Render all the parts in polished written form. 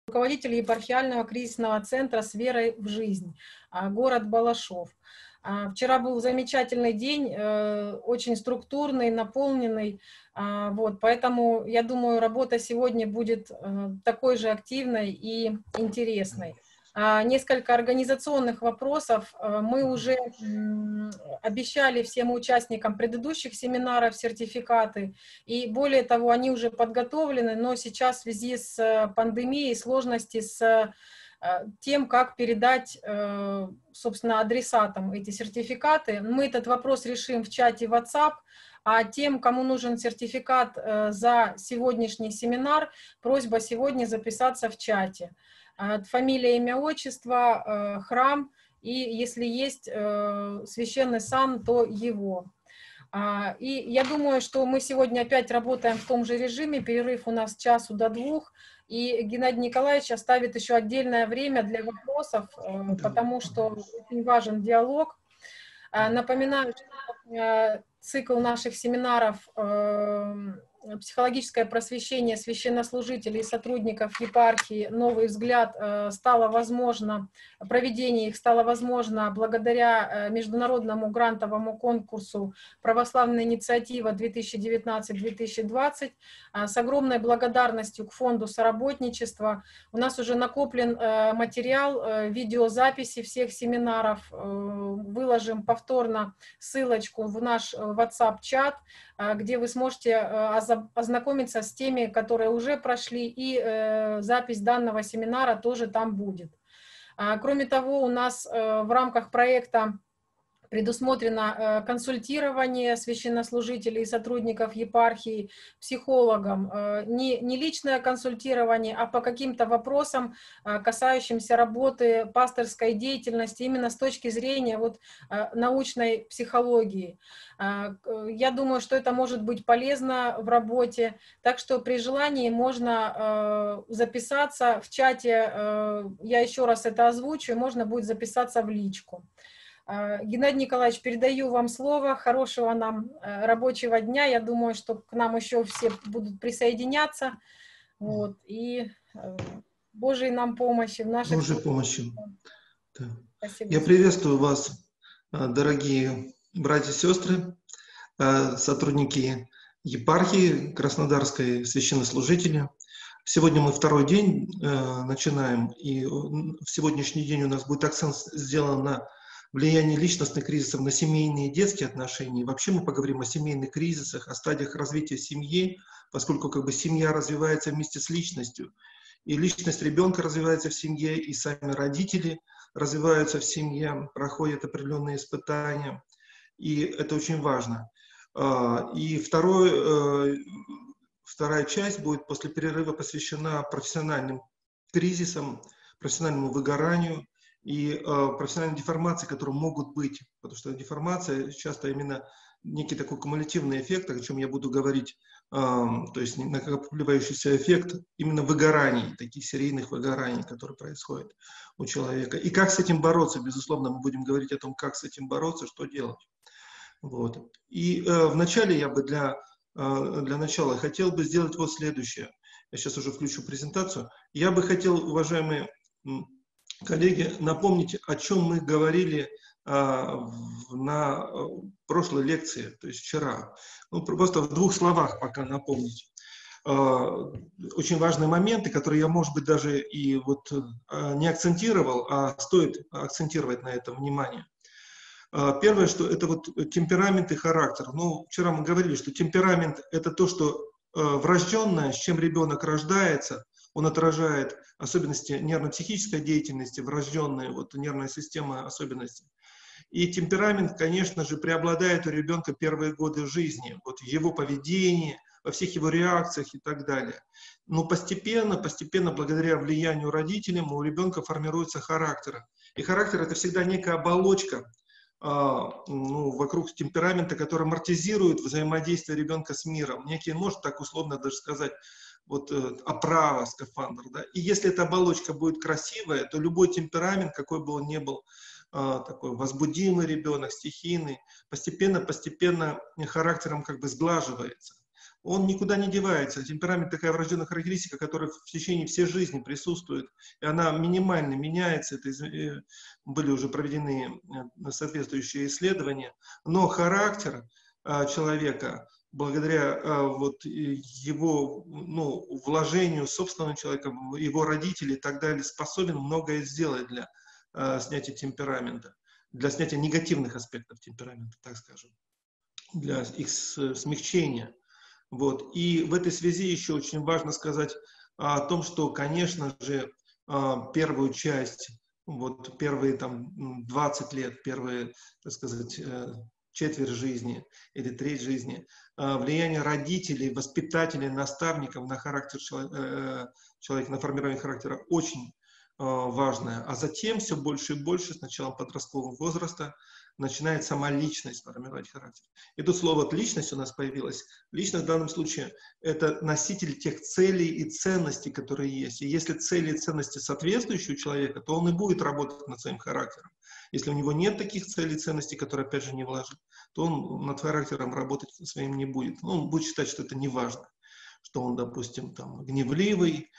руководитель епархиального кризисного центра «С верой в жизнь», город Балашов. Вчера был замечательный день, очень структурный, наполненный, вот, поэтому, я думаю, работа сегодня будет такой же активной и интересной. Несколько организационных вопросов. Мы уже обещали всем участникам предыдущих семинаров сертификаты, и более того, они уже подготовлены, но сейчас в связи с пандемией сложности с тем, как передать, собственно, адресатам эти сертификаты. Мы этот вопрос решим в чате WhatsApp, а тем, кому нужен сертификат за сегодняшний семинар, просьба сегодня записаться в чате. Фамилия, имя, отчество, храм, и если есть священный сан, то его. И я думаю, что мы сегодня опять работаем в том же режиме, перерыв у нас с 1 до 2, и Геннадий Николаевич оставит еще отдельное время для вопросов, потому что очень важен диалог. Напоминаю, что цикл наших семинаров «Психологическое просвещение священнослужителей и сотрудников епархии. Новый взгляд» стало возможно, проведение их стало возможно благодаря международному грантовому конкурсу «Православная инициатива 2019-2020». С огромной благодарностью к фонду соработничества у нас уже накоплен материал, видеозаписи всех семинаров. Выложим повторно ссылочку в наш WhatsApp-чат, где вы сможете ознакомиться с теми, которые уже прошли, и запись данного семинара тоже там будет. Кроме того, у нас в рамках проекта предусмотрено консультирование священнослужителей и сотрудников епархии психологом. Не личное консультирование, а по каким-то вопросам, касающимся работы пасторской деятельности, именно с точки зрения вот, научной психологии. Я думаю, что это может быть полезно в работе, так что при желании можно записаться в чате, я еще раз это озвучу, и можно будет записаться в личку. Геннадий Николаевич, передаю вам слово. Хорошего нам рабочего дня. Я думаю, что к нам еще все будут присоединяться. Вот. И Божьей нам помощи в наших... Божьей помощи. Да. Спасибо. Я приветствую вас, дорогие братья и сестры, сотрудники епархии, краснодарской священнослужители. Сегодня мы второй день начинаем, и в сегодняшний день у нас будет акцент сделан на влияние личностных кризисов на семейные и детские отношения. И вообще мы поговорим о семейных кризисах, о стадиях развития семьи, поскольку как бы семья развивается вместе с личностью. И личность ребенка развивается в семье, и сами родители развиваются в семье, проходят определенные испытания. И это очень важно. И вторая часть будет после перерыва посвящена профессиональным кризисам, профессиональному выгоранию и профессиональной деформации, которые могут быть. Потому что деформация часто именно некий такой кумулятивный эффект, о чем я буду говорить, то есть накапливающийся эффект именно выгораний, таких серийных выгораний, которые происходят у человека. И как с этим бороться, безусловно, мы будем говорить о том, как с этим бороться, что делать. Вот. И вначале я бы для начала хотел бы сделать вот следующее. Я сейчас уже включу презентацию. Я бы хотел, уважаемые коллеги, напомнить, о чем мы говорили на прошлой лекции, то есть вчера. Ну, просто в 2 словах пока напомнить. Очень важные моменты, которые я, может быть, даже и вот не акцентировал, а стоит акцентировать на этом внимание. Первое, что это вот темперамент и характер. Ну, вчера мы говорили, что темперамент – это то, что врожденное, с чем ребенок рождается, он отражает особенности нервно-психической деятельности, врожденные, вот нервная система особенности. И темперамент, конечно же, преобладает у ребенка первые годы жизни, вот в его поведении, во всех его реакциях и так далее. Но постепенно, благодаря влиянию родителей, у ребенка формируется характер. И характер – это всегда некая оболочка вокруг темперамента, который амортизирует взаимодействие ребенка с миром. Некий, можно так условно даже сказать, вот оправа, скафандр. Да? И если эта оболочка будет красивая, то любой темперамент, какой бы он ни был, такой возбудимый ребенок, стихийный, постепенно характером как бы сглаживается. он никуда не девается. Темперамент такая врожденная характеристика, которая в течение всей жизни присутствует, и она минимально меняется. Были уже проведены соответствующие исследования. Но характер человека, благодаря вот его вложению собственного человека, его родителей и так далее, способен многое сделать для снятия темперамента, для снятия негативных аспектов темперамента, так скажем, для их смягчения. Вот. И в этой связи еще очень важно сказать о том, что, конечно же, первую часть, вот первые там 20 лет, первые, так сказать, четверть жизни или треть жизни, влияние родителей, воспитателей, наставников на характер человека, на формирование характера очень важное. А затем все больше и больше, с началом подросткового возраста, начинает сама личность формировать характер. И тут слово «личность» у нас появилось. Личность в данном случае – это носитель тех целей и ценностей, которые есть. И если цели и ценности соответствующие у человека, то он и будет работать над своим характером. Если у него нет таких целей и ценностей, которые, опять же, не вложит, то он над характером работать своим не будет. Он будет считать, что это не важно. Что он, допустим, там, гневливый,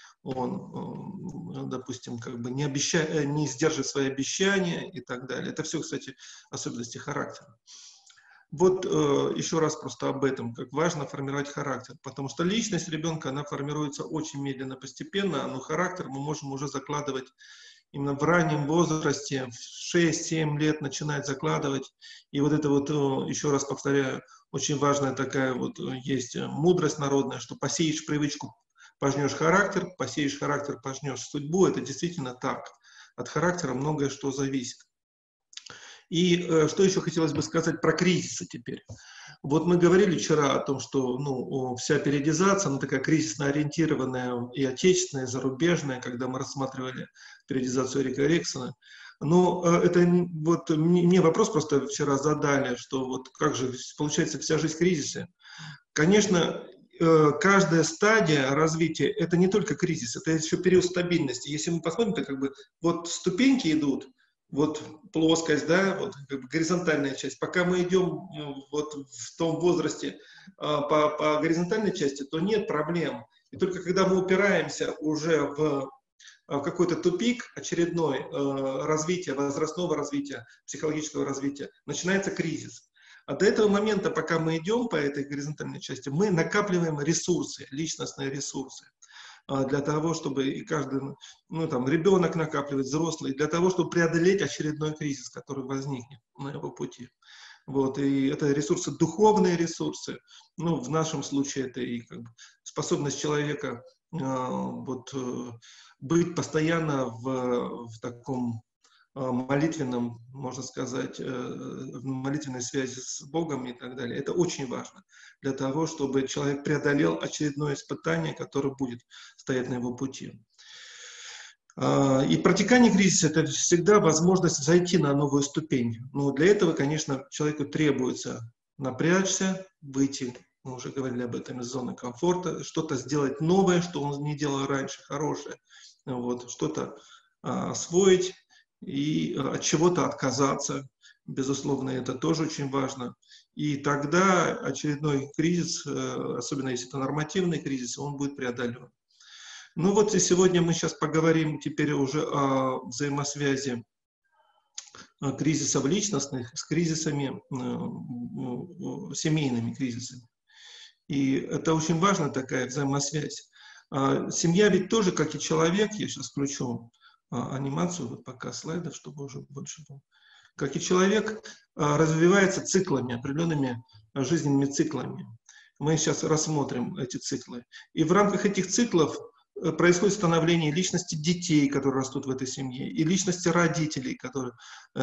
он, допустим, как бы не сдерживает свои обещания и так далее. Это все, кстати, особенности характера. Вот еще раз просто об этом, как важно формировать характер, потому что личность ребенка, она формируется очень медленно, постепенно, но характер мы можем уже закладывать именно в раннем возрасте, в 6-7 лет начинать закладывать. И вот это вот, еще раз повторяю, очень важная такая вот есть мудрость народная, что посеешь привычку, пожнешь характер, посеешь характер, пожнешь судьбу. Это действительно так. От характера многое что зависит. И что еще хотелось бы сказать про кризисы теперь. Вот мы говорили вчера о том, что вся периодизация, она такая кризисно ориентированная и отечественная, и зарубежная, когда мы рассматривали периодизацию Эрика Эриксона. Но это вот мне вопрос просто вчера задали, что вот как же получается вся жизнь в кризисе. Конечно, каждая стадия развития – это не только кризис, это еще период стабильности. Если мы посмотрим, то как бы вот ступеньки идут, вот плоскость, да, вот как бы горизонтальная часть. Пока мы идем вот в том возрасте по горизонтальной части, то нет проблем. И только когда мы упираемся уже в какой-то тупик очередной развития, возрастного развития, психологического развития, начинается кризис. А до этого момента, пока мы идем по этой горизонтальной части, мы накапливаем ресурсы, личностные ресурсы, для того, чтобы и каждый, ребенок накапливает, взрослый, для того, чтобы преодолеть очередной кризис, который возникнет на его пути. Вот, и это ресурсы, духовные ресурсы. В нашем случае это и как бы способность человека быть постоянно в таком молитвенном, можно сказать, в молитвенной связи с Богом и так далее. Это очень важно для того, чтобы человек преодолел очередное испытание, которое будет стоять на его пути. И протекание кризиса – это всегда возможность зайти на новую ступень. Но для этого, конечно, человеку требуется напрячься, выйти, мы уже говорили об этом, из зоны комфорта, что-то сделать новое, что он не делал раньше, хорошее, что-то освоить и от чего-то отказаться. Безусловно, это тоже очень важно. И тогда очередной кризис, особенно если это нормативный кризис, он будет преодолен. И сегодня мы сейчас поговорим теперь уже о взаимосвязи кризисов личностных с кризисами, семейными кризисами. И это очень важная такая взаимосвязь. Семья ведь тоже, как и человек, я сейчас включу анимацию, вот пока слайдов, чтобы уже больше было. Как и человек, развивается циклами, определенными жизненными циклами. Мы сейчас рассмотрим эти циклы. И в рамках этих циклов происходит становление личности детей, которые растут в этой семье, и личности родителей, которые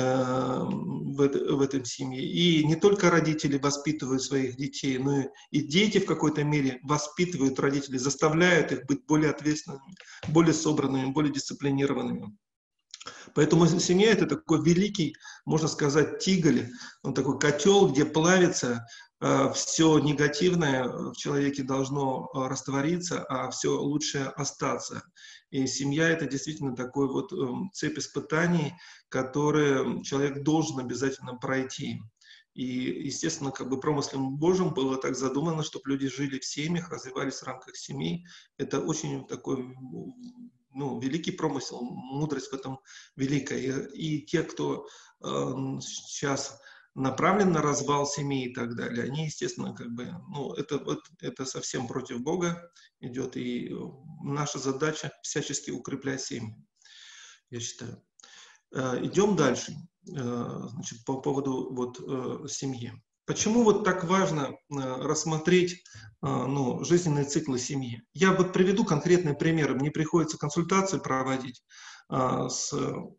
в этой семье. И не только родители воспитывают своих детей, но и дети в какой-то мере воспитывают родителей, заставляют их быть более ответственными, более собранными, более дисциплинированными. Поэтому семья – это такой великий, можно сказать, тиголь, он такой котел, где плавится все негативное в человеке должно раствориться, а все лучшее остаться. И семья – это действительно такой вот цепь испытаний, которые человек должен обязательно пройти. И, естественно, как бы промыслом Божьим было так задумано, чтобы люди жили в семьях, развивались в рамках семей. Это очень такой, ну, великий промысел, мудрость в этом великая. И те, кто сейчас направлен на развал семьи и так далее, они, естественно, как бы, ну, это совсем против Бога идет. И наша задача всячески укреплять семьи, я считаю. Идем дальше, значит, по поводу вот семьи. Почему вот так важно рассмотреть ну, жизненные циклы семьи? Я вот приведу конкретные примеры. Мне приходится консультации проводить со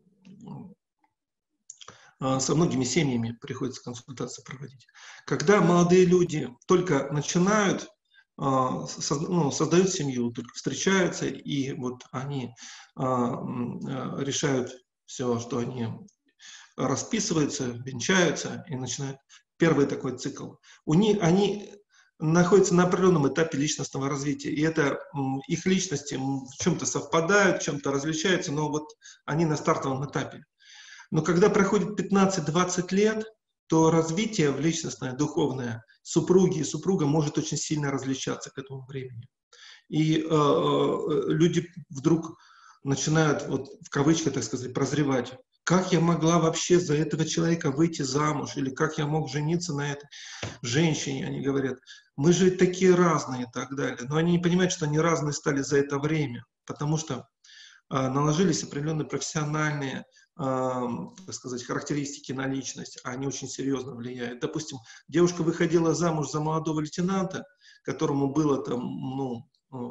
многими семьями, приходится консультации проводить. Когда молодые люди только начинают, создают семью, только встречаются, и вот они решают все, что они расписываются, венчаются и начинают первый такой цикл. Они находятся на определенном этапе личностного развития, и это их личности в чем-то совпадают, в чем-то различаются, но вот они на стартовом этапе. Но когда проходит 15-20 лет, то развитие в личностное, духовное супруги и супруга может очень сильно различаться к этому времени. И люди вдруг начинают, вот, в кавычках, так сказать, прозревать. Как я могла вообще за этого человека выйти замуж? Или как я мог жениться на этой женщине? Они говорят, мы же такие разные и так далее. Но они не понимают, что они разные стали за это время, потому что наложились определенные профессиональные, так сказать, характеристики на личность, а они очень серьезно влияют. Допустим, девушка выходила замуж за молодого лейтенанта, которому было там, ну,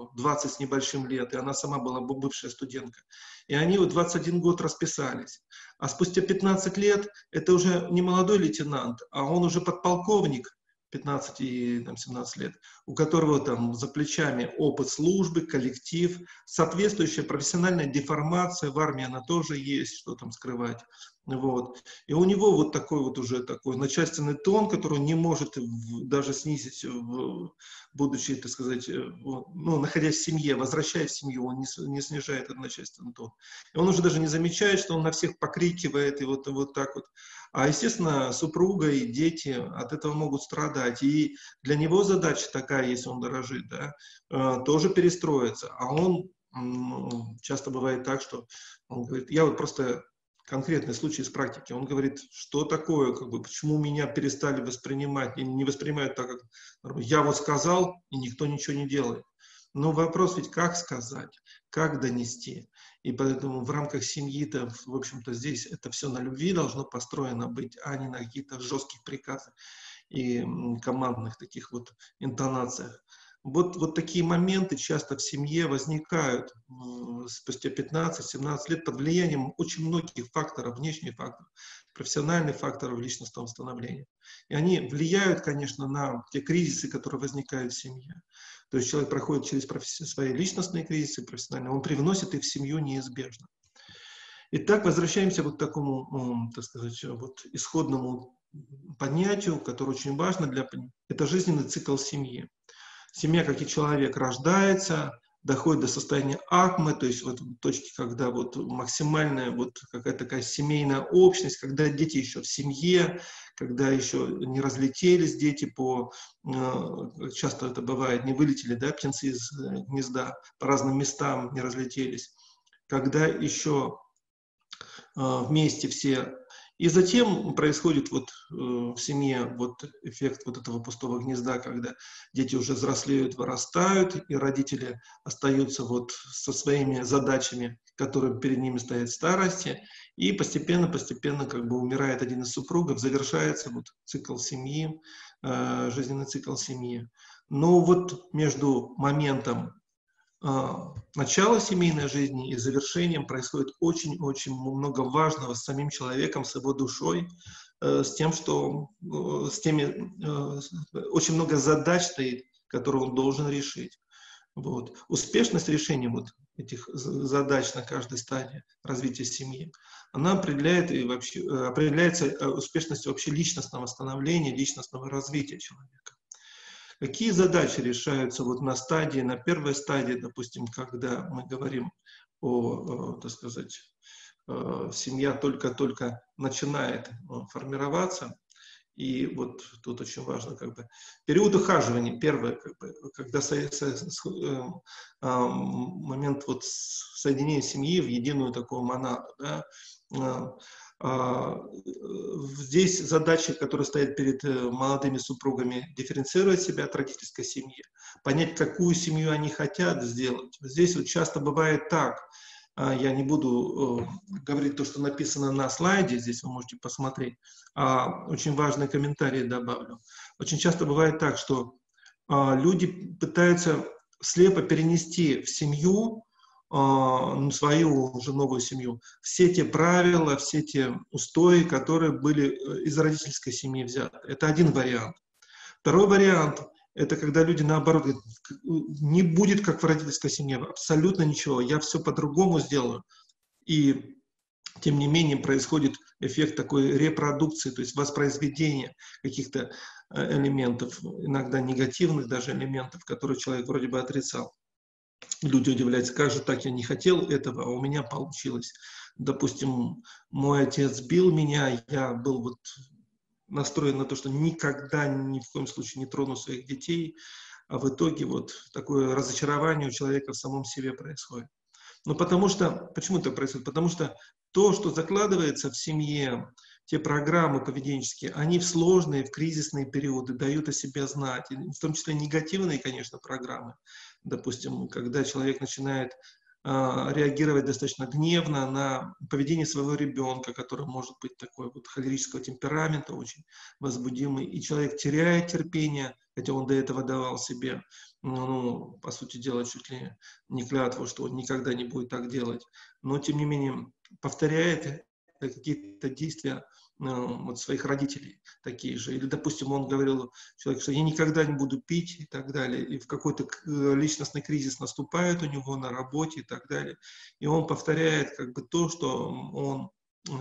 20 с небольшим лет, и она сама была бывшая студентка. И они вот 21 год расписались. А спустя 15 лет это уже не молодой лейтенант, а он уже подполковник, 15 и там, 17 лет, у которого там за плечами опыт службы, коллектив, соответствующая профессиональная деформация, в армии она тоже есть, что там скрывать. Вот. И у него вот такой вот уже такой начальственный тон, который он не может даже снизить, будучи, так сказать, ну, находясь в семье, возвращаясь в семью, он не снижает этот начальственный тон. И он уже даже не замечает, что он на всех покрикивает и вот так вот. А, естественно, супруга и дети от этого могут страдать. И для него задача такая, если он дорожит, да, тоже перестроиться. А он, часто бывает так, что он говорит, я вот просто конкретный случай из практики, он говорит, что такое, как бы, почему меня перестали воспринимать, не воспринимают так, как я вот сказал, и никто ничего не делает. Но вопрос ведь как сказать, как донести. И поэтому в рамках семьи-то, в общем-то, здесь это все на любви должно построено быть, а не на каких-то жестких приказах и командных таких вот интонациях. Вот такие моменты часто в семье возникают спустя 15-17 лет под влиянием очень многих факторов, внешних факторов, профессиональных факторов личностного становления. И они влияют, конечно, на те кризисы, которые возникают в семье. То есть человек проходит через свои личностные кризисы, профессиональные, он привносит их в семью неизбежно. Итак, возвращаемся вот к такому, так сказать, вот исходному понятию, которое очень важно для понимания. Это жизненный цикл семьи. Семья, как и человек, рождается, доходит до состояния акмы, то есть вот в точке, когда вот максимальная вот какая-то такая семейная общность, когда дети еще в семье, когда еще не разлетелись дети по, часто это бывает, не вылетели, да, птенцы из гнезда, по разным местам не разлетелись, когда еще вместе все. И затем происходит вот в семье вот эффект вот этого пустого гнезда, когда дети уже взрослеют, вырастают, и родители остаются вот со своими задачами, которые перед ними стоят в старости, и постепенно как бы умирает один из супругов, завершается вот цикл семьи, жизненный цикл семьи. Но вот между моментом начала семейной жизни и завершением происходит очень-очень много важного с самим человеком, с его душой, с тем, что очень много задач стоит, которые он должен решить. Вот. Успешность решения вот этих задач на каждой стадии развития семьи, она определяется успешностью вообще личностного становления, личностного развития человека. Какие задачи решаются вот на стадии, на первой стадии, допустим, когда мы говорим так сказать, семья только-только начинает формироваться, И вот тут очень важно, как бы, период ухаживания, первое, как бы, когда момент вот соединения семьи в единую такую монаду, да, здесь задача, которая стоит перед молодыми супругами, дифференцировать себя от родительской семьи, понять, какую семью они хотят сделать. Здесь вот часто бывает так, я не буду говорить то, что написано на слайде, здесь вы можете посмотреть, очень важные комментарии добавлю. Очень часто бывает так, что люди пытаются слепо перенести в семью, свою уже новую семью, все те правила, все те устои, которые были из родительской семьи взяты. Это один вариант. Второй вариант – это когда люди наоборот говорят, не будет как в родительской семье, абсолютно ничего, я все по-другому сделаю. И тем не менее происходит эффект такой репродукции, то есть воспроизведения каких-то элементов, иногда негативных даже элементов, которые человек вроде бы отрицал. Люди удивляются, как же так, я не хотел этого, а у меня получилось. Допустим, мой отец бил меня, я был вот настроен на то, что никогда, ни в коем случае не трону своих детей, а в итоге вот такое разочарование у человека в самом себе происходит. Ну, потому что, почему это происходит? Потому что то, что закладывается в семье, те программы поведенческие, они в сложные, в кризисные периоды дают о себе знать, в том числе негативные, конечно, программы. Допустим, когда человек начинает реагировать достаточно гневно на поведение своего ребенка, который может быть такой вот холерического темперамента, очень возбудимый, и человек теряет терпение, хотя он до этого давал себе, ну, по сути дела, чуть ли не клятву, что он никогда не будет так делать, но тем не менее повторяет какие-то действия вот своих родителей такие же. Или, допустим, он говорил человеку, что я никогда не буду пить и так далее. И в какой-то личностный кризис наступает у него на работе и так далее. И он повторяет как бы то, что он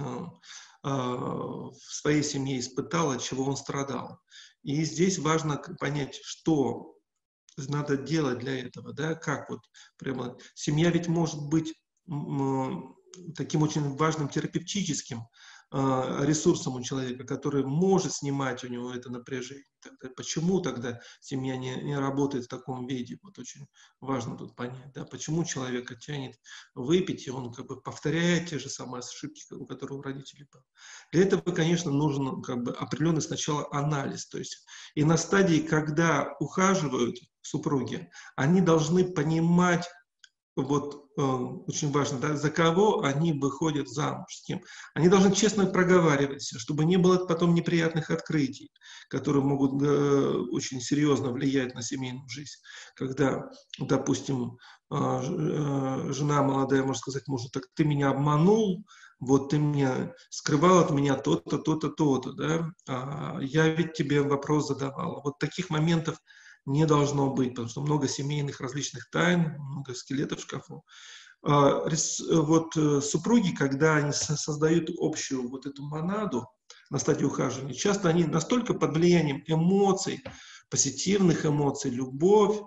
в своей семье испытал, от чего он страдал. И здесь важно понять, что надо делать для этого, да, как вот прямо семья ведь может быть таким очень важным терапевтическим ресурсом у человека, который может снимать у него это напряжение. Тогда, почему тогда семья не работает в таком виде? Вот очень важно тут понять, да, почему человека тянет выпить, и он как бы повторяет те же самые ошибки, которые у родителей были. Для этого, конечно, нужен как бы определенный сначала анализ. То есть и на стадии, когда ухаживают супруги, они должны понимать, вот очень важно, да, за кого они выходят замуж, с кем. Они должны честно проговаривать все, чтобы не было потом неприятных открытий, которые могут очень серьезно влиять на семейную жизнь. Когда, допустим, жена молодая может сказать мужу, так ты меня обманул, вот ты меня скрывал от меня то-то, то-то, то-то, да, я ведь тебе вопрос задавала. Вот таких моментов не должно быть, потому что много семейных различных тайн, много скелетов в шкафу. Вот супруги, когда они создают общую вот эту монаду на стадии ухаживания, часто они настолько под влиянием эмоций, позитивных эмоций, любовь,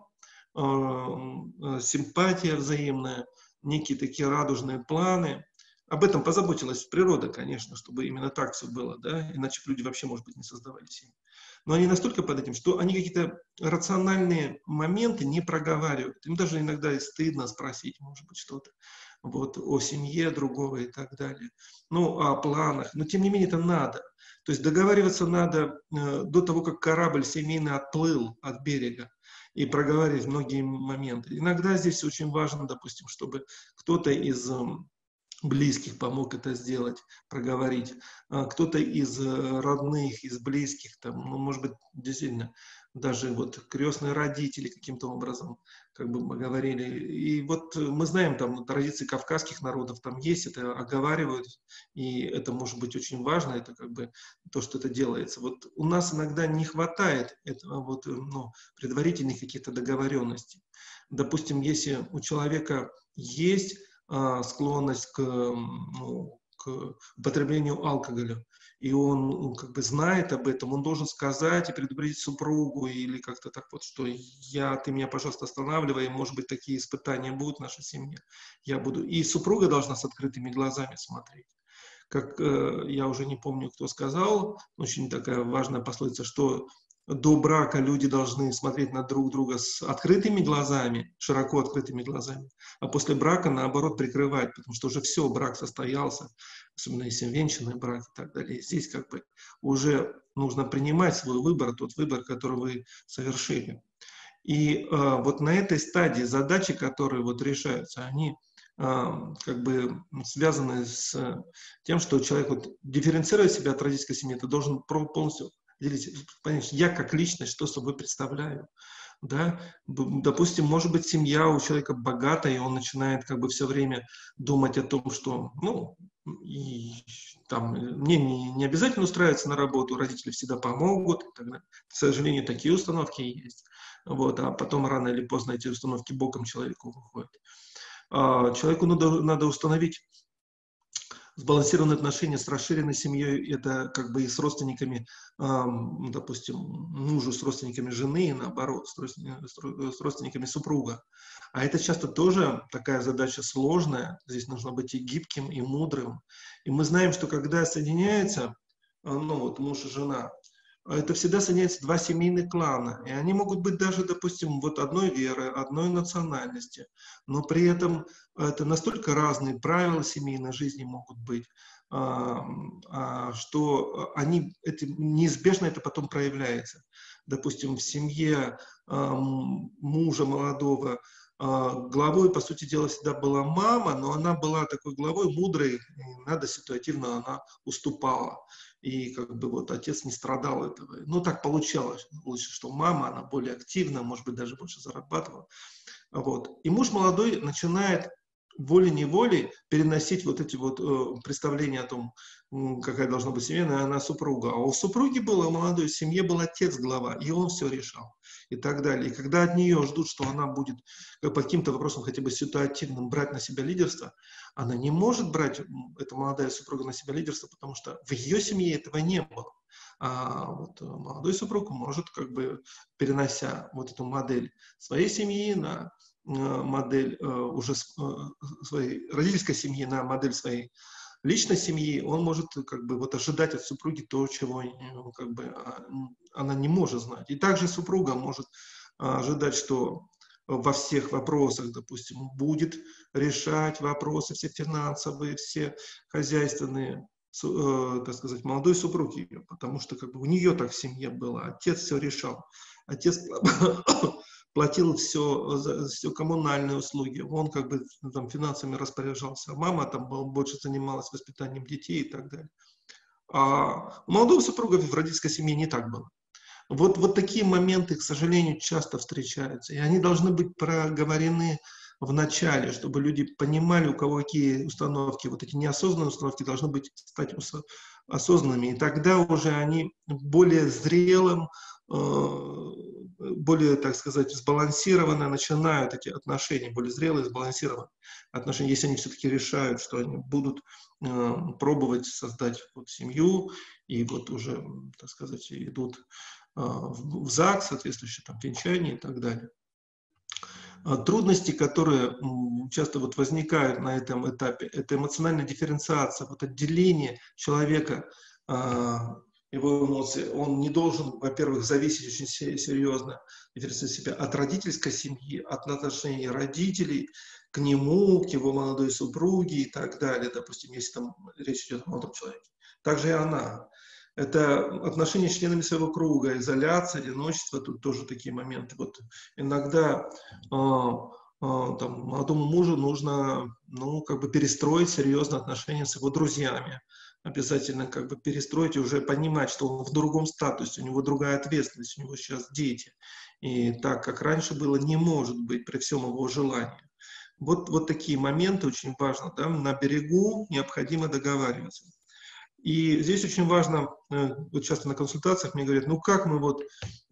симпатия взаимная, некие такие радужные планы. Об этом позаботилась природа, конечно, чтобы именно так все было, да, иначе люди вообще, может быть, не создавали семьи. Но они настолько под этим, что они какие-то рациональные моменты не проговаривают. Им даже иногда и стыдно спросить, может быть, что-то вот, о семье другого и так далее. Ну, о планах. Но, тем не менее, это надо. То есть договариваться надо до того, как корабль семейный отплыл от берега, и проговаривать многие моменты. Иногда здесь очень важно, допустим, чтобы кто-то из близких помог это сделать, проговорить. Кто-то из родных, из близких, там, ну, может быть, действительно, даже вот крестные родители каким-то образом, как бы мы говорили. И вот мы знаем, там, традиции кавказских народов там есть, это оговаривают, и это может быть очень важно, это как бы то, что это делается. Вот у нас иногда не хватает этого вот, ну, предварительных каких-то договоренностей. Допустим, если у человека есть склонность к употреблению алкоголя, и он как бы знает об этом, он должен сказать и предупредить супругу, или как-то так вот, что ты меня, пожалуйста, останавливай, может быть, такие испытания будут в нашей семье, я буду. И супруга должна с открытыми глазами смотреть. как я уже не помню, кто сказал, очень такая важная пословица, что до брака люди должны смотреть на друг друга с открытыми глазами, широко открытыми глазами, а после брака, наоборот, прикрывать, потому что уже все, брак состоялся, особенно если венчанный брак и так далее. И здесь как бы уже нужно принимать свой выбор, тот выбор, который вы совершили. И вот на этой стадии задачи, которые вот решаются, они как бы связаны с тем, что человек, вот, дифференцируя себя от родительской семьи, ты должен полностью понять, я как личность, что собой представляю. Да? Допустим, может быть, семья у человека богатая, и он начинает как бы все время думать о том, что, ну, и, там, мне не обязательно устраиваться на работу, родители всегда помогут. И так далее. К сожалению, такие установки есть. Вот, а потом рано или поздно эти установки боком человеку выходят. Человеку надо установить сбалансированные отношения с расширенной семьей, это как бы и с родственниками, допустим, мужу с родственниками жены, и наоборот, с родственниками супруга. А это часто тоже такая задача сложная, здесь нужно быть и гибким, и мудрым. И мы знаем, что когда соединяются, ну вот муж и жена, это всегда соединяются два семейных клана, и они могут быть даже, допустим, вот одной веры, одной национальности, но при этом это настолько разные правила семейной жизни могут быть, что неизбежно это потом проявляется. Допустим, в семье мужа молодого главой, по сути дела, всегда была мама, но она была такой главой мудрой, и надо ситуативно она уступала. И как бы вот отец не страдал этого. Ну, так получалось. Лучше, что мама, она более активна, может быть, даже больше зарабатывала. Вот. И муж молодой начинает волей-неволей переносить вот эти вот представления о том, какая должна быть семья, на супруга. А у супруги была, у молодой семье был отец глава, и он все решал. И так далее. И когда от нее ждут, что она будет по каким-то вопросам хотя бы ситуативным брать на себя лидерство, она не может брать, эта молодая супруга, на себя лидерство, потому что в ее семье этого не было. А вот молодой супруг может, как бы, перенося вот эту модель своей семьи на модель уже своей родительской семьи, на модель своей личной семьи, он может как бы вот ожидать от супруги то, чего как бы она не может знать. И также супруга может ожидать, что во всех вопросах, допустим, будет решать вопросы все финансовые, все хозяйственные, так сказать, молодой супруг ее, потому что как бы у нее так в семье было, отец все решал, отец платил все коммунальные услуги, он как бы там финансами распоряжался, мама там больше занималась воспитанием детей и так далее. А у молодого супруга в родительской семье не так было. Вот такие моменты, к сожалению, часто встречаются, и они должны быть проговорены в начале, чтобы люди понимали, у кого какие установки, вот эти неосознанные установки должны стать осознанными, и тогда уже они более зрелым, более, так сказать, сбалансированно начинают эти отношения, более зрелые, сбалансированные отношения, если они все-таки решают, что они будут пробовать создать вот семью, и вот уже, так сказать, идут в ЗАГС, соответствующее там венчание и так далее. Трудности, которые часто вот возникают на этом этапе, это эмоциональная дифференциация, вот отделение человека, его эмоции. Он не должен, во-первых, зависеть очень серьезно себя от родительской семьи, от отношений родителей к нему, к его молодой супруге и так далее, допустим, если там речь идет о молодом человеке. Также и она. Это отношения с членами своего круга, изоляция, одиночество, тут тоже такие моменты. Вот иногда там, молодому мужу нужно, ну, как бы перестроить серьезно отношения с его друзьями. Обязательно как бы перестроить и уже понимать, что он в другом статусе, у него другая ответственность, у него сейчас дети. И так, как раньше было, не может быть при всем его желании. Вот такие моменты очень важно. Да? На берегу необходимо договариваться. И здесь очень важно, вот часто на консультациях мне говорят, ну как мы вот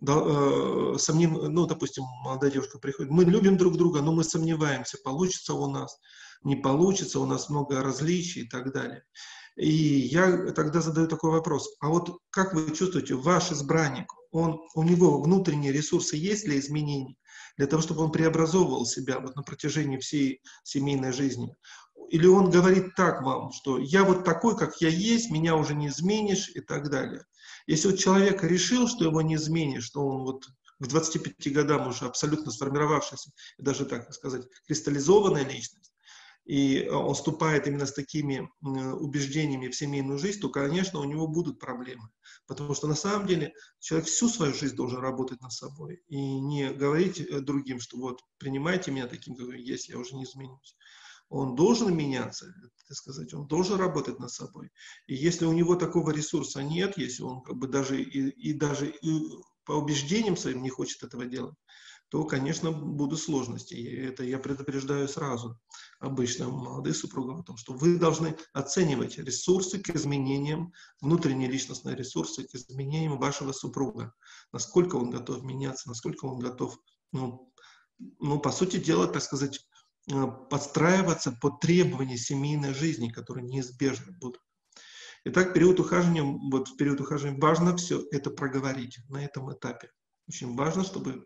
ну, допустим, молодая девушка приходит, мы любим друг друга, но мы сомневаемся, получится у нас, не получится, у нас много различий и так далее. И я тогда задаю такой вопрос, а вот как вы чувствуете, ваш избранник, у него внутренние ресурсы есть для изменений, для того, чтобы он преобразовывал себя вот на протяжении всей семейной жизни? или он говорит так вам, что я вот такой, как я есть, меня уже не изменишь и так далее. Если вот человек решил, что его не изменишь, что он вот к 25 годам уже абсолютно сформировавшийся, даже так сказать, кристаллизованная личность, и он вступает именно с такими убеждениями в семейную жизнь, то, конечно, у него будут проблемы. Потому что на самом деле человек всю свою жизнь должен работать над собой и не говорить другим, что вот принимайте меня таким, какой я есть, я уже не изменюсь. Он должен меняться, так сказать, он должен работать над собой. И если у него такого ресурса нет, если он как бы даже по убеждениям своим не хочет этого делать, то, конечно, будут сложности. И это я предупреждаю сразу обычно молодых супругов о том, что вы должны оценивать ресурсы к изменениям, внутренние личностные ресурсы к изменениям вашего супруга. Насколько он готов меняться, насколько он готов, по сути дела, так сказать, подстраиваться под требования семейной жизни, которые неизбежно будут. Итак, в период ухаживания важно все это проговорить на этом этапе. Очень важно, чтобы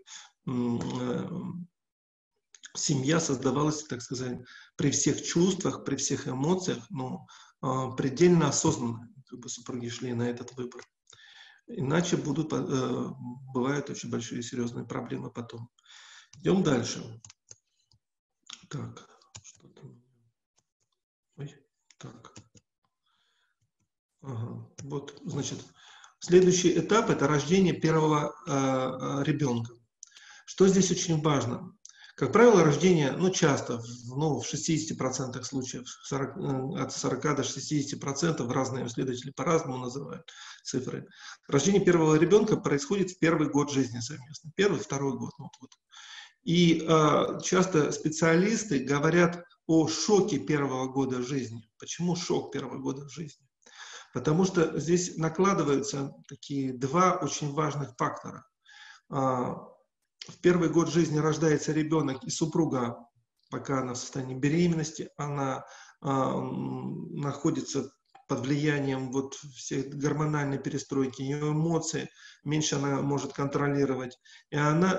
семья создавалась, так сказать, при всех чувствах, при всех эмоциях, но предельно осознанно, как бы супруги шли на этот выбор. Иначе бывают очень большие серьезные проблемы потом. Идем дальше. Так, что-то... Ой, так. Ага. Вот, значит, следующий этап – это рождение первого ребенка. Что здесь очень важно? Как правило, рождение, часто, в 60% случаев, от 40 до 60%, разные исследователи по-разному называют цифры. Рождение первого ребенка происходит в первый год жизни совместно. Первый, второй год. И часто специалисты говорят о шоке первого года жизни. Почему шок первого года жизни? Потому что здесь накладываются такие два очень важных фактора. В первый год жизни рождается ребенок, и супруга, пока она в состоянии беременности, она находится под влиянием всей гормональной перестройки, ее эмоции, меньше она может контролировать. И она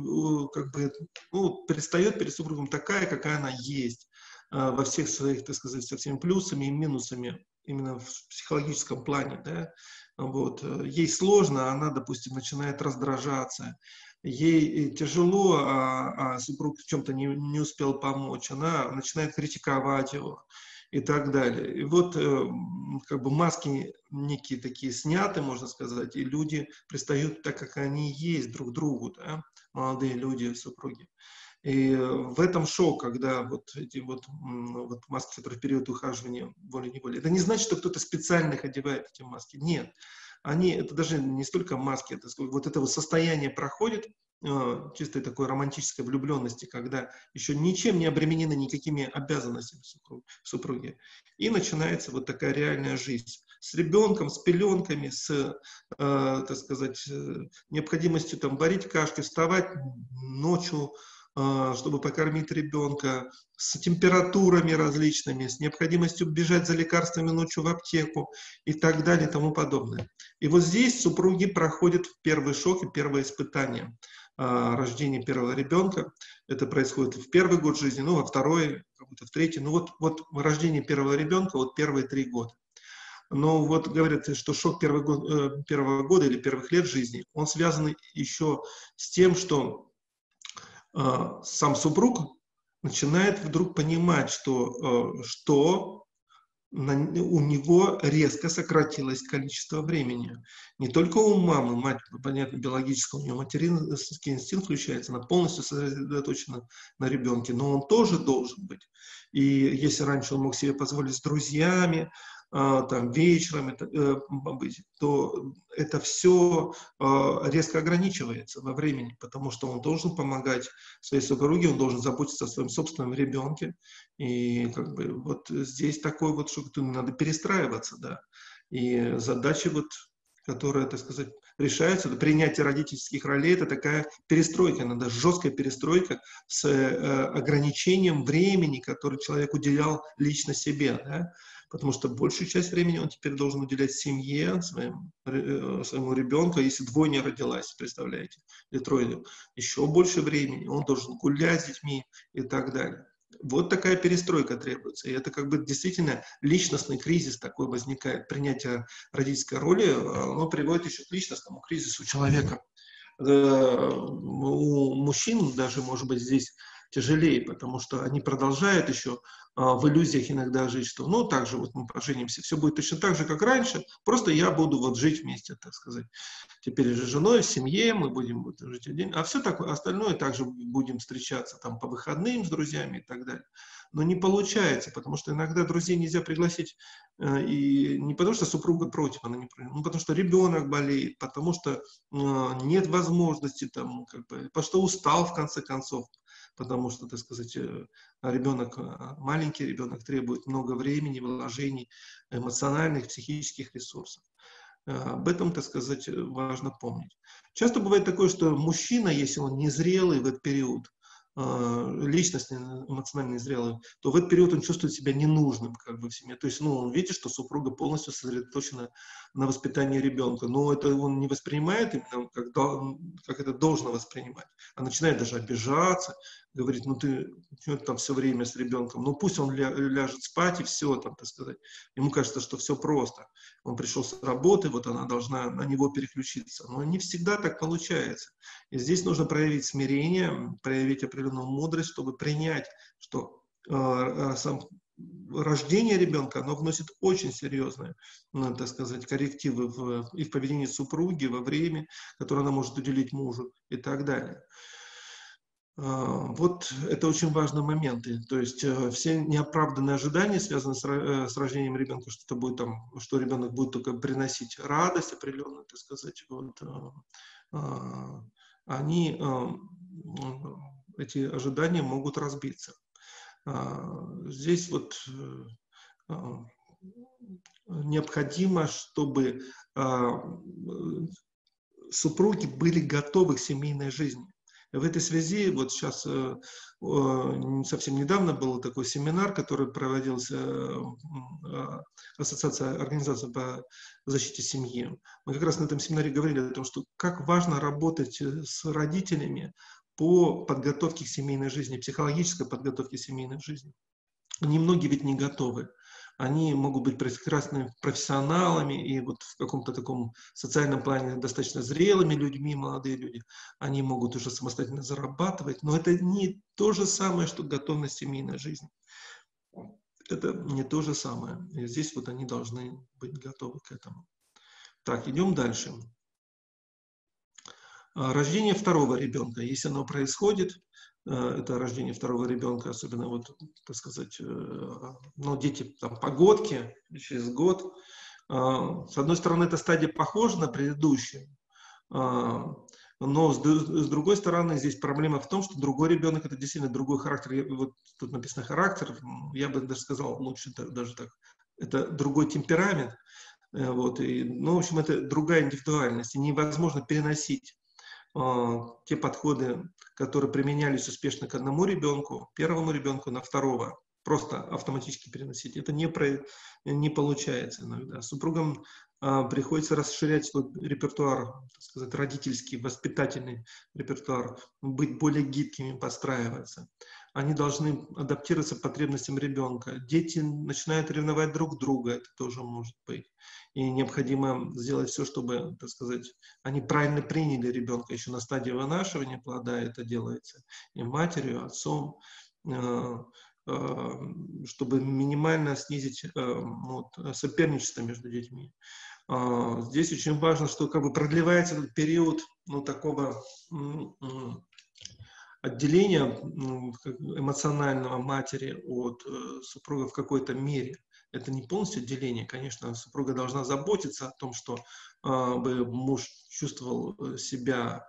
предстает перед супругом такая, какая она есть, во всех своих, так сказать, со всеми плюсами и минусами, именно в психологическом плане. Да? Ей сложно, она, допустим, начинает раздражаться. Ей тяжело, а супруг в чем-то не успел помочь. Она начинает критиковать его и так далее. И маски некие такие сняты, можно сказать, и люди пристают так, как они есть друг к другу, да? Молодые люди, супруги. И в этом шок, когда эти маски, которые в период ухаживания волей-неволей, это не значит, что кто-то специально их одевает, эти маски. Нет. Это даже не столько маски, это это состояние проходит, чистой такой романтической влюбленности, когда еще ничем не обременены никакими обязанностями супруги. И начинается такая реальная жизнь. С ребенком, с пеленками, так сказать, необходимостью варить кашки, вставать ночью, чтобы покормить ребенка, с температурами различными, с необходимостью бежать за лекарствами ночью в аптеку и так далее и тому подобное. И здесь супруги проходят первый шок и первое испытание рождения первого ребенка. Это происходит в первый год жизни, во второй, в третий. Рождение первого ребенка, первые 3 года. Но говорят, что шок первого года или первых лет жизни, он связан еще с тем, что сам супруг начинает вдруг понимать, что у него резко сократилось количество времени. Не только у мамы, мать, понятно, биологическая, у нее материнский инстинкт включается, она полностью сосредоточена на ребенке, но он тоже должен быть. И если раньше он мог себе позволить с друзьями, вечером быть, то это все резко ограничивается во времени, потому что он должен помогать своей супруге, он должен заботиться о своем собственном ребенке. И здесь такой что надо перестраиваться, да. И задача, которая, так сказать, решается, принятие родительских ролей, это такая перестройка, надо жесткая перестройка с ограничением времени, которое человек уделял лично себе, да. Потому что большую часть времени он теперь должен уделять семье, своему ребенку. Если двойня родилась, представляете, или тройня, еще больше времени. Он должен гулять с детьми и так далее. Вот такая перестройка требуется. И это как бы действительно личностный кризис такой возникает. Принятие родительской роли, оно приводит еще к личностному кризису человека. У мужчин даже, может быть, здесь тяжелее, потому что они продолжают еще в иллюзиях иногда жить, что ну так же вот мы поженимся, все будет точно так же, как раньше, просто я буду вот жить вместе, так сказать. Теперь же с женой, в семье, мы будем вот жить один, а все такое остальное также будем встречаться там по выходным с друзьями и так далее. Но не получается, потому что иногда друзей нельзя пригласить, и не потому что супруга против, она не против, ну потому что ребенок болеет, потому что нет возможности там, как бы, потому что устал в конце концов, потому что, так сказать, ребенок, маленький ребенок требует много времени, вложений, эмоциональных, психических ресурсов. Об этом, так сказать, важно помнить. Часто бывает такое, что мужчина, если он незрелый в этот период, личность эмоционально незрелая, то в этот период он чувствует себя ненужным как бы в семье. То есть, ну, он видит, что супруга полностью сосредоточена на воспитании ребенка, но это он не воспринимает именно как это должно воспринимать, а начинает даже обижаться, говорит, ну ты что там все время с ребенком, ну пусть он ляжет спать и все, там, так сказать. Ему кажется, что все просто. Он пришел с работы, вот она должна на него переключиться. Но не всегда так получается. И здесь нужно проявить смирение, проявить определенную мудрость, чтобы принять, что рождение ребенка, оно вносит очень серьезные, ну, так сказать, коррективы и в поведении супруги, во время, которое она может уделить мужу и так далее. Вот это очень важные моменты. То есть все неоправданные ожидания, связанные с рождением ребенка, что это будет там, что ребенок будет только приносить радость определенную, так сказать, вот, эти ожидания могут разбиться. Здесь вот необходимо, чтобы супруги были готовы к семейной жизни. В этой связи, вот сейчас совсем недавно был такой семинар, который проводился Организация по защите семьи. Мы как раз на этом семинаре говорили о том, что как важно работать с родителями по подготовке к семейной жизни, психологической подготовке к семейной жизни. Немногие ведь не готовы. Они могут быть прекрасными профессионалами и вот в каком-то таком социальном плане достаточно зрелыми людьми, молодые люди. Они могут уже самостоятельно зарабатывать, но это не то же самое, что готовность семейной жизни. Это не то же самое. И здесь вот они должны быть готовы к этому. Так, идем дальше. Рождение второго ребенка, если оно происходит, это рождение второго ребенка, особенно вот, так сказать, ну, дети там погодки, через год. С одной стороны, эта стадия похожа на предыдущую, но с другой стороны, здесь проблема в том, что другой ребенок это действительно другой характер. Вот тут написано характер, я бы даже сказал лучше даже так. Это другой темперамент, вот, и, ну, в общем, это другая индивидуальность, и невозможно переносить те подходы, которые применялись успешно к одному ребенку, первому ребенку на второго, просто автоматически переносить. Это не получается иногда. Супругам приходится расширять свой репертуар, так сказать, родительский, воспитательный репертуар, быть более гибкими, подстраиваться. Они должны адаптироваться к потребностям ребенка. Дети начинают ревновать друг друга, это тоже может быть. И необходимо сделать все, чтобы, так сказать, они правильно приняли ребенка еще на стадии вынашивания плода, это делается и матерью, и отцом, чтобы минимально снизить соперничество между детьми. Здесь очень важно, что как бы продлевается этот период такого отделения эмоционального матери от супруга в какой-то мере. Это не полностью отделение, конечно, супруга должна заботиться о том, что муж чувствовал себя,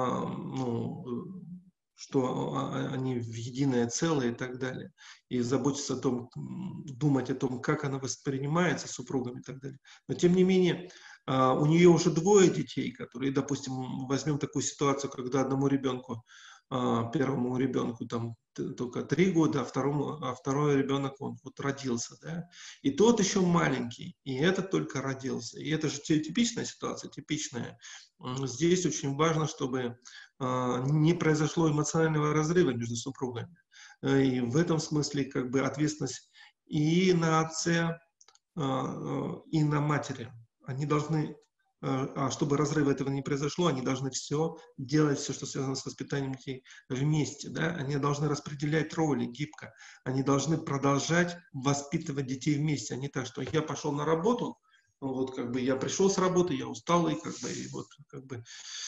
что они в единое целое и так далее. И заботиться о том, думать о том, как она воспринимается супругом и так далее. Но тем не менее, у нее уже двое детей, которые, допустим, возьмем такую ситуацию, когда одному ребенку, первому ребенку там только 3 года, а второй ребенок, он вот родился, да, и тот еще маленький, и этот только родился. И это же типичная ситуация, типичная. Здесь очень важно, чтобы не произошло эмоционального разрыва между супругами. И в этом смысле как бы ответственность и на отце, и на матери. Они должны, чтобы разрыва этого не произошло, они должны делать все, что связано с воспитанием детей вместе. Да? Они должны распределять роли гибко. Они должны продолжать воспитывать детей вместе. А не так, что я пошел на работу, вот как бы я пришел с работы, я усталый, как бы, и вот как бы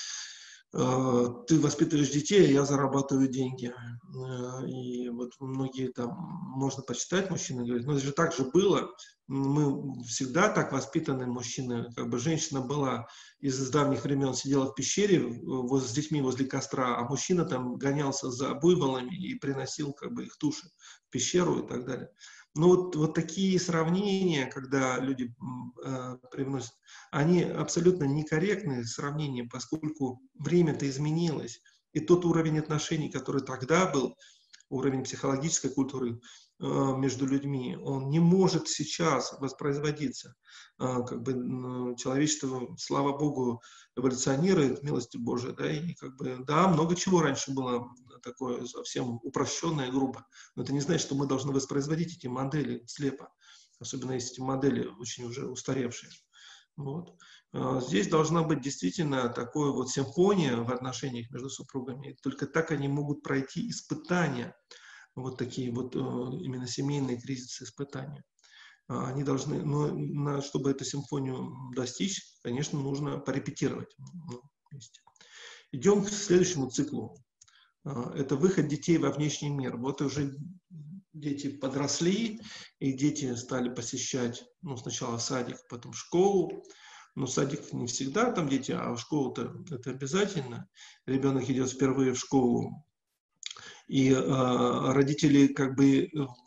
ты воспитываешь детей, а я зарабатываю деньги. И вот многие там, можно почитать, мужчины говорят, ну это же так же было, мы всегда так воспитаны, мужчины, как бы женщина была из давних времен, сидела в пещере с детьми возле костра, а мужчина там гонялся за буйволами и приносил как бы их туши в пещеру и так далее. Ну вот такие сравнения, когда люди привносят, они абсолютно некорректные сравнения, поскольку время-то изменилось. И тот уровень отношений, который тогда был, уровень психологической культуры между людьми, он не может сейчас воспроизводиться. Как бы человечество, слава Богу, эволюционирует, милостью Божией, да, и как бы, да, много чего раньше было такое совсем упрощенное, грубо, но это не значит, что мы должны воспроизводить эти модели слепо, особенно если эти модели очень уже устаревшие. Вот. Здесь должна быть действительно такая вот симфония в отношениях между супругами. И только так они могут пройти испытания, вот такие вот именно семейные кризисы испытания. Они должны, но чтобы эту симфонию достичь, конечно, нужно порепетировать вместе. Идем к следующему циклу. Это выход детей во внешний мир. Вот уже дети подросли, и дети стали посещать, сначала садик, потом школу. Но садик не всегда там дети, а школа-то это обязательно. Ребенок идет впервые в школу, и родители как бы,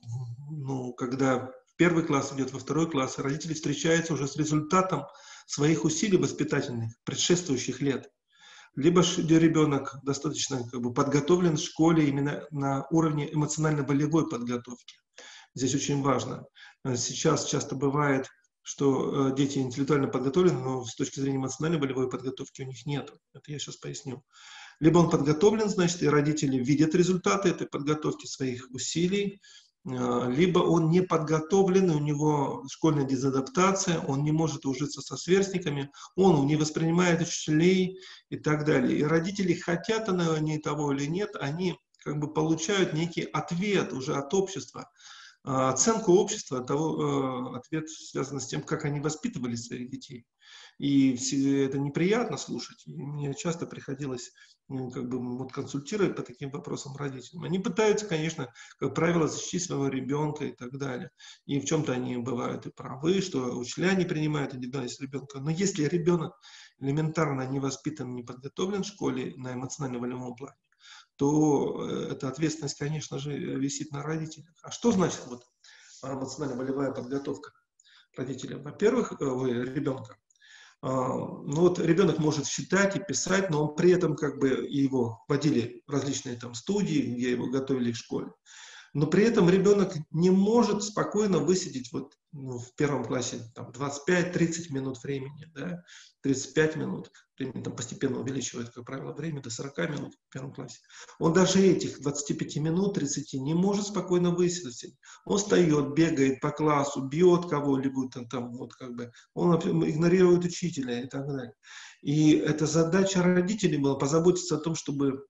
когда в первый класс идет, во второй класс, родители встречаются уже с результатом своих усилий воспитательных предшествующих лет. Либо ребенок достаточно как бы подготовлен в школе именно на уровне эмоционально-волевой подготовки. Здесь очень важно. Сейчас часто бывает, что дети интеллектуально подготовлены, но с точки зрения эмоционально-волевой подготовки у них нет. Это я сейчас поясню. Либо он подготовлен, значит, и родители видят результаты этой подготовки, своих усилий, либо он не подготовлен, у него школьная дезадаптация, он не может ужиться со сверстниками, он не воспринимает учителей и так далее. И родители, хотят они того или нет, они как бы получают некий ответ уже от общества, оценку общества, ответ связан с тем, как они воспитывали своих детей. И это неприятно слушать. И мне часто приходилось как бы консультировать по таким вопросам родителям. Они пытаются, конечно, как правило, защитить своего ребенка и так далее. И в чем-то они бывают и правы, что учителя не принимают индивидуальность ребенка. Но если ребенок элементарно не воспитан, не подготовлен в школе на эмоционально-волевом плане, то эта ответственность, конечно же, висит на родителях. А что значит вот эмоционально-волевая подготовка родителя? Во-первых, ребенка. Ребенок может считать и писать, но он при этом как бы его водили в различные там студии, где его готовили в школе. Но при этом ребенок не может спокойно высидеть в первом классе 25-30 минут времени, да, 35 минут. Время там постепенно увеличивает, как правило, время до 40 минут в первом классе. Он даже этих 25 минут, 30 не может спокойно высидеть. Он встает, бегает по классу, бьет кого-либо, он игнорирует учителя и так далее. И эта задача родителей была позаботиться о том, чтобы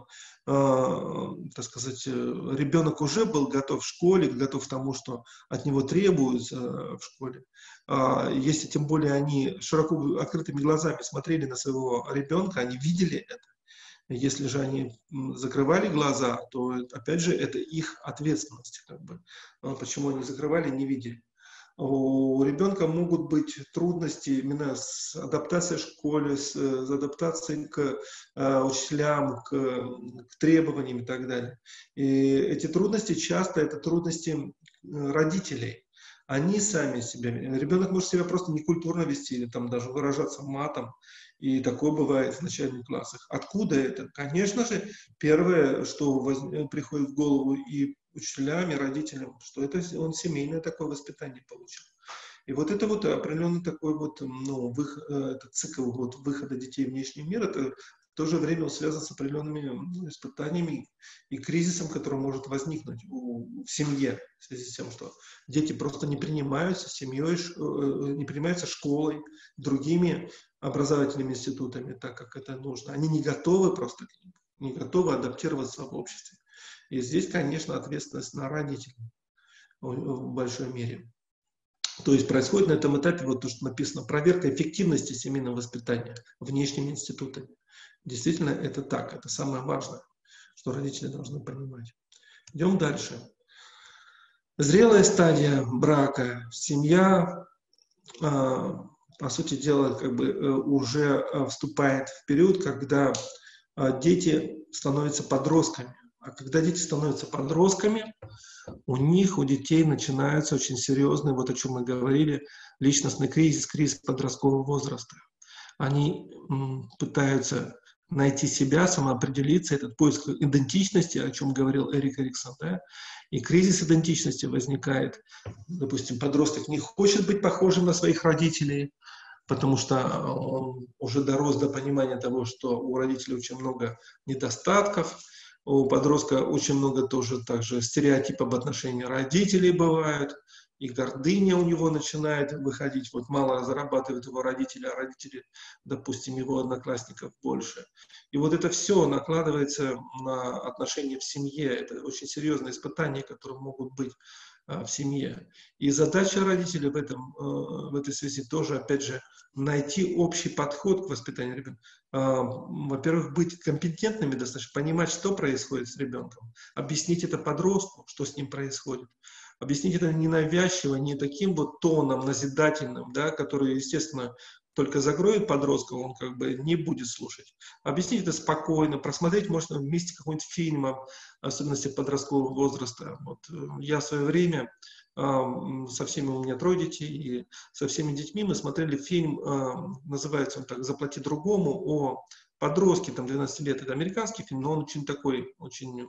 так сказать, ребенок уже был готов в школе, готов к тому, что от него требуется в школе. Если тем более они широко открытыми глазами смотрели на своего ребенка, они видели это. Если же они закрывали глаза, то, опять же, это их ответственность. Почему они закрывали, не видели. У ребенка могут быть трудности именно с адаптацией в школе, с адаптацией к учителям, к требованиям и так далее. И эти трудности часто это трудности родителей. Они сами себя, ребенок может себя просто некультурно вести или там даже выражаться матом. И такое бывает в начальных классах. Откуда это? Конечно же, первое, что приходит в голову и учителям, и родителям, что это он семейное такое воспитание получил. И вот это вот определенный такой этот цикл выхода детей в внешний мир, это в то же время он связан с определенными испытаниями и кризисом, который может возникнуть в семье, в связи с тем, что дети просто не принимаются семьей, не принимаются школой, другими образовательными институтами, так как это нужно. Они не готовы просто к ним, не готовы адаптироваться в обществе. И здесь, конечно, ответственность на родителей в большой мере. То есть происходит на этом этапе, вот то, что написано, проверка эффективности семейного воспитания внешними институтами. Действительно, это так, это самое важное, что родители должны понимать. Идем дальше. Зрелая стадия брака. Семья, по сути дела, как бы уже вступает в период, когда дети становятся подростками. А когда дети становятся подростками, у детей начинается очень серьезный, вот о чем мы говорили, личностный кризис, кризис подросткового возраста. Они пытаются найти себя, самоопределиться, этот поиск идентичности, о чем говорил Эрик Эриксон, да? И кризис идентичности возникает. Допустим, подросток не хочет быть похожим на своих родителей, потому что он уже дорос до понимания того, что у родителей очень много недостатков, у подростка очень много тоже также стереотипов об отношении родителей бывают, и гордыня у него начинает выходить, вот мало зарабатывают его родители, а родители, допустим, его одноклассников больше. И вот это все накладывается на отношения в семье, это очень серьезные испытания, которые могут быть в семье. И задача родителей в этой связи тоже, опять же, найти общий подход к воспитанию ребенка. Во-первых, быть компетентными достаточно, понимать, что происходит с ребенком, объяснить это подростку, что с ним происходит. Объяснить это ненавязчиво, не таким вот тоном назидательным, да, который, естественно, только закроет подростка, он как бы не будет слушать. Объяснить это спокойно, просмотреть можно вместе какой-нибудь фильм, особенности подросткового возраста. Вот я в свое время со всеми, у меня 3 детей, и со всеми детьми мы смотрели фильм, называется он так «Заплати другому», о подростке, там 12 лет. Это американский фильм, но он очень такой, очень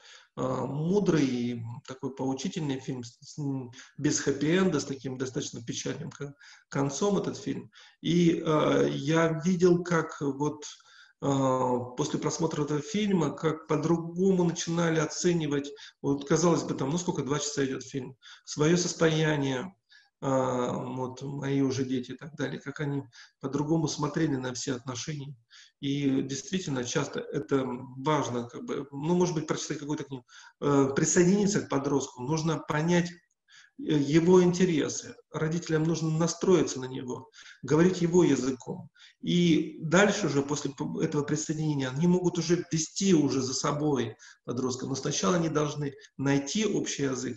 мудрый и такой поучительный фильм, без хэппи-энда, с таким достаточно печальным концом этот фильм. И я видел, как вот после просмотра этого фильма, как по-другому начинали оценивать, вот казалось бы, там, ну сколько, 2 часа идет фильм, свое состояние, вот мои уже дети и так далее, как они по-другому смотрели на все отношения. И действительно, часто это важно, как бы, ну, может быть, прочитать какую-то книгу, присоединиться к подростку, нужно понять его интересы. Родителям нужно настроиться на него, говорить его языком. И дальше уже, после этого присоединения, они могут уже вести уже за собой подростка. Но сначала они должны найти общий язык,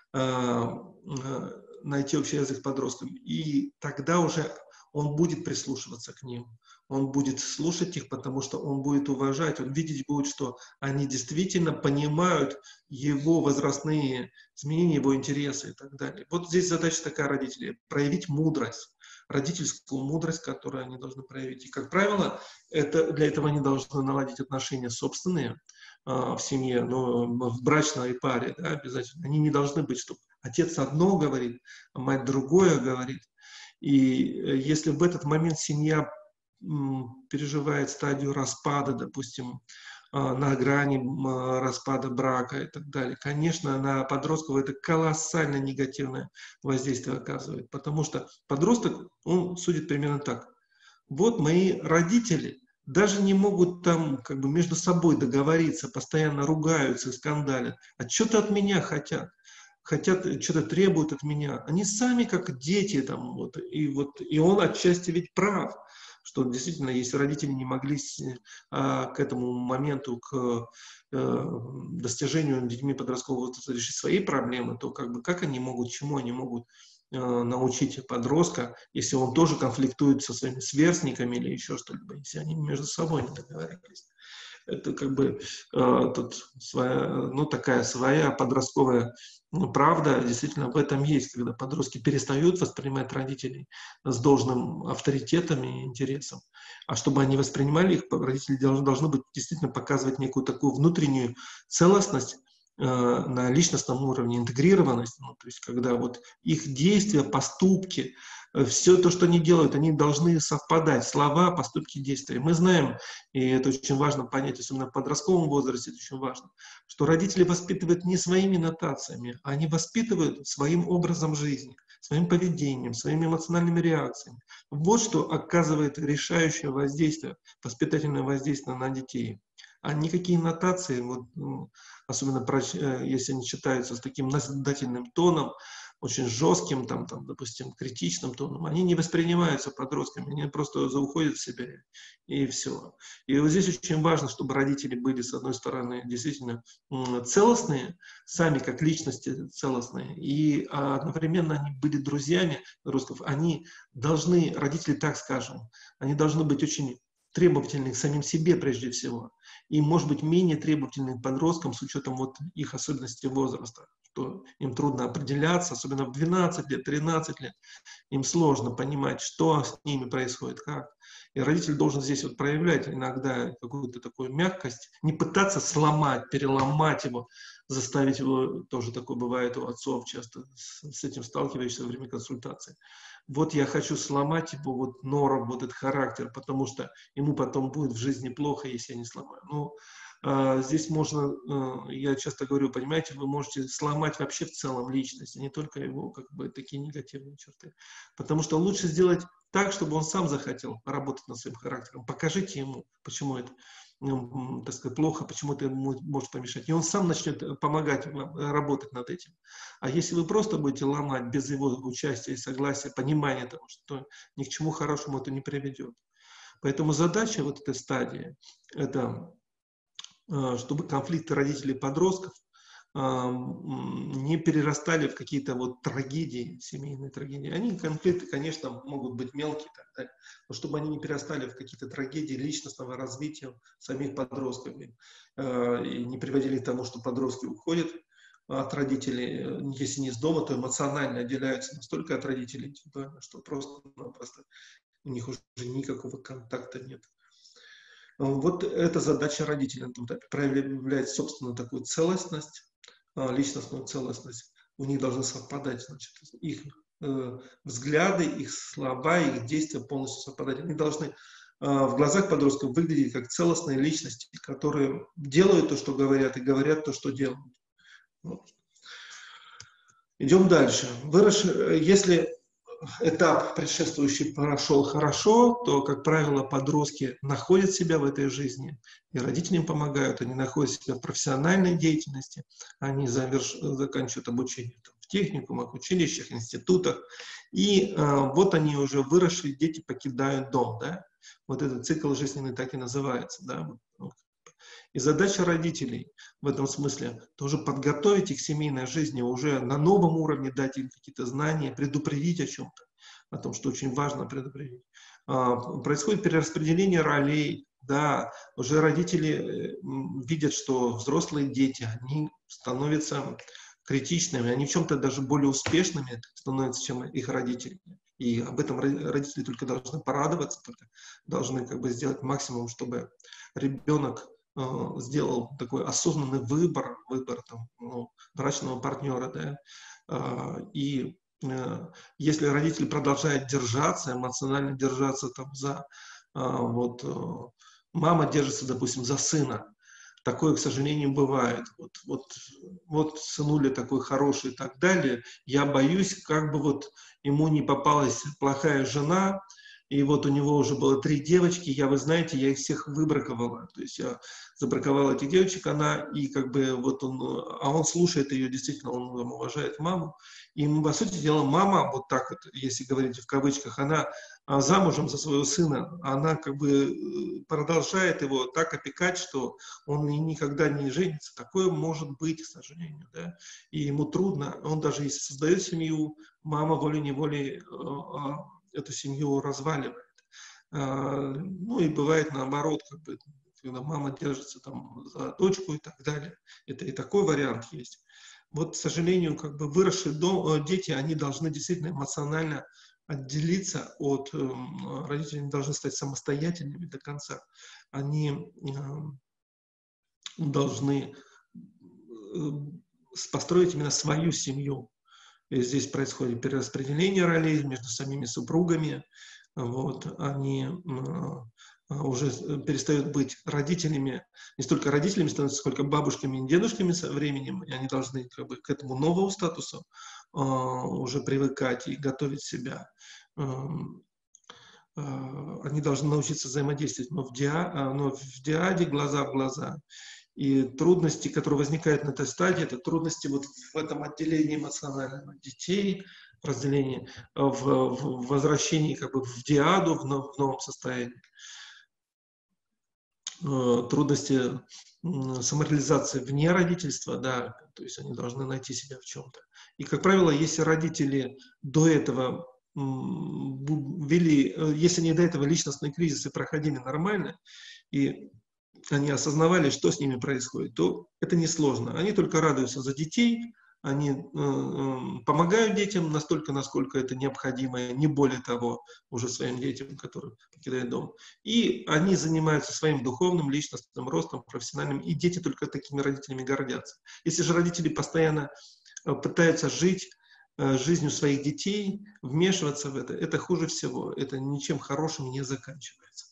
с подростком. И тогда уже он будет прислушиваться к ним. Он будет слушать их, потому что он будет уважать, он видеть будет, что они действительно понимают его возрастные изменения, его интересы и так далее. Вот здесь задача такая родителей – проявить мудрость, родительскую мудрость, которую они должны проявить. И, как правило, для этого они должны наладить отношения собственные в семье, но в брачной паре, да, обязательно. Они не должны быть, чтобы отец одно говорит, а мать другое говорит. И если в этот момент семья переживает стадию распада, допустим, на грани распада брака и так далее, конечно, на подростков это колоссально негативное воздействие оказывает, потому что подросток, он судит примерно так. Вот мои родители даже не могут там как бы между собой договориться, постоянно ругаются и скандалят, а что-то от меня хотят, что-то требуют от меня. Они сами как дети там, и он отчасти ведь прав, что действительно, если родители не могли к этому моменту, к достижению детьми подросткового возраста решить свои проблемы, то как они могут, чему они могут научить подростка, если он тоже конфликтует со своими сверстниками или еще что-либо, если они между собой не договорились. Это как бы тут такая своя подростковая правда, действительно в этом есть, когда подростки перестают воспринимать родителей с должным авторитетом и интересом. А чтобы они воспринимали их, родители должны быть действительно показывать некую такую внутреннюю целостность, на личностном уровне интегрированность, ну, то есть когда вот их действия, поступки, все то, что они делают, они должны совпадать, слова, поступки, действия. Мы знаем, и это очень важно понять, особенно в подростковом возрасте, это очень важно, что родители воспитывают не своими нотациями, они воспитывают своим образом жизни, своим поведением, своими эмоциональными реакциями. Вот что оказывает решающее воздействие, воспитательное воздействие на детей. А никакие нотации, вот, особенно если они читаются с таким назидательным тоном, очень жестким, допустим, критичным тоном, они не воспринимаются подростками, они просто уходят в себя, и все. И вот здесь очень важно, чтобы родители были, с одной стороны, действительно целостные, сами как личности целостные, и одновременно они были друзьями подростков. Они должны, родители, так скажем, они должны быть очень требовательны к самим себе прежде всего, и, может быть, менее требовательны к подросткам с учетом вот их особенностей возраста, что им трудно определяться, особенно в 12 лет, 13 лет, им сложно понимать, что с ними происходит, как. И родитель должен здесь вот проявлять иногда какую-то такую мягкость, не пытаться сломать, переломать его, заставить его, тоже такое бывает у отцов часто, с этим сталкиваешься во время консультации. Вот я хочу сломать его вот норм, вот этот характер, потому что ему потом будет в жизни плохо, если я не сломаю. Ну, здесь можно, я часто говорю, понимаете, вы можете сломать вообще в целом личность, а не только его, как бы, такие негативные черты. Потому что лучше сделать так, чтобы он сам захотел работать над своим характером. Покажите ему, почему это, так сказать, плохо, почему это ему может помешать. И он сам начнет помогать вам работать над этим. А если вы просто будете ломать без его участия и согласия, понимания того, что ни к чему хорошему это не приведет. Поэтому задача вот этой стадии – это чтобы конфликты родителей и подростков не перерастали в какие-то вот трагедии, семейные трагедии. Они, конфликты, конечно, могут быть мелкие, так далее, но чтобы они не перерастали в какие-то трагедии личностного развития самих подростков и не приводили к тому, что подростки уходят от родителей, если не из дома, то эмоционально отделяются настолько от родителей, что просто у них уже никакого контакта нет. Вот эта задача родителей на том этапе, проявлять собственную такую целостность, личностную целостность. У них должны совпадать, значит, их взгляды, их слова, их действия полностью совпадать. Они должны в глазах подростков выглядеть как целостные личности, которые делают то, что говорят, и говорят то, что делают. Вот. Идем дальше. Если этап предшествующий прошел хорошо, то, как правило, подростки находят себя в этой жизни, и родители им помогают, они находят себя в профессиональной деятельности, они заканчивают обучение в техникумах, училищах, институтах, и вот они уже выросшие дети покидают дом, да? Вот этот цикл жизненный так и называется, да? И задача родителей в этом смысле тоже подготовить их к семейной жизни, уже на новом уровне дать им какие-то знания, предупредить о чем-то, о том, что очень важно предупредить. Происходит перераспределение ролей, да, уже родители видят, что взрослые дети, они становятся критичными, они в чем-то даже более успешными становятся, чем их родители. И об этом родители только должны порадоваться, только должны как бы сделать максимум, чтобы ребенок сделал такой осознанный выбор там, брачного партнера, да, и если родители продолжают держаться, эмоционально держаться там за, мама держится, допустим, за сына, такое, к сожалению, бывает. Вот сынуля такой хороший и так далее, я боюсь, как бы вот ему не попалась плохая жена, и вот у него уже было 3 девочки, вы знаете, я их всех выбраковала. То есть я забраковала этих девочек, и как бы вот он слушает ее, действительно, он уважает маму. И, по сути дела, мама, вот так вот, если говорить в кавычках, она замужем за своего сына, она как бы продолжает его так опекать, что он никогда не женится. Такое может быть, к сожалению, да. И ему трудно, он даже если создает семью, мама волей-неволей эту семью разваливает. Ну и бывает наоборот, как бы, когда мама держится там за дочку и так далее. Это и такой вариант есть. Вот, к сожалению, как бы выросшие дети, они должны действительно эмоционально отделиться от родителей, они должны стать самостоятельными до конца. Они должны построить именно свою семью. И здесь происходит перераспределение ролей между самими супругами. Вот, они уже перестают быть родителями, не столько родителями становятся, сколько бабушками и дедушками со временем, и они должны как бы к этому новому статусу уже привыкать и готовить себя. Они должны научиться взаимодействовать, но в диаде глаза в глаза. И трудности, которые возникают на этой стадии, это трудности вот в этом отделении эмоционального детей, в разделении, в возвращении как бы в диаду, в новом состоянии. Трудности самореализации вне родительства, да, то есть они должны найти себя в чем-то. И, как правило, если родители до этого если они до этого личностные кризисы проходили нормально, и они осознавали, что с ними происходит, то это несложно. Они только радуются за детей, они помогают детям настолько, насколько это необходимо, не более того, уже своим детям, которые покидают дом. И они занимаются своим духовным, личностным ростом, профессиональным, и дети только такими родителями гордятся. Если же родители постоянно пытаются жить жизнью своих детей, вмешиваться в это хуже всего. Это ничем хорошим не заканчивается.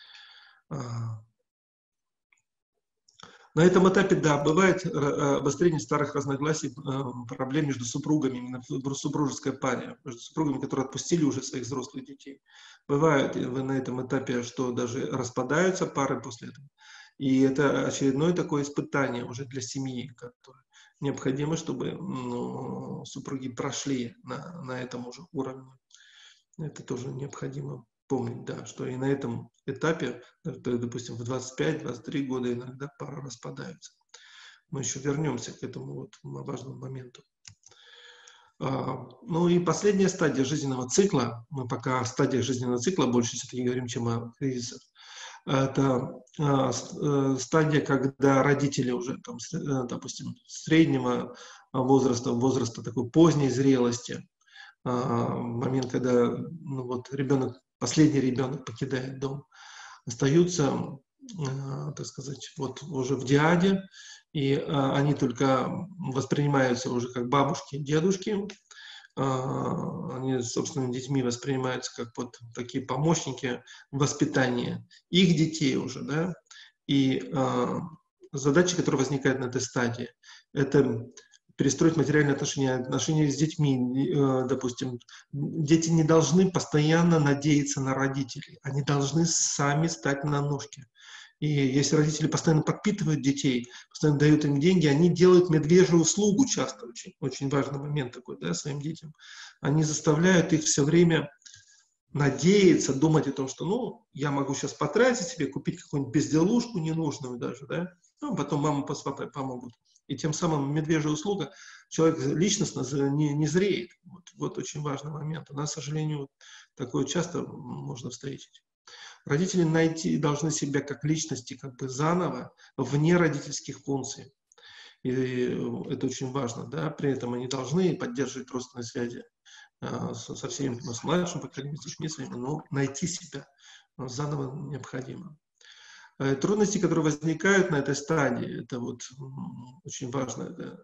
На этом этапе, да, бывает обострение старых разногласий, проблем между супругами, именно в супружеской паре, между супругами, которые отпустили уже своих взрослых детей. Бывает на этом этапе, что даже распадаются пары после этого. И это очередное такое испытание уже для семьи, которое необходимо, чтобы супруги прошли на этом уже уровне. Это тоже необходимо помнить, да, что и на этом этапе, допустим, в 25-23 года иногда пары распадаются. Мы еще вернемся к этому вот важному моменту. Ну и последняя стадия жизненного цикла, мы пока о стадиях жизненного цикла больше все-таки говорим, чем о кризисах. Это стадия, когда родители уже, там, допустим, среднего возраста такой поздней зрелости, момент, когда ребенок, последний ребенок покидает дом, остаются, так сказать, вот уже в диаде, и они только воспринимаются уже как бабушки, дедушки, они собственными детьми воспринимаются как вот такие помощники воспитания их детей уже, да, и задачи, которые возникают на этой стадии, это перестроить материальные отношения с детьми. Допустим, дети не должны постоянно надеяться на родителей, они должны сами стать на ножки. И если родители постоянно подпитывают детей, постоянно дают им деньги, они делают медвежью услугу часто, очень, очень важный момент такой, да, своим детям. Они заставляют их все время надеяться, думать о том, что, я могу сейчас потратить себе, купить какую-нибудь безделушку ненужную даже, да, потом мама с папой помогут. И тем самым медвежья услуга, человек личностно не зреет. Вот очень важный момент. У нас, к сожалению, такое часто можно встретить. Родители должны себя как личности как бы заново, вне родительских функций. И это очень важно. Да? При этом они должны поддерживать родственные связи со всеми, с младшим поколением, с детьми своими, но найти себя заново необходимо. Трудности, которые возникают на этой стадии, это вот очень важно. Это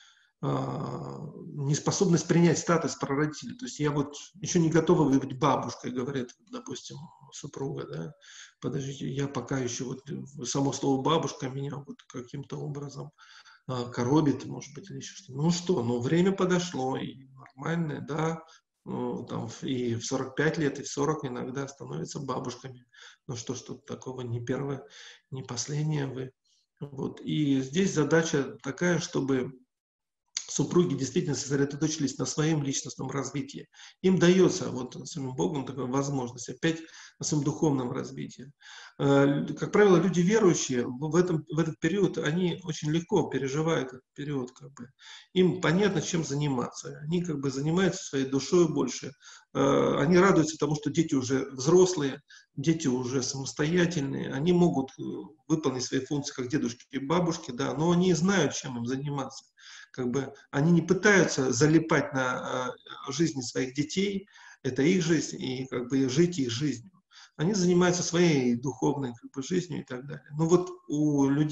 неспособность принять статус прародителя. То есть я вот еще не готова быть бабушкой, говорит, допустим, супруга, да, подождите, я пока еще вот само слово бабушка меня вот каким-то образом коробит, может быть, или еще что-то. Время подошло, и нормально, да, там и в 45 лет, и в 40 иногда становятся бабушками. Что такого, не первое, не последнее вы. Вот. И здесь задача такая, чтобы супруги действительно сосредоточились на своем личностном развитии. Им дается самим Богом такая возможность опять на своем духовном развитии. Как правило, люди верующие в этот период, они очень легко переживают этот период. Им понятно, чем заниматься. Они занимаются своей душой больше. Они радуются тому, что дети уже взрослые, дети уже самостоятельные. Они могут выполнить свои функции как дедушки и бабушки, да, но они знают, чем им заниматься. Они не пытаются залипать на жизни своих детей, это их жизнь, и жить их жизнью. Они занимаются своей духовной жизнью и так далее. У людей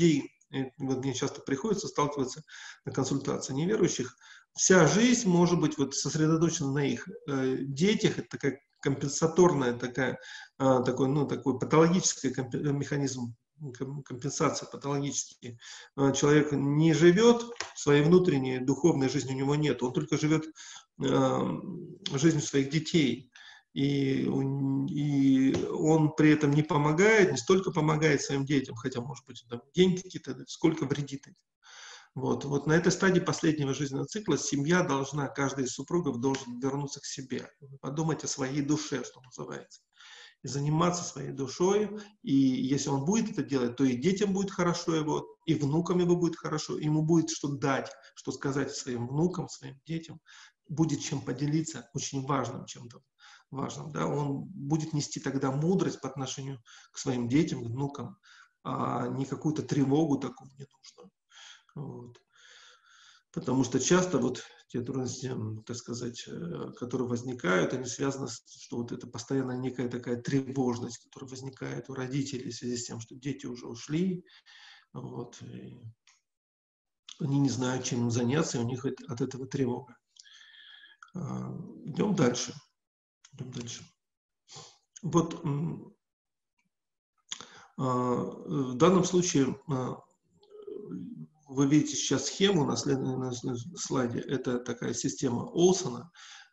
И вот мне часто приходится сталкиваться на консультации неверующих. Вся жизнь может быть вот сосредоточена на их детях. Это такая компенсаторная, такой, ну, такой патологический механизм компенсации, патологический. Человек не живет своей внутренней духовной жизнью, у него нет. Он только живет жизнью своих детей. И он при этом не помогает, не столько помогает своим детям, хотя, может быть, там деньги какие-то, сколько вредит им. Вот на этой стадии последнего жизненного цикла семья должна, каждый из супругов должен вернуться к себе, подумать о своей душе, что называется, и заниматься своей душой. И если он будет это делать, то и детям будет хорошо его, и внукам его будет хорошо, ему будет что дать, что сказать своим внукам, своим детям, будет чем поделиться, очень важным чем-то. Важным, да, он будет нести тогда мудрость по отношению к своим детям, к внукам, а не какую-то тревогу такую ненужную. Вот. Потому что часто вот те трудности, так сказать, которые возникают, они связаны с, что вот это постоянно некая такая тревожность, которая возникает у родителей в связи с тем, что дети уже ушли, вот, и они не знают, чем им заняться, и у них от этого тревога. Идем дальше. Вот в данном случае вы видите сейчас схему на слайде. Это такая система Олсона.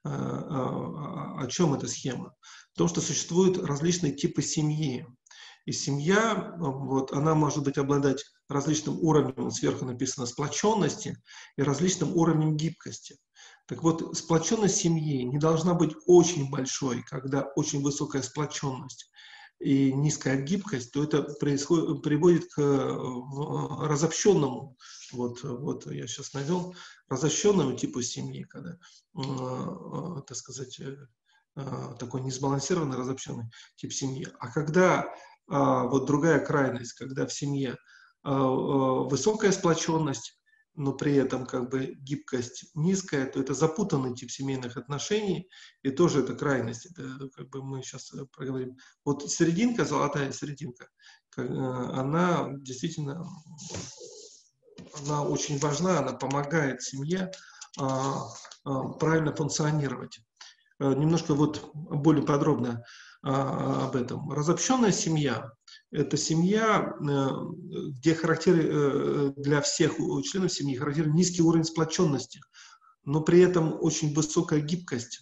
О чем эта схема? В том, что существуют различные типы семьи. И семья, вот, она может быть обладать различным уровнем, сверху написано, сплоченности и различным уровнем гибкости. Так вот, сплоченность семьи не должна быть очень большой, когда очень высокая сплоченность и низкая гибкость, то это приводит к разобщенному, вот я сейчас навел, разобщенному типу семьи, когда, так сказать, такой несбалансированный, разобщенный тип семьи. А когда вот другая крайность, когда в семье высокая сплоченность, но при этом как бы гибкость низкая, то это запутанный тип семейных отношений, и тоже это крайность, это как бы мы сейчас проговорим. Вот серединка, золотая серединка, она действительно, она очень важна, она помогает семье правильно функционировать. Немножко вот более подробно об этом. Разобщенная семья – это семья, где для всех членов семьи характерен низкий уровень сплоченности, но при этом очень высокая гибкость.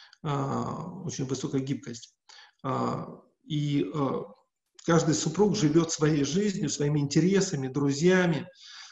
И каждый супруг живет своей жизнью, своими интересами, друзьями,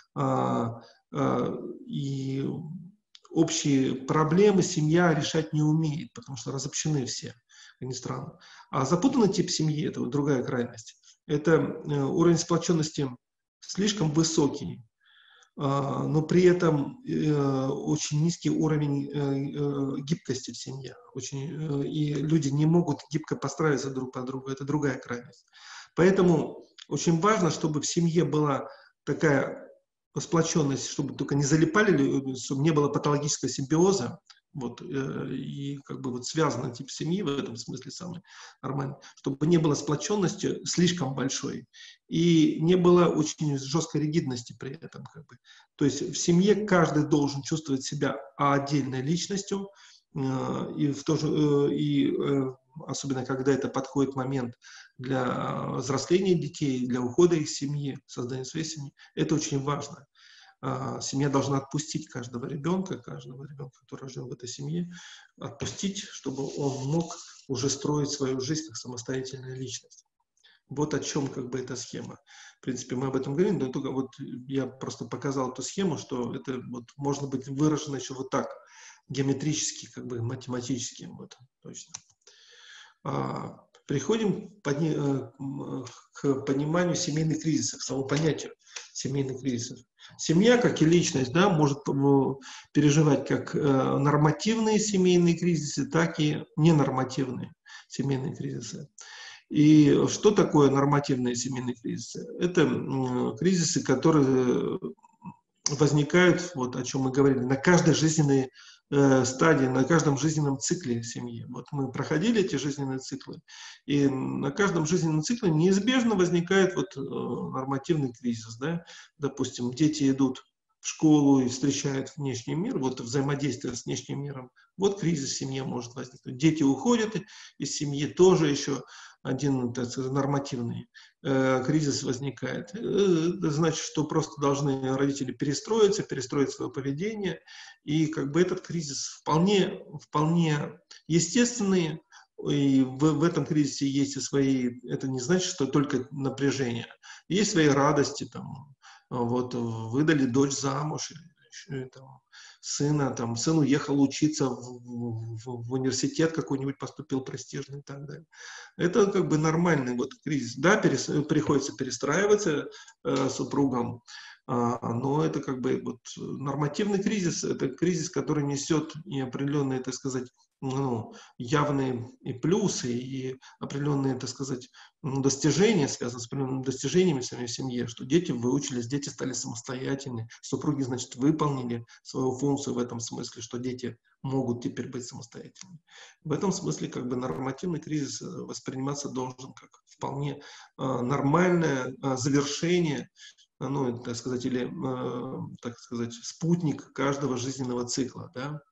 и общие проблемы семья решать не умеет, потому что разобщены все, как ни странно. А запутанный тип семьи – это вот другая крайность. Это уровень сплоченности слишком высокий, но при этом очень низкий уровень гибкости в семье. И люди не могут гибко подстраиваться друг под друга. Это другая крайность. Поэтому очень важно, чтобы в семье была такая сплоченность, чтобы только не залипали, чтобы не было патологического симбиоза, вот, и как бы вот связанный тип семьи в этом смысле самый нормальный, чтобы не было сплоченности слишком большой и не было очень жесткой ригидности при этом. Как бы. То есть в семье каждый должен чувствовать себя отдельной личностью, и особенно когда это подходит момент для взросления детей, для ухода их семьи, создания своей семьи, это очень важно. Семья должна отпустить каждого ребенка, который рожден в этой семье, отпустить, чтобы он мог уже строить свою жизнь как самостоятельная личность. Вот о чем как бы эта схема. В принципе, мы об этом говорим, но только вот я просто показал эту схему, что это вот может быть выражено еще вот так, геометрически, как бы математически. Вот, точно. Переходим к пониманию семейных кризисов, самому понятию семейных кризисов. Семья, как и личность, да, может переживать как нормативные семейные кризисы, так и ненормативные семейные кризисы. И что такое нормативные семейные кризисы? Это кризисы, которые возникают, вот о чем мы говорили, на каждый жизненный стадии, на каждом жизненном цикле семьи. Вот мы проходили эти жизненные циклы, и на каждом жизненном цикле неизбежно возникает вот нормативный кризис, да? Допустим, дети идут в школу и встречают внешний мир, вот взаимодействие с внешним миром, вот кризис в семье может возникнуть. Дети уходят из семьи, тоже еще один, так сказать, нормативный кризис возникает. Это значит, что просто должны родители перестроить свое поведение, и как бы этот кризис вполне естественный, и в этом кризисе есть и свои, это не значит, что только напряжение, есть свои радости, там, вот, выдали дочь замуж, или там, сын уехал учиться в университет какой-нибудь, поступил престижный и так далее. Это как бы нормальный вот кризис. Да, приходится перестраиваться супругам, но это как бы вот нормативный кризис, это кризис, который несет и определенные, так сказать, ну, явные и плюсы, и определенные, так сказать, достижения, связанные с определенными достижениями в самой семье, что дети выучились, дети стали самостоятельны, супруги, значит, выполнили свою функцию в этом смысле, что дети могут теперь быть самостоятельными. В этом смысле как бы нормативный кризис восприниматься должен как вполне нормальное завершение, ну, так сказать, или, так сказать, спутник каждого жизненного цикла, да.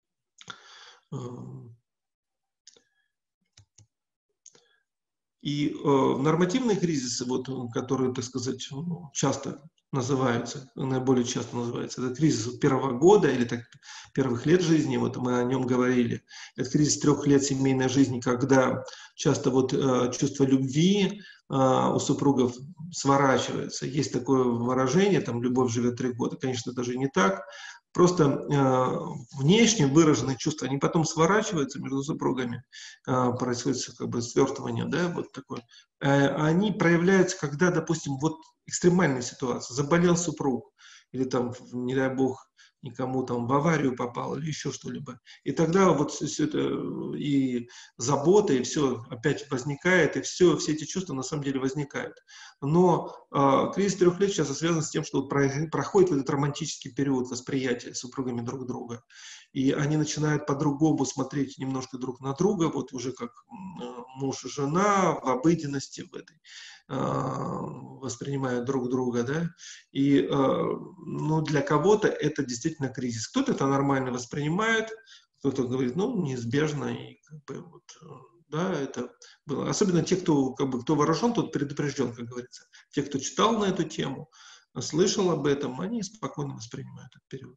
И нормативные кризисы, вот, которые, так сказать, часто называются, наиболее часто называются, это кризис первого года или так, первых лет жизни, вот мы о нем говорили. Это кризис 3 лет семейной жизни, когда часто вот чувство любви у супругов сворачивается. Есть такое выражение, там, любовь живет 3 года. Конечно, даже не так. Просто внешне выраженные чувства, они потом сворачиваются между супругами, происходит как бы свертывание, да, вот такое. Они проявляются, когда, допустим, вот экстремальная ситуация, заболел супруг, или там, не дай бог, никому там в аварию попал, или еще что-либо. И тогда вот все это, и забота, и все опять возникает, и все эти чувства на самом деле возникают. Но кризис 3 лет сейчас связан с тем, что вот проходит этот романтический период восприятия супругами друг друга. И они начинают по-другому смотреть немножко друг на друга, вот уже как муж и жена в обыденности в этой воспринимают друг друга, да, и ну, для кого-то это действительно кризис. Кто-то это нормально воспринимает, кто-то говорит, ну, неизбежно, и как бы вот, да, это было. Особенно те, кто, как бы, кто вооружен, тот предупрежден, как говорится. Те, кто читал на эту тему, слышал об этом, они спокойно воспринимают этот период.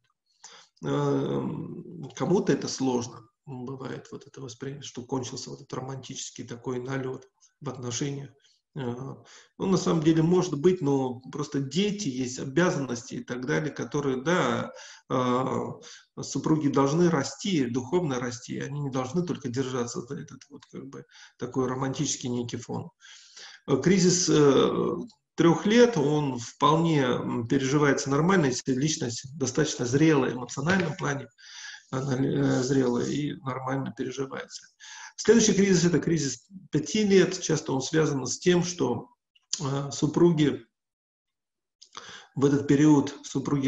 Кому-то это сложно, бывает вот это восприятие, что кончился вот этот романтический такой налет в отношениях. Ну, на самом деле, может быть, но просто дети, есть обязанности и так далее, которые, да, супруги должны расти, духовно расти, они не должны только держаться за этот вот как бы такой романтический некий фон. Кризис 3 лет, он вполне переживается нормально, если личность достаточно зрелая в эмоциональном плане, она зрелая и нормально переживается. Следующий кризис – это кризис 5 лет. Часто он связан с тем, что супруги в этот период,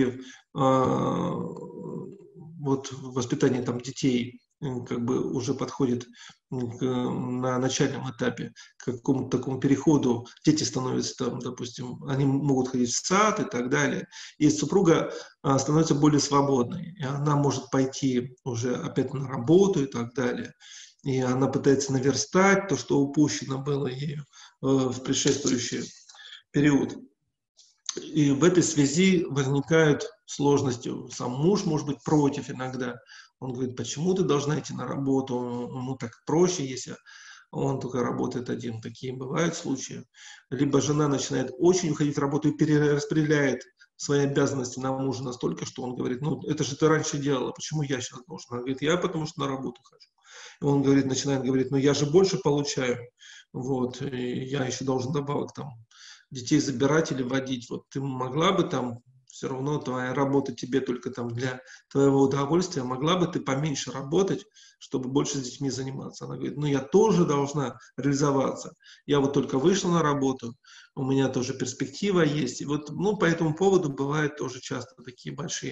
вот воспитание там детей как бы уже подходит на начальном этапе к какому-то такому переходу. Дети становятся там, допустим, они могут ходить в сад и так далее. И супруга становится более свободной. И она может пойти уже опять на работу и так далее. И она пытается наверстать то, что упущено было ею в предшествующий период. И в этой связи возникают сложности. Сам муж может быть против иногда. Он говорит, почему ты должна идти на работу? Ему так проще, если он только работает один. Такие бывают случаи. Либо жена начинает очень уходить в работу и перераспределяет свои обязанности на мужа настолько, что он говорит, ну это же ты раньше делала, почему я сейчас должен? Она говорит, я потому что на работу хожу. И он говорит, начинает говорить, ну я же больше получаю, вот, и я еще должен добавок там детей забирать или водить. Вот ты могла бы там, все равно твоя работа тебе только там для твоего удовольствия, могла бы ты поменьше работать, чтобы больше с детьми заниматься. Она говорит, ну я тоже должна реализоваться. Я вот только вышла на работу, у меня тоже перспектива есть. И вот, ну, по этому поводу бывают тоже часто такие большие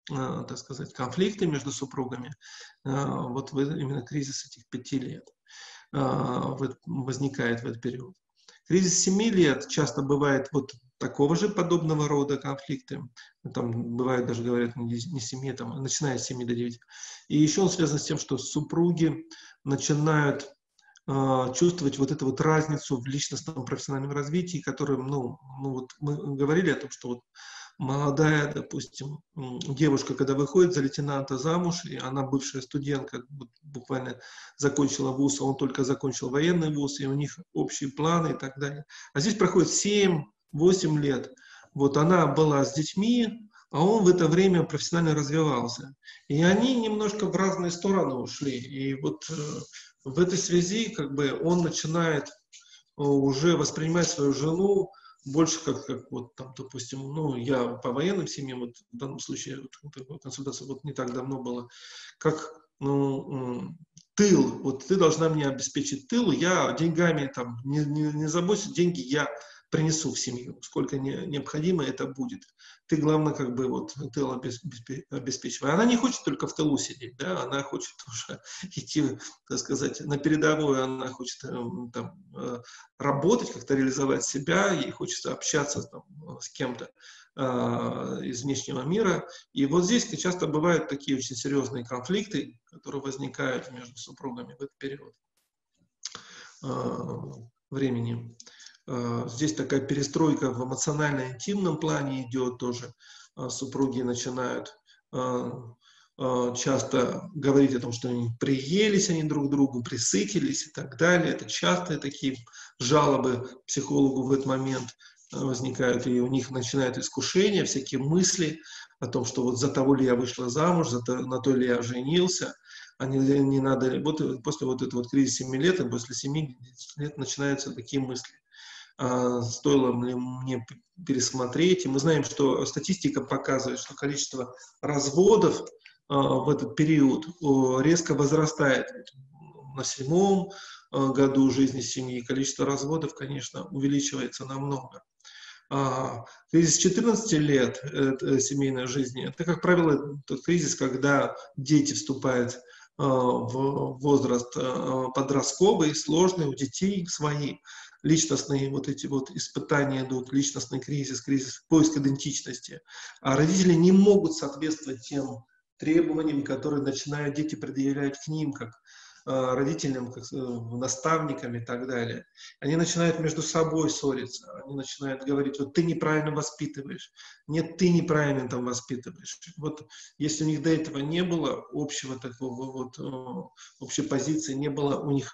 так сказать, конфликты между супругами, вот именно кризис этих 5 лет возникает в этот период. Кризис 7 лет часто бывает вот такого же подобного рода конфликты. Там бывает даже, говорят, не 7, там, начиная с 7 до 9. И еще он связан с тем, что супруги начинают чувствовать вот эту вот разницу в личностном профессиональном развитии, которую, вот мы говорили о том, что вот молодая, допустим, девушка, когда выходит за лейтенанта замуж, и она бывшая студентка, буквально закончила вуз, а он только закончил военный вуз, и у них общие планы и так далее. А здесь проходит 7-8 лет. Вот она была с детьми, а он в это время профессионально развивался. И они немножко в разные стороны ушли. И вот в этой связи как бы он начинает уже воспринимать свою жену больше как вот там, допустим, я по военным семьям, вот в данном случае вот, консультация вот не так давно была, как, тыл, вот ты должна мне обеспечить тыл, я деньгами там не забойся, деньги я принесу в семью, сколько необходимо это будет. Ты, главное, как бы вот тыл обеспечивай. Она не хочет только в тылу сидеть, да, она хочет уже идти, так сказать, на передовую, она хочет там работать, как-то реализовать себя, ей хочется общаться там с кем-то из внешнего мира. И вот здесь часто бывают такие очень серьезные конфликты, которые возникают между супругами в этот период времени. Здесь такая перестройка в эмоционально-интимном плане идет тоже. Супруги начинают часто говорить о том, что они приелись они друг к другу, присытились и так далее. Это частые такие жалобы психологу в этот момент возникают, и у них начинают искушения, всякие мысли о том, что вот за того ли я вышла замуж, на той ли я женился, а не надо. Вот после вот этого вот кризиса 7 лет, и после 7 лет начинаются такие мысли. Стоило ли мне пересмотреть. И мы знаем, что статистика показывает, что количество разводов в этот период резко возрастает. На 7-м году жизни семьи количество разводов, конечно, увеличивается намного. Кризис 14 лет семейной жизни, это, как правило, тот кризис, когда дети вступают в возраст подростковый, сложный, у детей свои личностные вот эти вот испытания идут, личностный кризис, кризис поиск идентичности. А родители не могут соответствовать тем требованиям, которые начинают дети предъявлять к ним, как родителям, как наставникам и так далее. Они начинают между собой ссориться, они начинают говорить, вот ты неправильно воспитываешь, нет, ты неправильно там воспитываешь. Вот если у них до этого не было общего такого вот, общей позиции, не было у них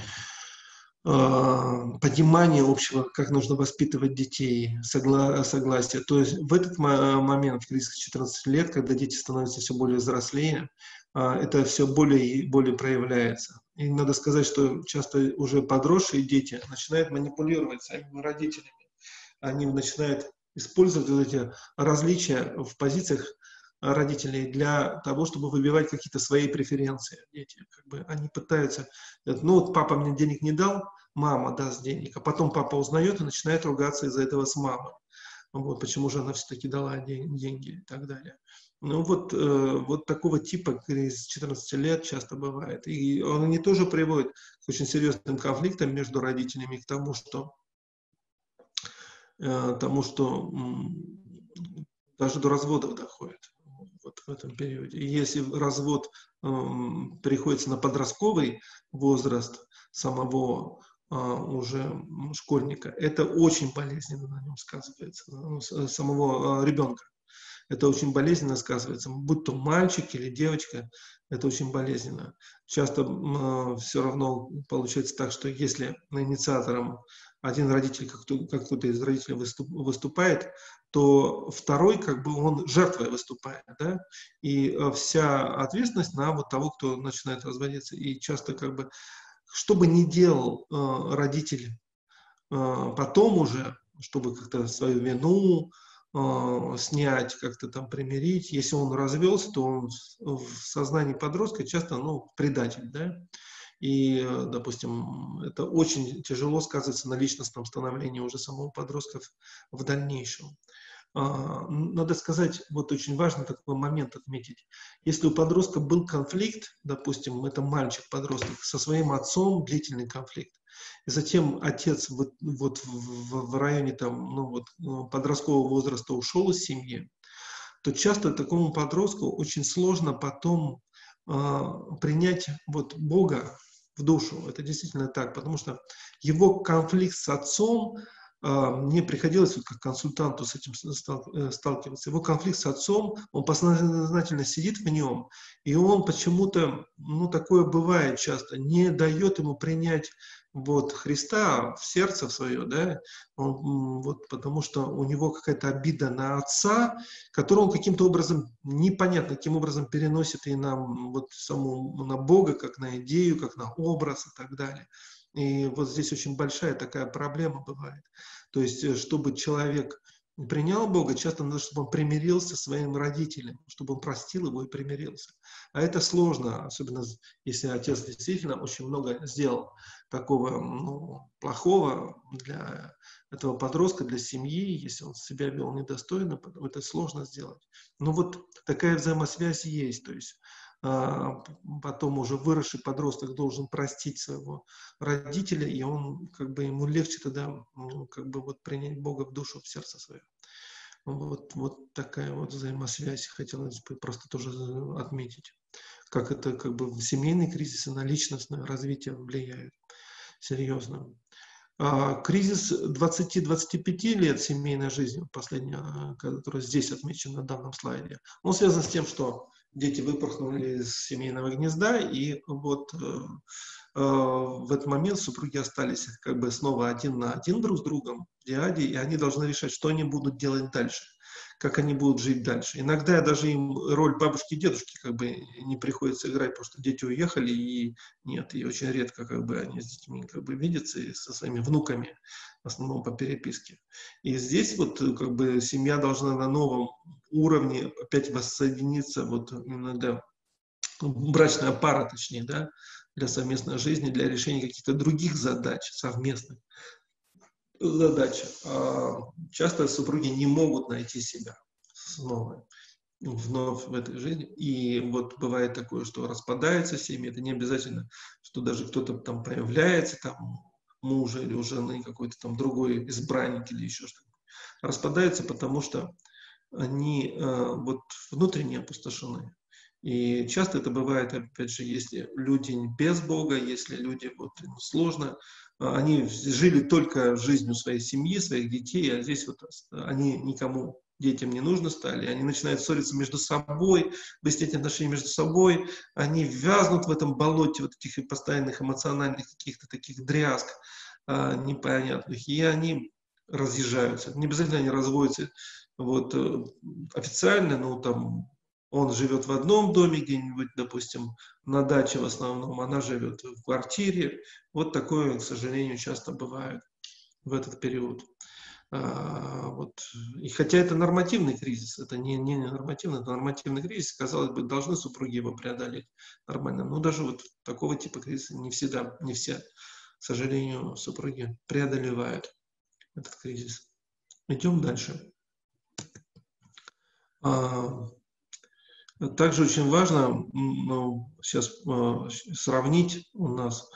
понимания общего, как нужно воспитывать детей, согласия. То есть в этот момент, в кризис 14 лет, когда дети становятся все более взрослее, это все более и более проявляется. И надо сказать, что часто уже подросшие дети начинают манипулировать своими родителями. Они начинают использовать вот эти различия в позициях родителей для того, чтобы выбивать какие-то свои преференции. Дети, как бы, они пытаются, вот папа мне денег не дал, мама даст денег, а потом папа узнает и начинает ругаться из-за этого с мамой. Вот почему же она все-таки дала деньги и так далее. Вот такого типа кризис 14 лет часто бывает. И они тоже приводят к очень серьезным конфликтам между родителями, к тому, что даже до разводов доходит вот в этом периоде. И если развод приходится на подростковый возраст самого уже школьника, это очень болезненно на нем сказывается, самого ребенка. Это очень болезненно сказывается, будь то мальчик или девочка, это очень болезненно. Часто все равно получается так, что если инициатором один родитель, как кто-то из родителей выступает, то второй, как бы, он жертвой выступает, да, и вся ответственность на вот того, кто начинает разводиться. И часто, как бы, что бы ни делал родитель потом уже, чтобы как-то свою вину снять, как-то там примирить. Если он развелся, то он в сознании подростка часто, предатель, да. И, допустим, это очень тяжело сказывается на личностном становлении уже самого подростка в дальнейшем. надо сказать, вот очень важно такой момент отметить. Если у подростка был конфликт, допустим, это мальчик-подросток, со своим отцом длительный конфликт, и затем отец вот в районе там, подросткового возраста ушел из семьи, то часто такому подростку очень сложно потом принять вот Бога в душу. Это действительно так, потому что его конфликт с отцом, мне приходилось вот как консультанту с этим сталкиваться. Его конфликт с отцом, он подсознательно сидит в нем, и он почему-то, такое бывает часто, не дает ему принять вот Христа в сердце свое, да, потому что у него какая-то обида на отца, которую он каким-то образом, непонятно каким образом переносит и на на Бога, как на идею, как на образ и так далее. И вот здесь очень большая такая проблема бывает. То есть, чтобы человек принял Бога, часто надо, чтобы он примирился со своим родителем, чтобы он простил его и примирился. А это сложно, особенно если отец действительно очень много сделал такого плохого для этого подростка, для семьи, если он себя вел недостойно, это сложно сделать. Но вот такая взаимосвязь есть. То есть потом уже выросший подросток должен простить своего родителя, и он, ему легче тогда, принять Бога в душу, в сердце свое. Вот такая вот взаимосвязь хотелось бы просто тоже отметить. Как это семейные кризисы на личностное развитие влияют серьезно. Кризис 20-25 лет семейной жизни, последний, который здесь отмечен на данном слайде, он связан с тем, что дети выпорхнули из семейного гнезда, и вот в этот момент супруги остались снова один на один друг с другом, дяди, и они должны решать, что они будут делать дальше, как они будут жить дальше. Иногда даже им роль бабушки и дедушки не приходится играть, потому что дети уехали, и очень редко они с детьми видятся и со своими внуками, в основном по переписке. И здесь семья должна на новом уровне опять воссоединиться, брачная пара, точнее, да, для совместной жизни, для решения каких-то других задач, совместных задач. Часто супруги не могут найти себя вновь в этой жизни. И вот бывает такое, что распадаются семьи. Это не обязательно, что даже кто-то там появляется, там мужа или у жены какой-то там другой избранник или еще что-то. Распадаются, потому что они внутренне опустошены. И часто это бывает, опять же, если люди без Бога, если люди им сложно, они жили только жизнью своей семьи, своих детей, а здесь они никому, детям не нужны стали, они начинают ссориться между собой, выяснять отношения между собой, они вязнут в этом болоте этих постоянных эмоциональных каких-то таких дрязг непонятных, и они разъезжаются. Не обязательно они разводятся официально, он живет в одном доме где-нибудь, допустим, на даче в основном, она живет в квартире. Вот такое, к сожалению, часто бывает в этот период. И хотя это нормативный кризис, это не нормативный, это нормативный кризис, казалось бы, должны супруги его преодолеть нормально. Но даже такого типа кризиса не все, к сожалению, супруги преодолевают этот кризис. Идем дальше. Также очень важно сейчас сравнить у нас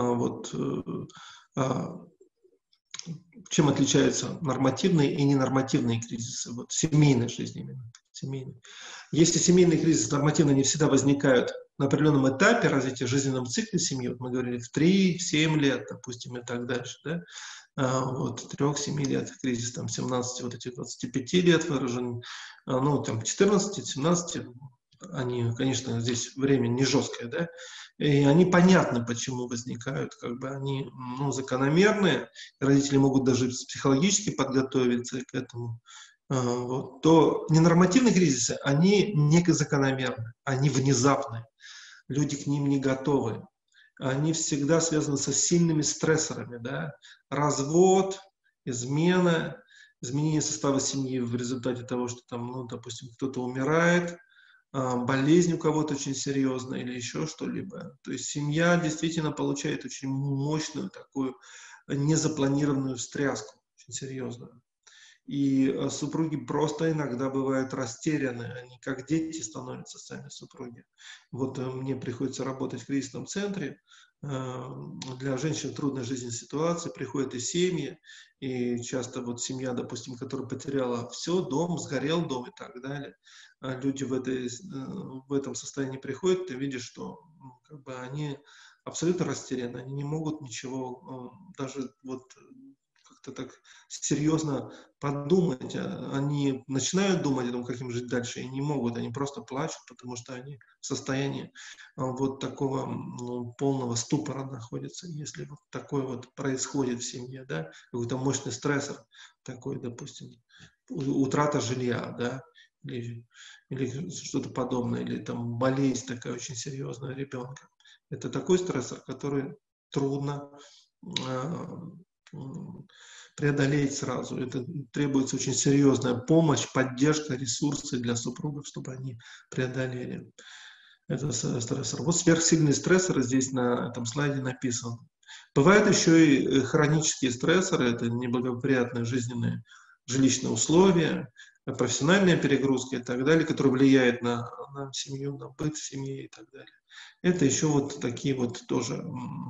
чем отличаются нормативные и ненормативные кризисы, семейной жизни именно. Семейной. Если семейный кризис нормативно не всегда возникают на определенном этапе развития в жизненном цикле семьи, мы говорили в 3-7 лет, допустим, и так дальше, да, 3-7 лет кризис, 17, 25 лет выражен, 14-17, они, конечно, здесь время не жесткое, да, и они понятны, почему возникают, они, закономерные, родители могут даже психологически подготовиться к этому, то ненормативные кризисы, они не закономерны, они внезапны, люди к ним не готовы. Они всегда связаны со сильными стрессорами, да, развод, измена, изменение состава семьи в результате того, что допустим, кто-то умирает, болезнь у кого-то очень серьезная или еще что-либо. То есть семья действительно получает очень мощную такую незапланированную встряску, очень серьезную. И супруги просто иногда бывают растеряны, они как дети становятся сами супруги. Вот мне приходится работать в кризисном центре, для женщин в трудной жизненной ситуации приходят и семьи, и часто вот семья, допустим, которая потеряла все, дом, сгорел дом и так далее. А люди в этом состоянии приходят, ты видишь, что как бы они абсолютно растеряны, они не могут ничего, даже вот как-то так серьезно подумать. Они начинают думать о том, как им жить дальше, и не могут, они просто плачут, потому что они в состоянии вот такого полного ступора находятся, если вот такое вот происходит в семье, да, какой-то мощный стрессор такой, допустим, утрата жилья, да, или что-то подобное, или там болезнь такая очень серьезная ребенка. Это такой стрессор, который трудно преодолеть сразу. Это требуется очень серьезная помощь, поддержка, ресурсы для супругов, чтобы они преодолели этот стрессор. Вот сверхсильные стрессоры здесь на этом слайде написаны. Бывают еще и хронические стрессоры, это неблагоприятные жизненные жилищные условия, профессиональная перегрузка и так далее, которые влияют на семью, на быт семьи и так далее. Это еще вот такие вот тоже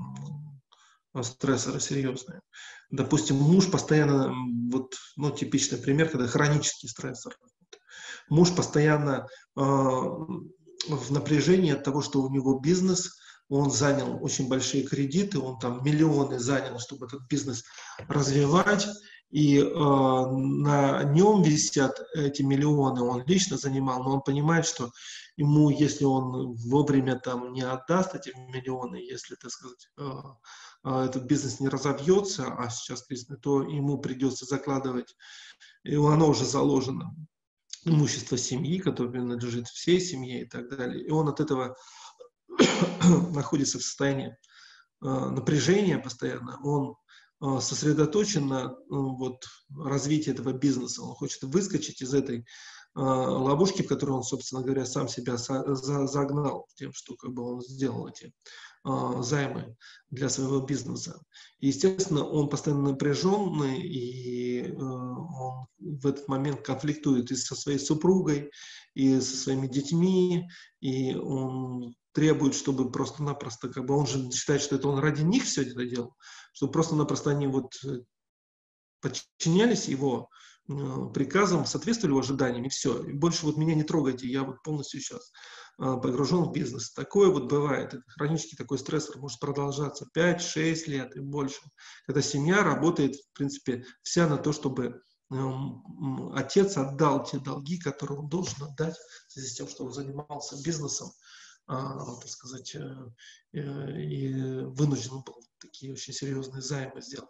стрессоры серьезные. Допустим, муж постоянно, вот, ну, типичный пример, когда хронический стрессор. Муж постоянно в напряжении от того, что у него бизнес, он занял очень большие кредиты, он там миллионы занял, чтобы этот бизнес развивать, и на нем висят эти миллионы, он лично занимал, но он понимает, что ему, если он вовремя там не отдаст эти миллионы, если, так сказать, этот бизнес не разовьется, а сейчас кризис, то ему придется закладывать, и оно уже заложено, имущество семьи, которое принадлежит всей семье и так далее. И он от этого находится в состоянии напряжения постоянно, он сосредоточен на вот, развитии этого бизнеса, он хочет выскочить из этой ловушки, в которую он, собственно говоря, сам себя загнал тем, что как бы он сделал эти займы для своего бизнеса. И, естественно, он постоянно напряженный, и он в этот момент конфликтует и со своей супругой, и со своими детьми, и он требует, чтобы просто-напросто, как бы он же считает, что это он ради них все это делал, чтобы просто-напросто они вот подчинялись его приказам, соответствовали его ожиданиям, и все. И больше вот меня не трогайте, я вот полностью сейчас погружен в бизнес. Такое вот бывает. Это хронический такой стрессор может продолжаться 5-6 лет и больше. Когда семья работает, в принципе, вся на то, чтобы отец отдал те долги, которые он должен отдать в связи с тем, что он занимался бизнесом, так сказать, и вынужден был такие очень серьезные займы сделать.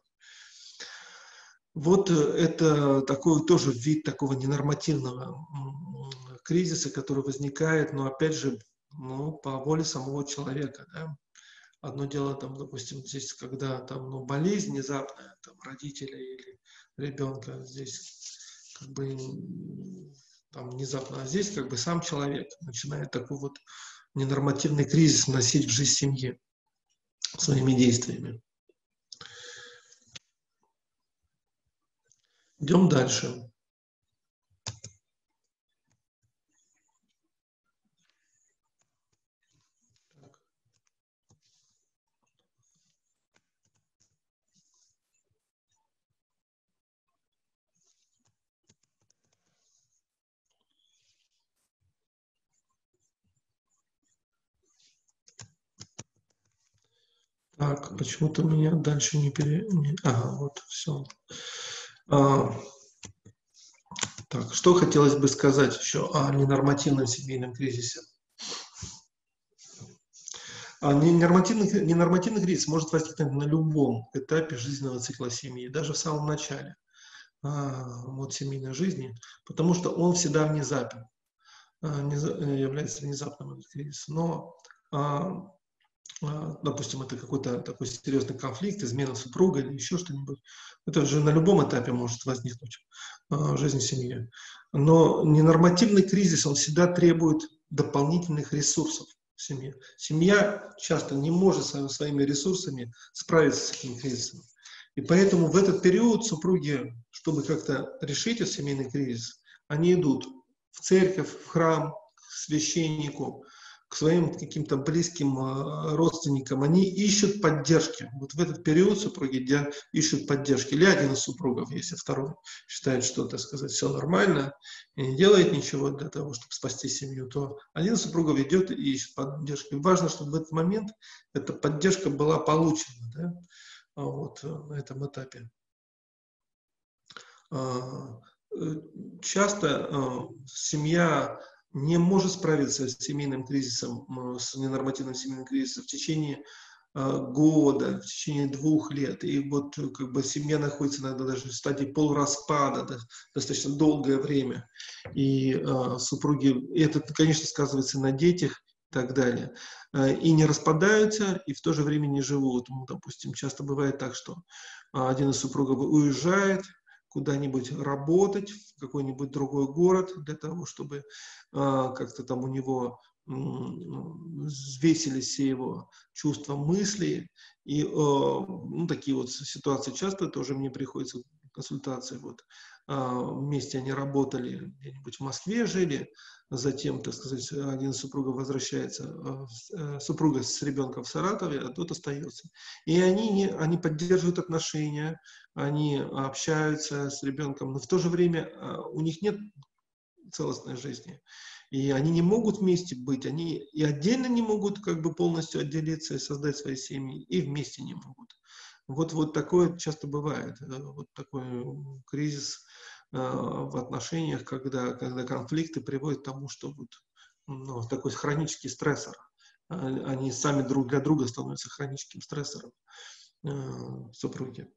Вот это такой тоже вид такого ненормативного кризиса, который возникает, но опять же, ну, по воле самого человека. Да? Одно дело, там, допустим, здесь, когда там, ну, болезнь внезапная, там, родителя или ребенка, здесь как бы там, внезапно, а здесь как бы сам человек начинает такой вот ненормативный кризис вносить в жизнь семьи своими действиями. Идем дальше. Так, почему-то меня дальше не Ага, вот, все. Так, что хотелось бы сказать еще о ненормативном семейном кризисе? Ненормативный кризис может возникнуть на любом этапе жизненного цикла семьи, даже в самом начале вот, семейной жизни, потому что он всегда внезапен, является внезапным этот кризис. Но допустим, это какой-то такой серьезный конфликт, измена супруга или еще что-нибудь, это же на любом этапе может возникнуть в жизни семьи. Но ненормативный кризис, он всегда требует дополнительных ресурсов в семье. Семья часто не может своими ресурсами справиться с этим кризисом. И поэтому в этот период супруги, чтобы как-то решить этот семейный кризис, они идут в церковь, в храм, к священнику, к своим каким-то близким родственникам. Они ищут поддержки. Вот в этот период супруги ищут поддержки. Или один из супругов, если второй считает, что, так сказать, все нормально и не делает ничего для того, чтобы спасти семью, то один из супругов идет и ищет поддержки. И важно, чтобы в этот момент эта поддержка была получена, да, вот на этом этапе. Часто семья не может справиться с семейным кризисом, с ненормативным семейным кризисом в течение года, в течение 2 лет. И вот как бы семья находится иногда даже в стадии полураспада, да, достаточно долгое время. И супруги, это, конечно, сказывается на детях и так далее. И не распадаются, и в то же время не живут. Ну, допустим, часто бывает так, что один из супругов уезжает куда-нибудь работать, в какой-нибудь другой город, для того, чтобы как-то там у него взвесились все его чувства, мысли. И ну, такие вот ситуации часто тоже мне приходится консультации. Вот. Вместе они работали, где-нибудь в Москве жили, затем, так сказать, один из супругов возвращается, супруга с ребенком в Саратове, а тот остается. И они поддерживают отношения, они общаются с ребенком, но в то же время у них нет целостной жизни. И они не могут вместе быть, они и отдельно не могут как бы полностью отделиться и создать свои семьи, и вместе не могут. Вот такое часто бывает, вот такой кризис в отношениях, когда конфликты приводят к тому, что вот, ну, такой хронический стрессор. Они сами друг для друга становятся хроническим стрессором, супруги.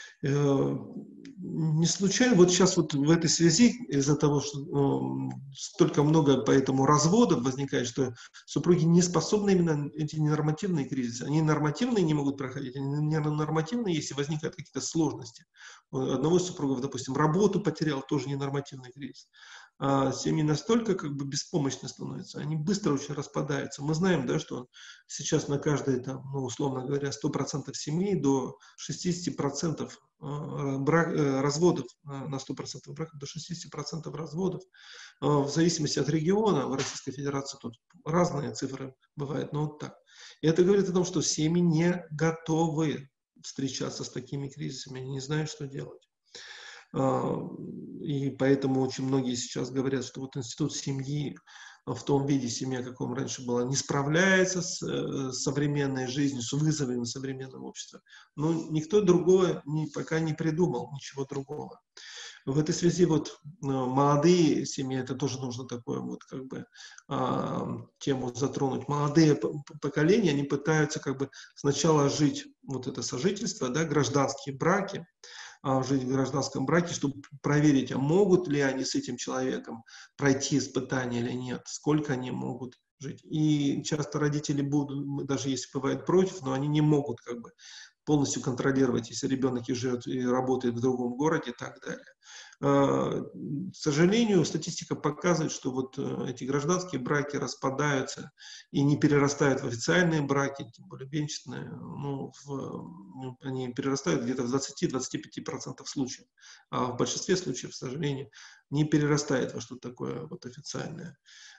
Не случайно, вот сейчас вот в этой связи, из-за того, что столько много поэтому разводов возникает, что супруги не способны именно эти ненормативные кризисы. Они нормативные не могут проходить, они ненормативные, если возникают какие-то сложности. У одного из супругов, допустим, работу потерял, тоже ненормативный кризис. Семьи настолько как бы беспомощны становятся, они быстро очень распадаются. Мы знаем, да, что сейчас на каждой, там, ну, условно говоря, 100% семей до 60% разводов, на 100% браков, до 60% разводов, в зависимости от региона, в Российской Федерации тут разные цифры бывают, но вот так. И это говорит о том, что семьи не готовы встречаться с такими кризисами, они не знают, что делать. И поэтому очень многие сейчас говорят, что вот институт семьи в том виде семья, каком раньше была, не справляется с современной жизнью, с вызовами современного общества. Но никто другого пока не придумал, ничего другого. В этой связи вот молодые семьи, это тоже нужно такую вот как бы тему затронуть. Молодые поколения, они пытаются как бы сначала жить вот это сожительство, да, гражданские браки, жить в гражданском браке, чтобы проверить, а могут ли они с этим человеком пройти испытания или нет, сколько они могут жить. И часто родители будут, даже если бывает против, но они не могут как бы полностью контролировать, если ребенок и живет и работает в другом городе и так далее. К сожалению, статистика показывает, что вот эти гражданские браки распадаются и не перерастают в официальные браки, тем более венчатные, они перерастают где-то в 20-25% случаев. А в большинстве случаев, к сожалению, не перерастает во что-то такое вот официальное.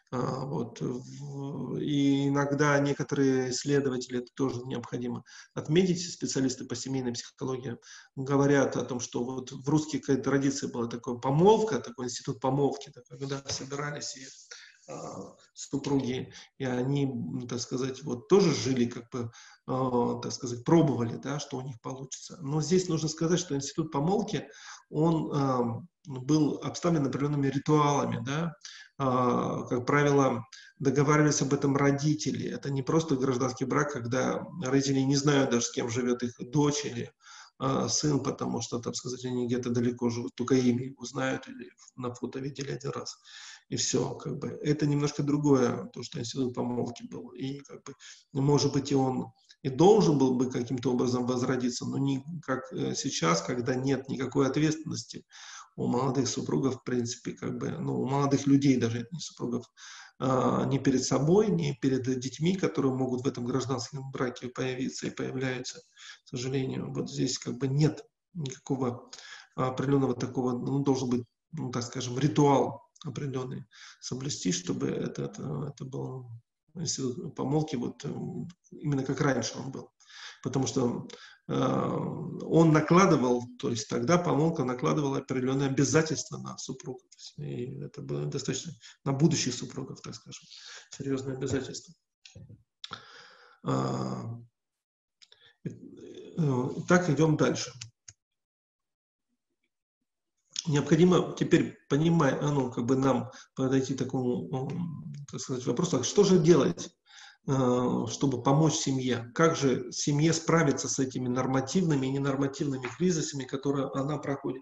И иногда некоторые исследователи, это тоже необходимо отметить, специалисты по семейной психологии, говорят о том, что вот в русской какая-то традиция была такая помолвка, такой институт помолвки, когда собирались и супруги, и они, так сказать, вот тоже жили, как бы, так сказать, пробовали, да, что у них получится. Но здесь нужно сказать, что институт помолвки, он был обставлен определенными ритуалами, да, как правило, договаривались об этом родители. Это не просто гражданский брак, когда родители не знают даже, с кем живет их дочь или сын, потому что, так сказать, они где-то далеко живут, только имя его знают или на фото видели один раз. И все, как бы. Это немножко другое, то, что институт помолвки был. И, как бы, может быть, и он и должен был бы каким-то образом возродиться, но не как сейчас, когда нет никакой ответственности у молодых супругов, в принципе, как бы, ну, у молодых людей даже, не супругов, ни перед собой, ни перед детьми, которые могут в этом гражданском браке появиться и появляются, к сожалению. Вот здесь как бы нет никакого определенного такого, ну, должен быть, ну, так скажем, ритуал определенный соблюсти, чтобы это был институт помолвки вот именно как раньше он был. Потому что он накладывал, то есть тогда помолвка накладывала определенные обязательства на супругов. И это было достаточно на будущих супругов, так скажем, серьезные обязательства. Так, идем дальше. Необходимо теперь понимать, ну, как бы нам подойти к такому, так сказать, вопросу, что же делать, чтобы помочь семье? Как же семье справиться с этими нормативными и ненормативными кризисами, которые она проходит?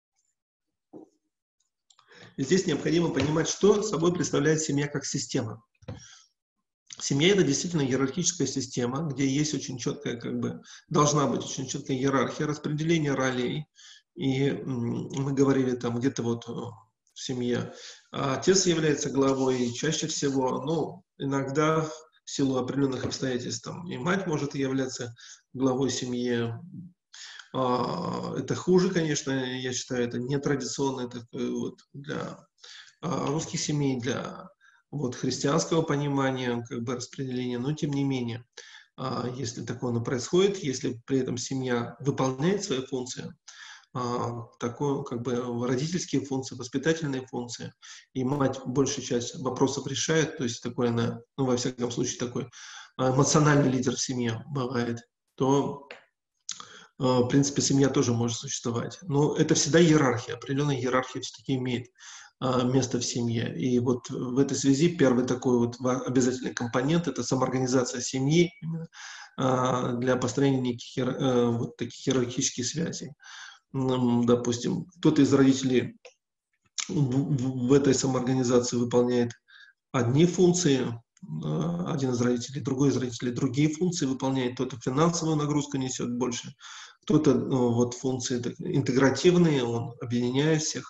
И здесь необходимо понимать, что собой представляет семья как система. Семья – это действительно иерархическая система, где есть очень четкая, как бы, должна быть очень четкая иерархия, распределение ролей. И мы говорили там где-то вот в семье. Отец является главой чаще всего, ну, иногда в силу определенных обстоятельств, там, и мать может являться главой семьи. Это хуже, конечно, я считаю, это нетрадиционно, это вот для русских семей, для вот христианского понимания, как бы распределения, но тем не менее, если такое оно происходит, если при этом семья выполняет свои функции, такое, как бы родительские функции, воспитательные функции, и мать большую часть вопросов решает, то есть такой она, ну, во всяком случае, такой эмоциональный лидер в семье бывает, то, в принципе, семья тоже может существовать. Но это всегда иерархия, определенная иерархия все-таки имеет место в семье. И вот в этой связи первый такой вот обязательный компонент – это самоорганизация семьи для построения неких вот таких иерархических связей. Допустим, кто-то из родителей в этой самоорганизации выполняет одни функции, один из родителей, другой из родителей другие функции выполняет, кто-то финансовую нагрузку несет больше, кто-то вот функции интегративные, он объединяет всех.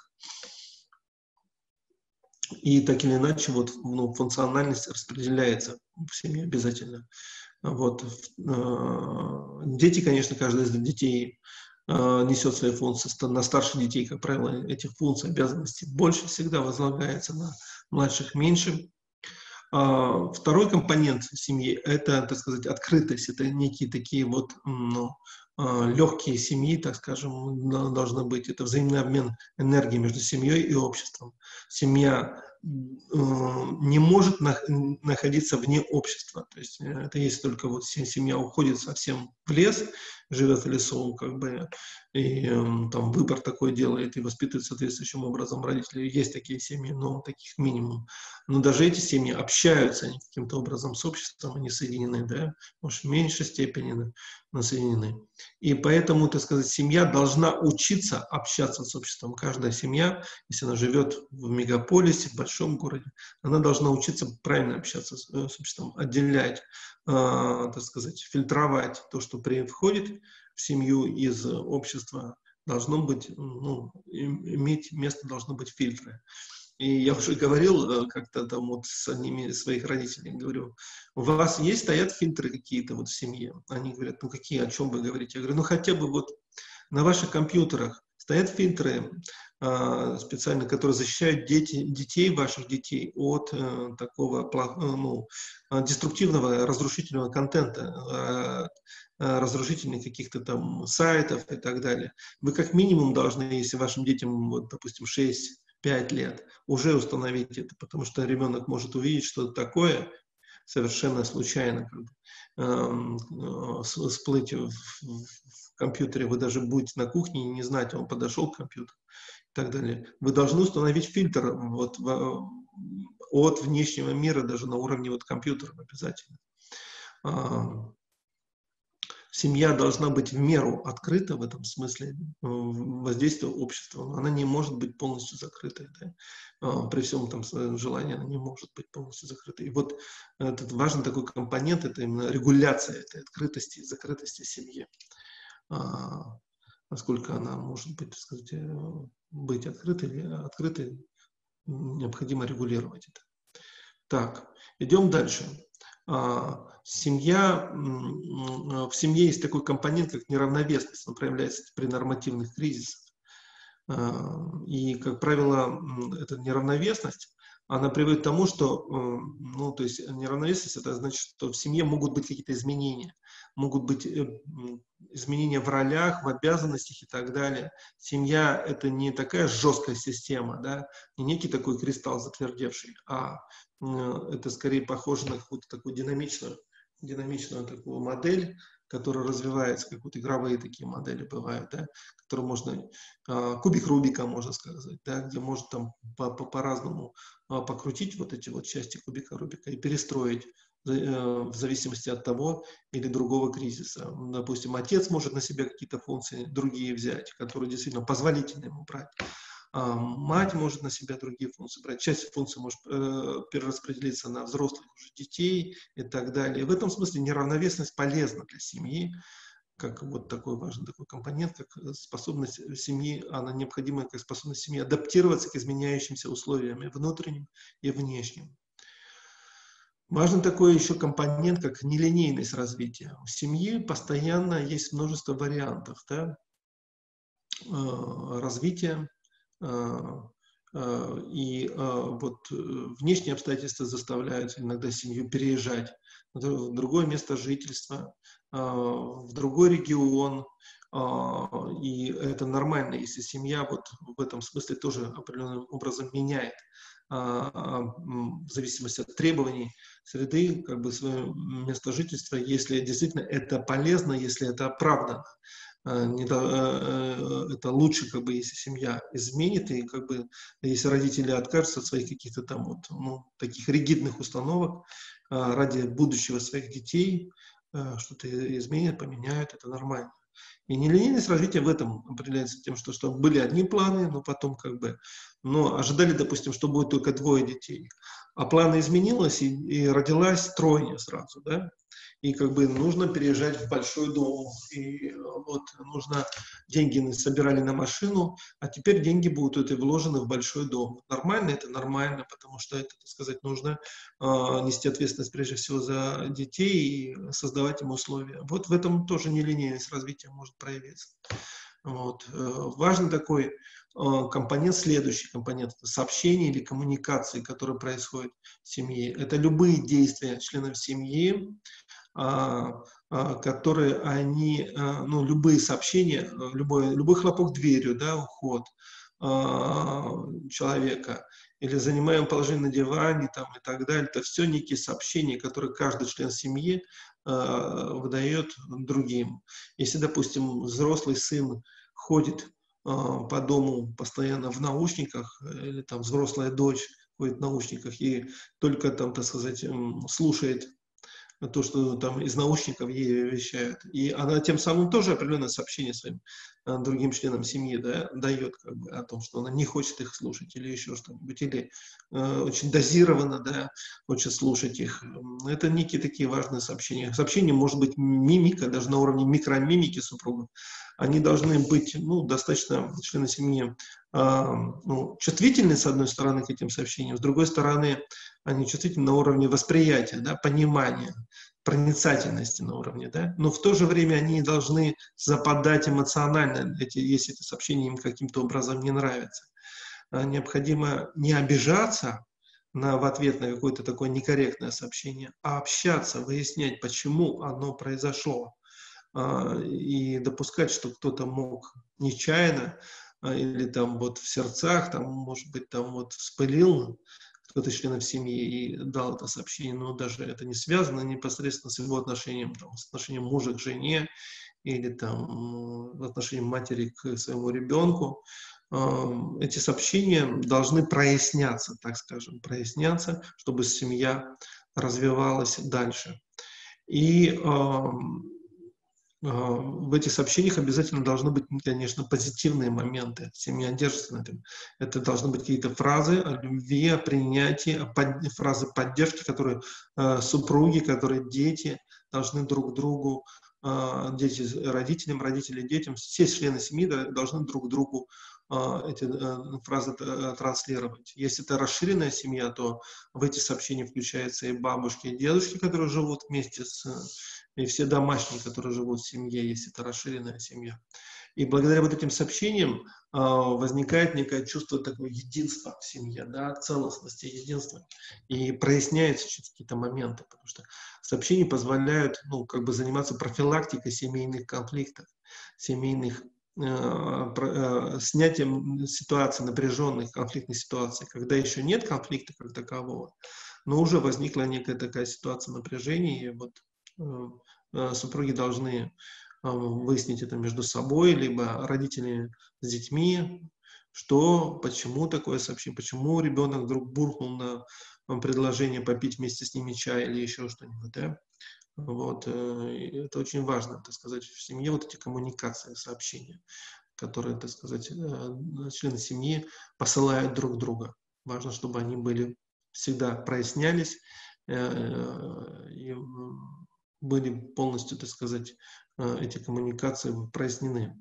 И так или иначе вот, ну, функциональность распределяется в семье обязательно. Вот. Дети, конечно, каждый из детей несет свои функции. На старших детей, как правило, этих функций, обязанностей больше всегда возлагается, на младших меньше. Второй компонент семьи – это, так сказать, открытость. Это некие такие вот, ну, легкие семьи, так скажем, должны быть. Это взаимный обмен энергии между семьей и обществом. Семья не может находиться вне общества. То есть это есть только вот семья уходит совсем в лес, живет в лесу, как бы, и там выбор такой делает и воспитывает соответствующим образом родителей. Есть такие семьи, но таких минимум. Но даже эти семьи общаются они каким-то образом с обществом, они соединены, да, может, в меньшей степени, но соединены. И поэтому, так сказать, семья должна учиться общаться с обществом. Каждая семья, если она живет в мегаполисе, в большом городе, она должна учиться правильно общаться с обществом, отделять, так сказать, фильтровать то, что входит в семью из общества, должно быть, ну, иметь место, должно быть фильтры. И я уже говорил как-то там вот с одними из своих родителей, говорю, у вас стоят фильтры какие-то вот в семье? Они говорят, ну какие, о чем вы говорите? Я говорю, ну хотя бы вот на ваших компьютерах стоят фильтры специально, которые защищают детей, ваших детей от такого деструктивного, разрушительного контента, разрушительных каких-то там сайтов и так далее. Вы как минимум должны, если вашим детям, вот, допустим, 6-5 лет, уже установить это, потому что ребенок может увидеть что-то такое совершенно случайно, всплыть в компьютере, вы даже будете на кухне и не знаете, он подошел к компьютеру и так далее. Вы должны установить фильтр вот, от внешнего мира, даже на уровне вот компьютера обязательно. Семья должна быть в меру открыта в этом смысле воздействия общества. Она не может быть полностью закрытой. Да? При всем там своем желании она не может быть полностью закрытой. И вот этот важный такой компонент – это именно регуляция этой открытости и закрытости семьи. Насколько она может быть, так сказать, быть открытой или открытой, необходимо регулировать это. Так, идем дальше. семья, в семье есть такой компонент, как неравновесность, он проявляется при нормативных кризисах. И, как правило, эта неравновесность, она приводит к тому, что, ну, то есть неравновесность, это значит, что в семье могут быть какие-то изменения, могут быть изменения в ролях, в обязанностях и так далее. Семья — это не такая жесткая система, да, не некий такой кристалл затвердевший, а это скорее похоже на какую-то такую динамичную такую модель, которая развивается, как вот игровые такие модели бывают, да, которые можно, кубик Рубика, можно сказать, да, где можно там по-разному покрутить вот эти вот части кубика Рубика и перестроить в зависимости от того или другого кризиса. Допустим, отец может на себя какие-то функции другие взять, которые действительно позволительны ему брать. Мать может на себя другие функции брать. Часть функций может перераспределиться на взрослых уже детей и так далее. И в этом смысле неравновесность полезна для семьи, как вот такой важный такой компонент, как способность семьи, она необходима как способность семьи адаптироваться к изменяющимся условиям и внутренним, и внешним. Важен такой еще компонент, как нелинейность развития. У семьи постоянно есть множество вариантов, да, развития. И вот внешние обстоятельства заставляют иногда семью переезжать в другое место жительства, в другой регион. И это нормально, если семья вот в этом смысле тоже определенным образом меняет в зависимости от требований среды, как бы свое место жительства, если действительно это полезно, если это оправдано. Это лучше, как бы, если семья изменит, и как бы, если родители откажутся от своих каких-то там вот, ну, таких ригидных установок ради будущего своих детей, что-то изменят, поменяют, это нормально. И нелинейность развития в этом определяется тем, что были одни планы, но потом как бы, но ожидали, допустим, что будет только 2 детей, а планы изменилось, и родилась тройня сразу, да, и как бы нужно переезжать в большой дом, и вот нужно, деньги собирали на машину, а теперь деньги будут вложены в большой дом. Нормально? Это нормально, потому что это, так сказать, нужно нести ответственность прежде всего за детей и создавать им условия. Вот в этом тоже нелинейность развития может проявиться. Вот. Важный такой компонент, следующий компонент, это сообщение или коммуникации, которые происходят в семье. Это любые действия членов семьи, которые они, ну, любые сообщения, любой хлопок дверью, да, уход человека, или занимаем положение на диване там, и так далее, это все некие сообщения, которые каждый член семьи выдает другим. Если, допустим, взрослый сын ходит по дому постоянно в наушниках, или там взрослая дочь ходит в наушниках и только там, так сказать, слушает то, что там из наушников ей вещают. И она тем самым тоже определенное сообщение своим другим членам семьи, да, дает как бы, о том, что она не хочет их слушать или еще что-нибудь, или очень дозированно, да, хочет слушать их. Это некие такие важные сообщения. Сообщение может быть мимика, даже на уровне микромимики супругов. Они должны быть, ну, достаточно, члены семьи, ну, чувствительны, с одной стороны, к этим сообщениям, с другой стороны, они чувствительны на уровне восприятия, да, понимания, проницательности на уровне, да, но в то же время они должны западать эмоционально, если это сообщение им каким-то образом не нравится. Необходимо не обижаться в ответ на какое-то такое некорректное сообщение, а общаться, выяснять, почему оно произошло, и допускать, что кто-то мог нечаянно или там вот в сердцах, там, может быть, там вот вспылил кто-то из членов семьи и дал это сообщение, но даже это не связано непосредственно с его отношением, там, с отношением мужа к жене или там отношением матери к своему ребенку. Эти сообщения должны проясняться, так скажем, проясняться, чтобы семья развивалась дальше. И в этих сообщениях обязательно должны быть, конечно, позитивные моменты. Семья держится на этом. Это должны быть какие-то фразы о любви, о принятии, фразы поддержки, которые супруги, которые дети должны друг другу, дети родителям, родители детям, все члены семьи должны друг другу эти фразы транслировать. Если это расширенная семья, то в эти сообщения включаются и бабушки, и дедушки, которые живут вместе и все домашние, которые живут в семье, если это расширенная семья. И благодаря вот этим сообщениям возникает некое чувство такого единства в семье, да, целостности, единства. И проясняются через какие-то моменты, потому что сообщения позволяют, ну, как бы заниматься профилактикой семейных конфликтов, семейных снятием ситуаций, напряженных конфликтных ситуаций, когда еще нет конфликта как такового, но уже возникла некая такая ситуация напряжения, и вот супруги должны выяснить это между собой, либо родители с детьми, что, почему такое сообщение, почему ребенок вдруг буркнул на предложение попить вместе с ними чай или еще что-нибудь, да? Вот, это очень важно, так сказать, в семье вот эти коммуникации, сообщения, которые, так сказать, члены семьи посылают друг друга. Важно, чтобы они были всегда прояснялись и были полностью, так сказать, эти коммуникации прояснены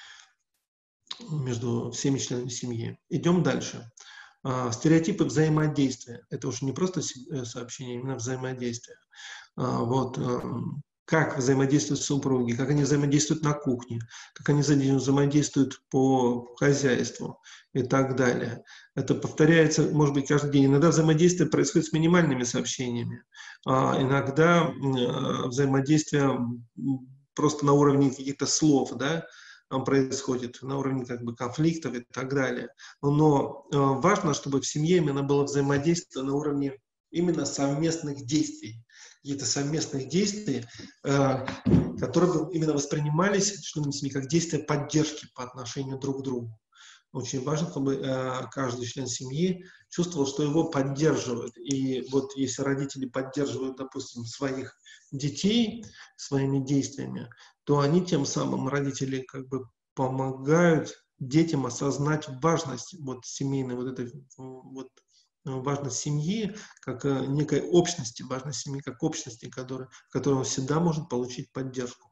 между всеми членами семьи. Идем дальше. Стереотипы взаимодействия. Это уже не просто сообщение, а именно взаимодействие. Вот, как взаимодействуют супруги, как они взаимодействуют на кухне, как они взаимодействуют по хозяйству и так далее. Это повторяется, может быть, каждый день. Иногда взаимодействие происходит с минимальными сообщениями, иногда взаимодействие просто на уровне каких-то слов, да, происходит, на уровне как бы конфликтов и так далее. Но важно, чтобы в семье именно было взаимодействие на уровне именно совместных действий. Какие-то совместных действий, которые бы именно воспринимались членами семьи как действия поддержки по отношению друг к другу. Очень важно, чтобы каждый член семьи чувствовал, что его поддерживают. И вот если родители поддерживают, допустим, своих детей своими действиями, то они тем самым, родители, как бы помогают детям осознать важность вот семейной, вот этой вот важность семьи как некой общности, важность семьи как общности, в которой он всегда может получить поддержку.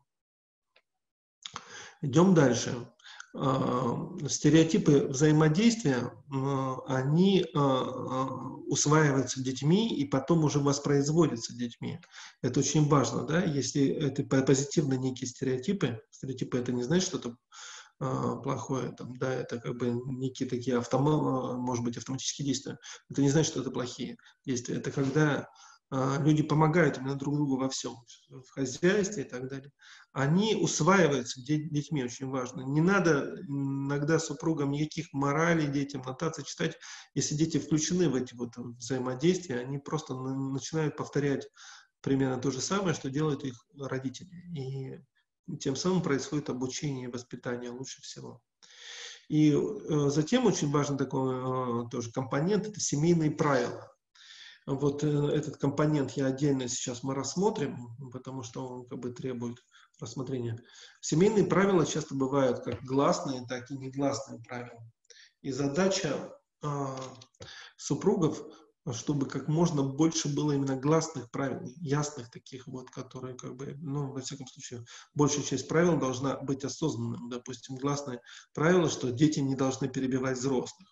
Идем дальше. Стереотипы взаимодействия, они усваиваются детьми и потом уже воспроизводятся детьми. Это очень важно, да, если это позитивные некие стереотипы это не значит что-то плохое, там, да, это как бы некие такие может быть, автоматические действия. Это не значит, что это плохие действия. Это когда люди помогают именно друг другу во всем, в хозяйстве и так далее. Они усваиваются детьми, очень важно. Не надо иногда супругам никаких моралей детям, нотаций читать. Если дети включены в эти вот взаимодействия, они просто начинают повторять примерно то же самое, что делают их родители. И тем самым происходит обучение и воспитание лучше всего. И затем очень важный такой тоже компонент – это семейные правила. Вот этот компонент отдельно сейчас мы рассмотрим, потому что он как бы требует рассмотрения. Семейные правила часто бывают как гласные, так и негласные правила. И задача супругов, чтобы как можно больше было именно гласных правил, ясных таких вот, которые как бы, ну, во всяком случае, большая часть правил должна быть осознанным. Допустим, гласное правило, что дети не должны перебивать взрослых.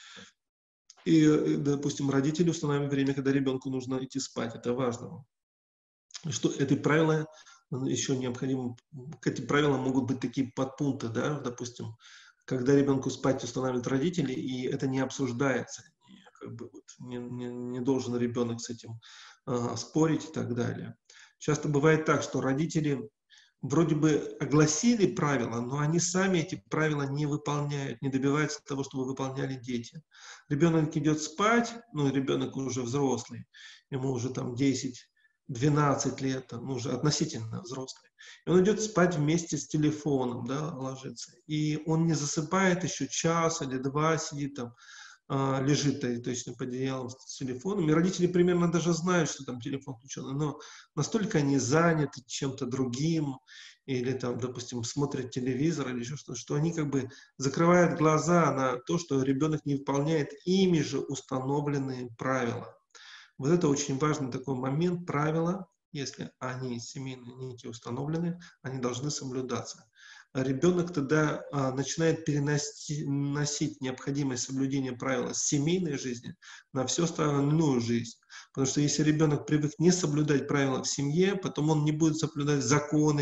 И, допустим, родители устанавливают время, когда ребенку нужно идти спать. Это важно. Что эти правила еще необходимо. Эти правила могут быть такие подпункты, да, допустим, когда ребенку спать устанавливают родители, и это не обсуждается. И, как бы, вот, не должен ребенок с этим спорить и так далее. Часто бывает так, что родители вроде бы огласили правила, но они сами эти правила не выполняют, не добиваются того, чтобы выполняли дети. Ребенок идет спать, ну, ребенок уже взрослый, ему уже там 10-12 лет, ну, уже относительно взрослый. И он идет спать вместе с телефоном, да, ложится. И он не засыпает еще час или два, сидит там, лежит, то есть под одеялом с телефоном, и родители примерно даже знают, что там телефон включен, но настолько они заняты чем-то другим, или там, допустим, смотрят телевизор или еще что-то, что они как бы закрывают глаза на то, что ребенок не выполняет ими же установленные правила. Вот это очень важный такой момент, правила, если они семейные, некие установлены, они должны соблюдаться. ребенок тогда начинает переносить необходимость соблюдения правил семейной жизни на всю остальную жизнь. Потому что если ребенок привык не соблюдать правила в семье, потом он не будет соблюдать законы,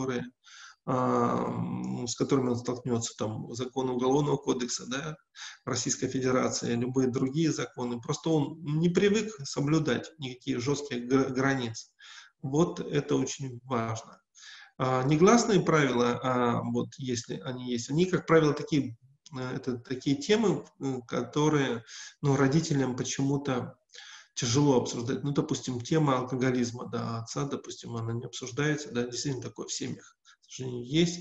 с которыми он столкнется, там, закон Уголовного кодекса, да, Российской Федерации, любые другие законы. Просто он не привык соблюдать никакие жесткие границы. Вот это очень важно. Негласные правила, вот если они есть, они, как правило, такие темы, которые, родителям почему-то тяжело обсуждать. Ну, допустим, тема алкоголизма, да, отца, допустим, она не обсуждается, да, действительно такое в семьях, к сожалению, есть,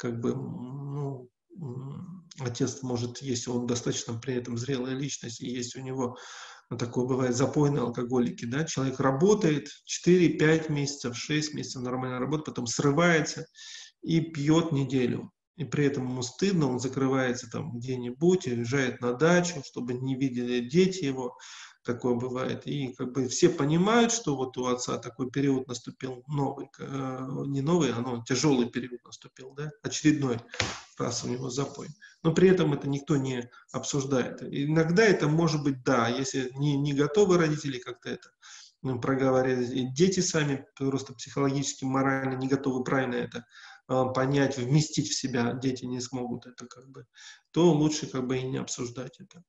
отец может, если он достаточно при этом зрелая личность, и есть у него, такое бывает, запойные алкоголики, да, человек работает 4-5 месяцев, 6 месяцев нормально работает, потом срывается и пьет неделю. И при этом ему стыдно, он закрывается там где-нибудь, уезжает на дачу, чтобы не видели дети его. Такое бывает. И все понимают, что вот у отца такой период наступил новый, не новый, тяжелый период наступил, да, очередной раз у него запой. Но при этом это никто не обсуждает. Иногда это может быть, да, если не готовы родители как-то это проговаривать, и дети сами просто психологически, морально не готовы правильно это понять, вместить в себя, дети не смогут это то лучше и не обсуждать это.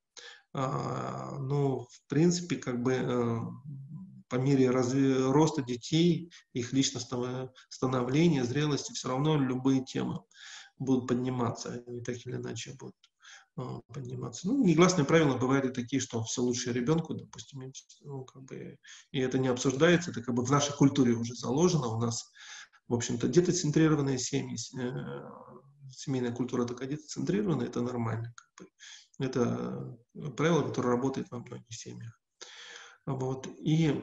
В принципе, по мере роста детей, их личностного становления, зрелости, все равно любые темы будут подниматься, они так или иначе будут подниматься. Негласные правила бывают и такие, что все лучше ребенку, допустим, и это не обсуждается, это в нашей культуре уже заложено, у нас, в общем-то, детоцентрированные семьи, семейная культура такая детоцентрированная, это нормально, это правило, которое работает во многих семьях. Вот. И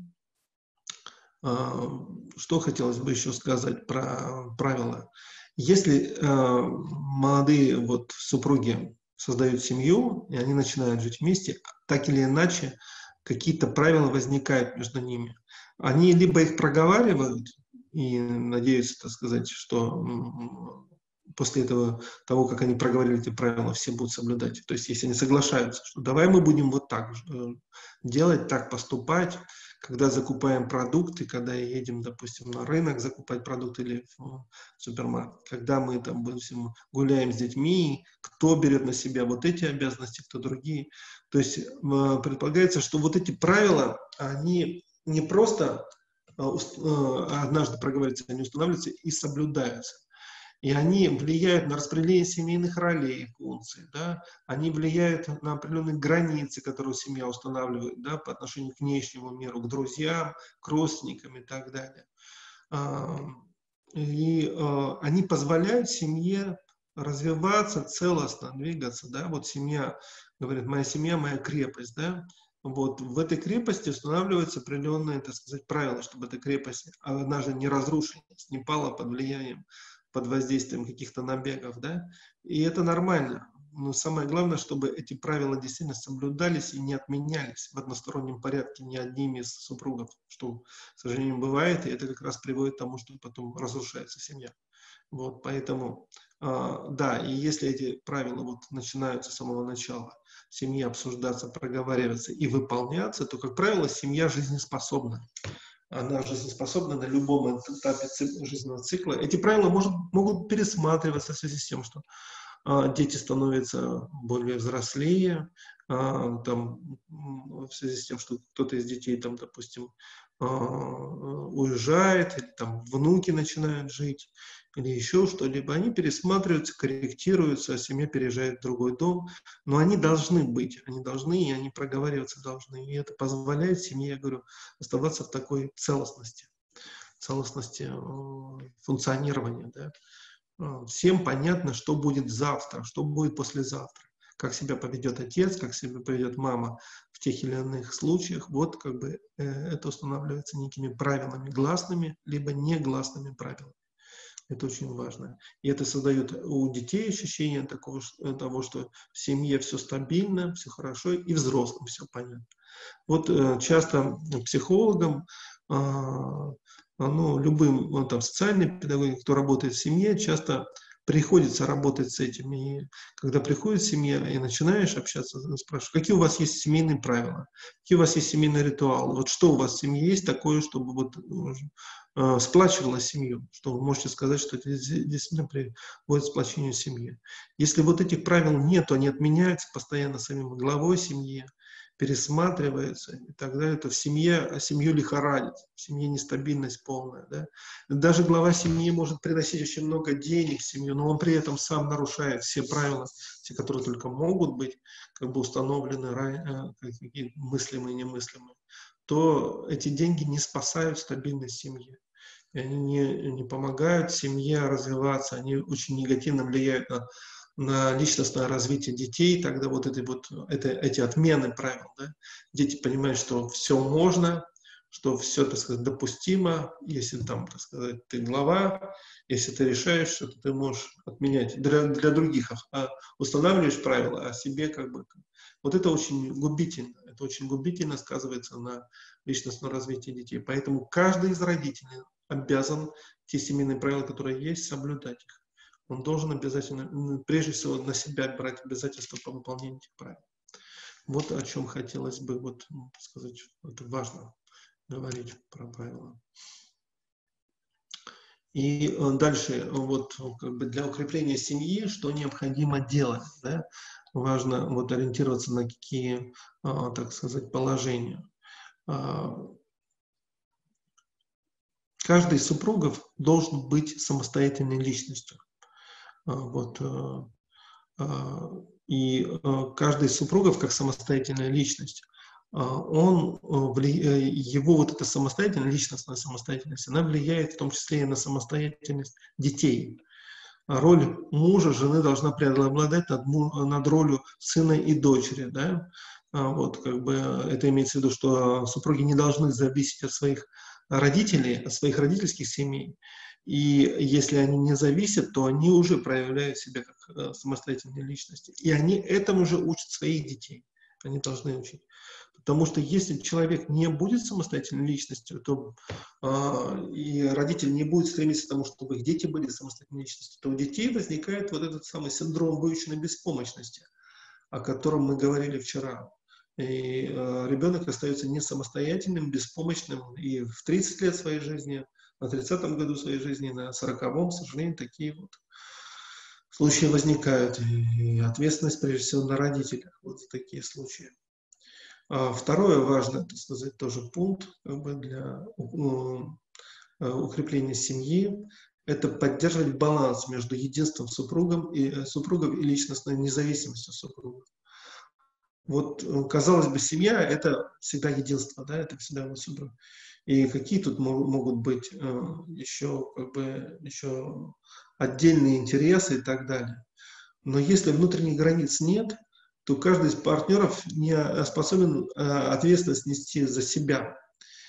что хотелось бы еще сказать про правила. Если молодые супруги создают семью, и они начинают жить вместе, так или иначе какие-то правила возникают между ними. Они либо их проговаривают и надеются, так сказать, что после того, как они проговорили эти правила, все будут соблюдать. То есть, если они соглашаются, что давай мы будем вот так делать, так поступать, когда закупаем продукты, когда едем, допустим, на рынок закупать продукты или в супермаркет, когда мы там, допустим, гуляем с детьми, кто берет на себя вот эти обязанности, кто другие. То есть, предполагается, что вот эти правила, они не просто однажды проговариваются, они устанавливаются и соблюдаются. И они влияют на распределение семейных ролей и функций, да? Они влияют на определенные границы, которые семья устанавливает, да, по отношению к внешнему миру, к друзьям, к родственникам и так далее. И они позволяют семье развиваться целостно, двигаться. Да? Вот семья, говорит, моя семья, моя крепость. Да? Вот в этой крепости устанавливаются определенные, так сказать, правила, чтобы эта крепость, она же не разрушилась, не пала под влиянием, под воздействием каких-то набегов, да, и это нормально. Но самое главное, чтобы эти правила действительно соблюдались и не отменялись в одностороннем порядке ни одним из супругов, что, к сожалению, бывает, и это как раз приводит к тому, что потом разрушается семья. Вот, поэтому, да, и если эти правила начинаются с самого начала в семье обсуждаться, проговариваться и выполняться, то, как правило, семья жизнеспособна. Она жизнеспособна на любом этапе жизненного цикла. Эти правила могут пересматриваться в связи с тем, что дети становятся более взрослее, в связи с тем, что кто-то из детей, допустим, уезжает, или внуки начинают жить, или еще что-либо. Они пересматриваются, корректируются, а семья переезжает в другой дом. Но они должны быть, и они проговариваться должны. И это позволяет семье, я говорю, оставаться в такой целостности функционирования. Да? Всем понятно, что будет завтра, что будет послезавтра. Как себя поведет отец, как себя поведет мама в тех или иных случаях. Вот это устанавливается некими правилами гласными, либо негласными правилами. Это очень важно. И это создает у детей ощущение того, что в семье все стабильно, все хорошо, и взрослым все понятно. Вот часто психологам, любым социальным педагогам, кто работает в семье, часто приходится работать с этим. И когда приходит семья и начинаешь общаться, спрашиваешь, какие у вас есть семейные правила, какие у вас есть семейные ритуалы, вот что у вас в семье есть такое, чтобы вот сплачивало семью, что вы можете сказать, что это действительно приводит к сплочению семьи. Если вот этих правил нет, то они отменяются постоянно самим главой семьи, пересматривается и так далее, то семью лихорадит, в семье нестабильность полная. Да? Даже глава семьи может приносить очень много денег в семью, но он при этом сам нарушает все правила, те, которые только могут быть как бы установлены, какие мыслимые и немыслимые, то эти деньги не спасают стабильность семьи. И они не помогают семье развиваться, они очень негативно влияют на личностное развитие детей, тогда вот эти отмены правил, да, дети понимают, что все можно, что все, так сказать, допустимо, если там, так сказать, ты глава, если ты решаешь, что ты можешь отменять для других, устанавливаешь правила, а себе как бы... Вот это очень губительно сказывается на личностном развитии детей. Поэтому каждый из родителей обязан те семейные правила, которые есть, соблюдать их. Он должен обязательно, прежде всего, на себя брать обязательства по выполнению этих правил. Вот о чем хотелось бы сказать. Это важно говорить про правила. И дальше, как бы для укрепления семьи, что необходимо делать. Да? Важно ориентироваться на какие, так сказать, положения. Каждый из супругов должен быть самостоятельной личностью. И каждый из супругов, как самостоятельная личность, его эта самостоятельность, личностная самостоятельность, она влияет в том числе и на самостоятельность детей. Роль мужа, жены должна преобладать над ролью сына и дочери. Да? Это имеется в виду, что супруги не должны зависеть от своих родителей, от своих родительских семей. И если они не зависят, то они уже проявляют себя как самостоятельные личности. И они этому же учат своих детей. Они должны учить. Потому что если человек не будет самостоятельной личностью, то и родители не будут стремиться к тому, чтобы их дети были самостоятельной личностью, то у детей возникает вот этот самый синдром выученной беспомощности, о котором мы говорили вчера. И ребенок остается не самостоятельным, беспомощным и в 30 лет своей жизни, на 30-м году своей жизни, на 40-м, к сожалению, такие случаи возникают. И ответственность, прежде всего, на родителях. Вот такие случаи. Второе важное, так сказать, тоже пункт для укрепления семьи – это поддерживать баланс между единством супругов и личностной независимостью супругов. Казалось бы, семья – это всегда единство, да, это всегда супруг. И какие тут могут быть еще отдельные интересы и так далее. Но если внутренних границ нет, то каждый из партнеров не способен ответственность нести за себя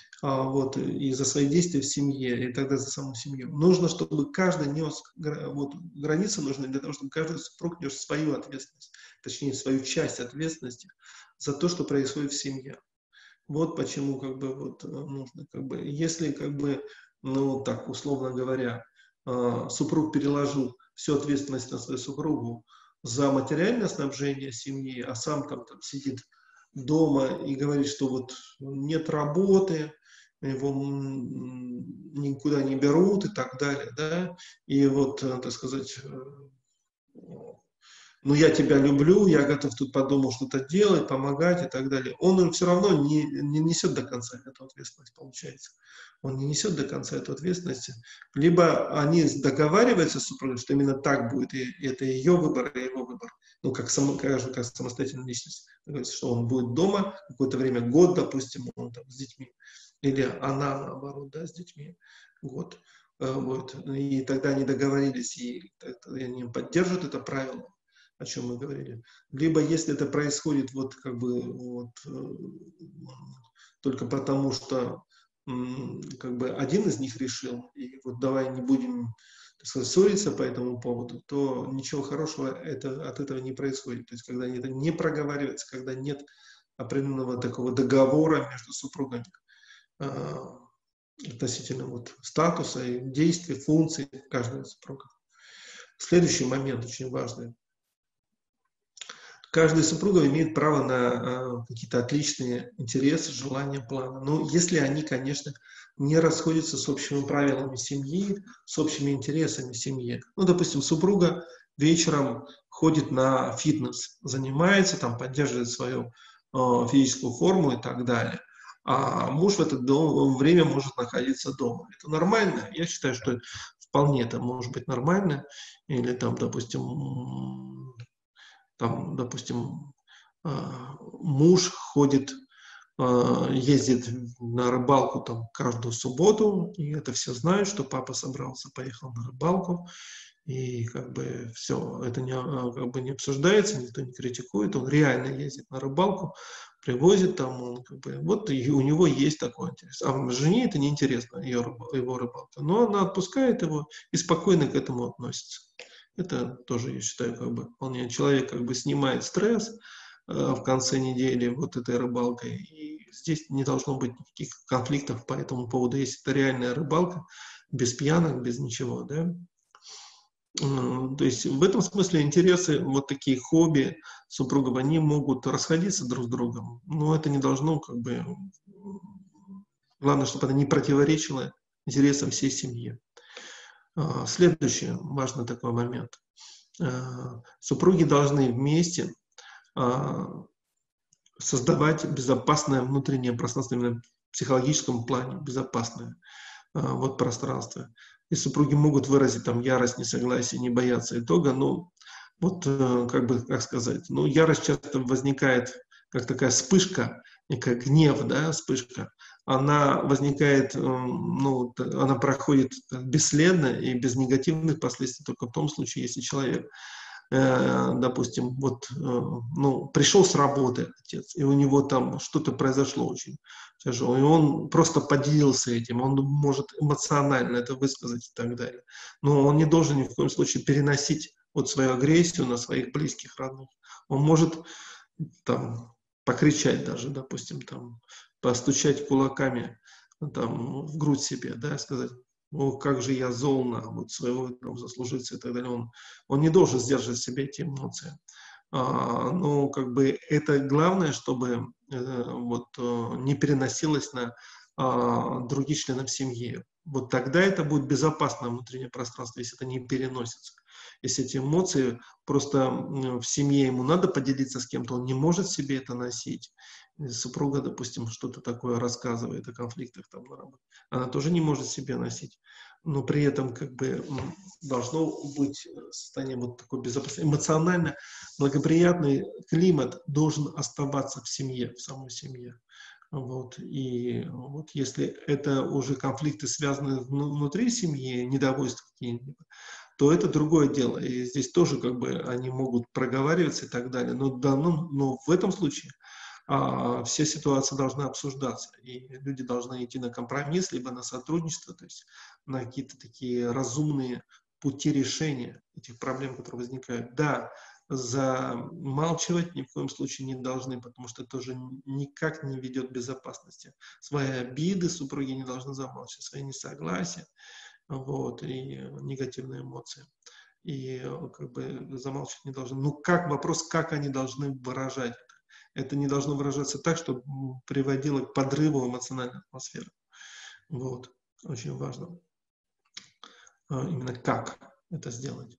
и за свои действия в семье, и тогда за саму семью. Нужно, чтобы каждый нес, границы нужны для того, чтобы каждый супруг нес свою ответственность, точнее, свою часть ответственности за то, что происходит в семье. Вот почему нужно, если так условно говоря, супруг переложил всю ответственность на свою супругу за материальное снабжение семьи, а сам там сидит дома и говорит, что нет работы, его никуда не берут и так далее, да, и так сказать, я тебя люблю, я готов тут по дому что-то делать, помогать и так далее. Он все равно не несет до конца эту ответственность, получается. Он не несет до конца эту ответственность. Либо они договариваются с супругой, что именно так будет, и это ее выбор и его выбор. Как самостоятельная личность. Что он будет дома какое-то время, год, допустим, он там с детьми. Или она, наоборот, да, с детьми. Год. И тогда они договорились, и они поддерживают это правило, о чем мы говорили. Либо если это происходит только потому, что один из них решил, и давай не будем, так сказать, ссориться по этому поводу, то ничего хорошего от этого не происходит. То есть когда это не проговаривается, когда нет определенного такого договора между супругами относительно статуса и действий, функций каждого супруга. Следующий момент очень важный. Каждый из супругов имеет право на какие-то отличные интересы, желания, планы. Но если они, конечно, не расходятся с общими правилами семьи, с общими интересами семьи. Ну, допустим, супруга вечером ходит на фитнес, занимается, там, поддерживает свою физическую форму и так далее. А муж в это время может находиться дома. Это нормально? Я считаю, что вполне это может быть нормально. Или там, допустим, муж ходит, ездит на рыбалку там каждую субботу, и это все знают, что папа собрался, поехал на рыбалку, и как бы все, это как бы не обсуждается, никто не критикует, он реально ездит на рыбалку, привозит там, он как бы, вот и у него есть такой интерес. А жене это неинтересно, его рыбалка, но она отпускает его и спокойно к этому относится. Это тоже, я считаю, как бы вполне человек как бы снимает стресс в конце недели вот этой рыбалкой. И здесь не должно быть никаких конфликтов по этому поводу. Если это реальная рыбалка, без пьянок, без ничего, да. То есть в этом смысле интересы, вот такие хобби супругов, они могут расходиться друг с другом, но это не должно как бы... Главное, чтобы это не противоречило интересам всей семьи. Следующий важный такой момент. Супруги должны вместе создавать безопасное внутреннее пространство, именно в психологическом плане, безопасное вот пространство. И супруги могут выразить там ярость, несогласие, не бояться итога, но вот как бы, как сказать, ну ярость часто возникает как такая вспышка, некая гнев, да, вспышка. Она возникает, ну, она проходит бесследно и без негативных последствий только в том случае, если человек, допустим, вот, ну, пришел с работы отец, и у него там что-то произошло очень тяжелое, и он просто поделился этим, он может эмоционально это высказать и так далее. Но он не должен ни в коем случае переносить вот свою агрессию на своих близких, родных. Он может там покричать даже, допустим, там, постучать кулаками там, в грудь себе, да, сказать, о, как же я зол на вот своего там, заслуживца и так далее. Он не должен сдерживать в себе эти эмоции. Но как бы это главное, чтобы не переносилось на других членов семьи. Вот тогда это будет безопасное внутреннее пространство, если это не переносится. Если эти эмоции просто в семье ему надо поделиться с кем-то, он не может себе это носить. Супруга, допустим, что-то такое рассказывает о конфликтах там на работе, она тоже не может себе носить. Но при этом как бы должно быть состояние вот такой безопасности. Эмоционально благоприятный климат должен оставаться в семье, в самой семье. Вот. И вот если это уже конфликты, связанные внутри семьи, недовольства какие-нибудь, то это другое дело. И здесь тоже как бы они могут проговариваться и так далее. Но в этом случае все ситуации должны обсуждаться. И люди должны идти на компромисс, либо на сотрудничество, то есть на какие-то такие разумные пути решения этих проблем, которые возникают. Да, замалчивать ни в коем случае не должны, потому что это тоже никак не ведет к безопасности. Свои обиды супруги не должны замалчивать, свои несогласия, вот, и негативные эмоции. И как бы замалчивать не должны. Ну, вопрос, как они должны выражать это. Это не должно выражаться так, чтобы приводило к подрыву эмоциональной атмосферы. Вот, очень важно. Именно как это сделать.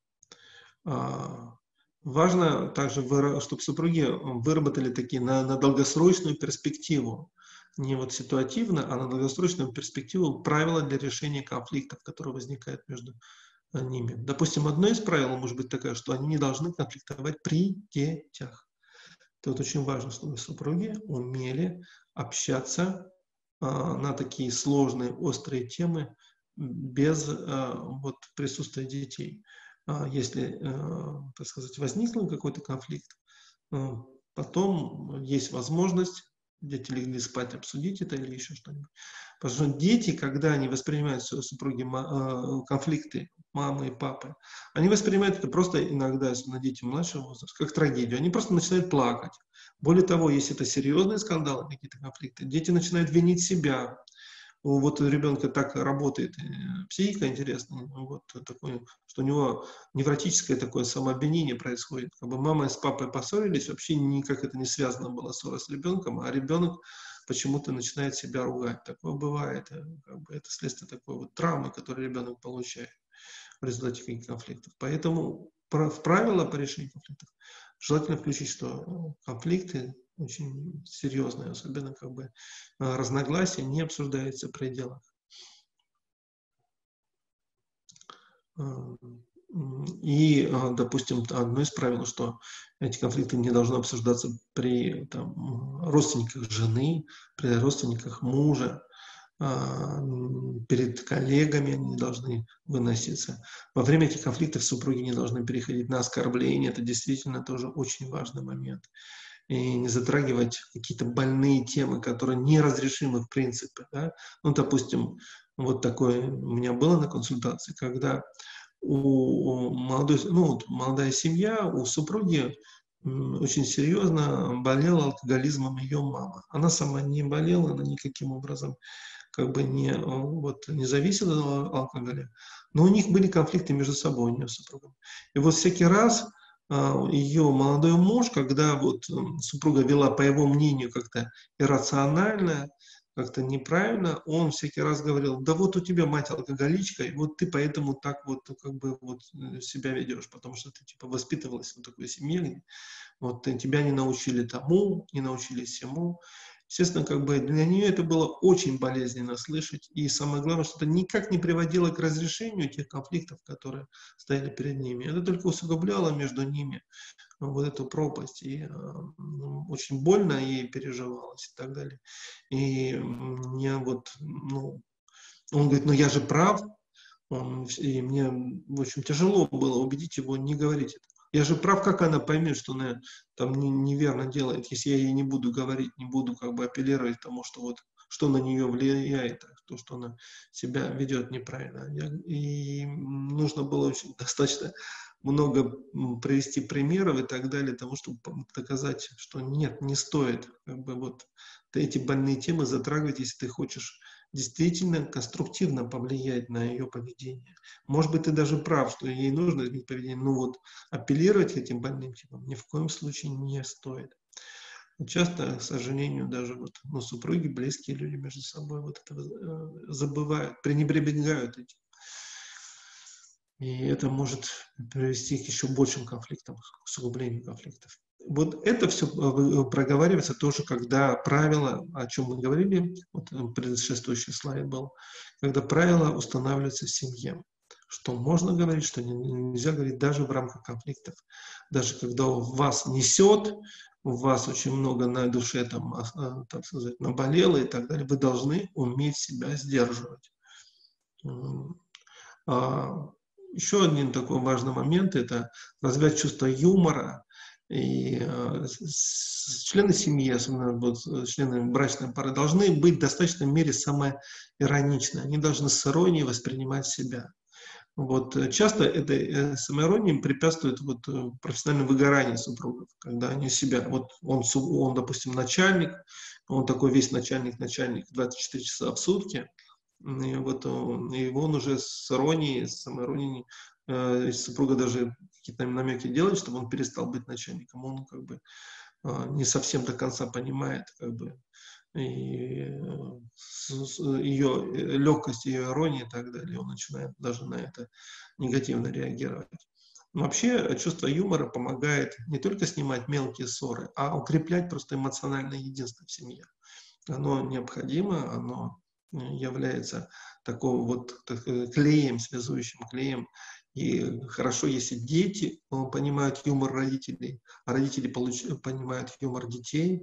Важно также, чтобы супруги выработали такие на долгосрочную перспективу, не вот ситуативно, а на долгосрочную перспективу правила для решения конфликтов, которые возникают между ними. Допустим, одно из правил может быть такое, что они не должны конфликтовать при детях. Это вот очень важно, чтобы супруги умели общаться на такие сложные, острые темы без вот, присутствия детей. Если, так сказать, возникнул какой-то конфликт, потом есть возможность, дети легли спать, обсудить это или еще что-нибудь. Потому что дети, когда они воспринимают супруги конфликты мамы и папы, они воспринимают это просто иногда, особенно дети младшего возраста, как трагедию. Они просто начинают плакать. Более того, если это серьезные скандалы, какие-то конфликты, дети начинают винить себя. вот у ребенка так работает психика, интересно, вот такой, что у него невротическое такое самообвинение происходит. Как бы мама с папой поссорились, вообще никак это не связано было ссора с ребенком, а ребенок почему-то начинает себя ругать. Такое бывает. Как бы это следствие такой вот травмы, которую ребенок получает в результате каких конфликтов. Поэтому в правила по решению конфликтов желательно включить, что конфликты очень серьезные, особенно как бы разногласия не обсуждаются в пределах. И, допустим, одно из правил, что эти конфликты не должны обсуждаться при родственниках жены, при родственниках мужа, перед коллегами они должны выноситься. Во время этих конфликтов супруги не должны переходить на оскорбление. Это действительно тоже очень важный момент. И не затрагивать какие-то больные темы, которые неразрешимы в принципе. Да? Ну, допустим, вот такое у меня было на консультации, когда молодая семья, у супруги очень серьезно болела алкоголизмом ее мама. Она сама не болела, она никаким образом как бы не зависела от алкоголя, но у них были конфликты между собой, у нее с супругом. И вот всякий раз ее молодой муж, когда вот супруга вела, по его мнению, как-то иррационально, как-то неправильно, он всякий раз говорил: да вот у тебя мать алкоголичка, и вот ты поэтому так вот как бы вот себя ведешь, потому что ты типа воспитывалась в такой семье, вот тебя не научили тому, не научили всему. Естественно, как бы для нее это было очень болезненно слышать. И самое главное, что это никак не приводило к разрешению тех конфликтов, которые стояли перед ними. Это только усугубляло между ними вот эту пропасть. И очень больно ей переживалось и так далее. И мне вот, он говорит: ну я же прав. И мне, в общем, тяжело было убедить его не говорить это. Я же прав, как она поймет, что она там неверно делает, если я ей не буду говорить, не буду как бы апеллировать к тому, что вот что на нее влияет, то, что она себя ведет неправильно. И нужно было очень достаточно много привести примеров и так далее, тому, чтобы доказать, что нет, не стоит как бы вот эти больные темы затрагивать, если ты хочешь действительно конструктивно повлиять на ее поведение. Может быть, ты даже прав, что ей нужно изменить поведение, но вот апеллировать к этим больным темам ни в коем случае не стоит. Часто, к сожалению, даже вот, супруги, близкие люди между собой вот это забывают, пренебрегают этим. И это может привести к еще большим конфликтам, к усугублению конфликтов. Вот это все проговаривается тоже, когда правила, о чем мы говорили, вот предшествующий слайд был, когда правила устанавливаются в семье. Что можно говорить, что нельзя говорить даже в рамках конфликтов. Даже когда у вас несет, у вас очень много на душе, так сказать, наболело и так далее, вы должны уметь себя сдерживать. Еще один такой важный момент – это развивать чувство юмора. И члены семьи, особенно вот, члены брачной пары, должны быть в достаточной мере самоироничны. Они должны с иронией воспринимать себя. Вот, часто этой самоиронии препятствует профессиональное выгорание супругов, когда они себя, вот он, допустим, начальник, он такой весь начальник 24 часа в сутки, и вот он уже с иронией, с самоиронией, супруга даже какие-то намеки делает, чтобы он перестал быть начальником, он как бы не совсем до конца понимает как бы ее легкость, ее ирония и так далее, он начинает даже на это негативно реагировать. Вообще чувство юмора помогает не только снимать мелкие ссоры, а укреплять просто эмоциональное единство в семье. Оно необходимо, оно является такого вот клеем, связующим клеем. И хорошо, если дети понимают юмор родителей, а родители понимают юмор детей,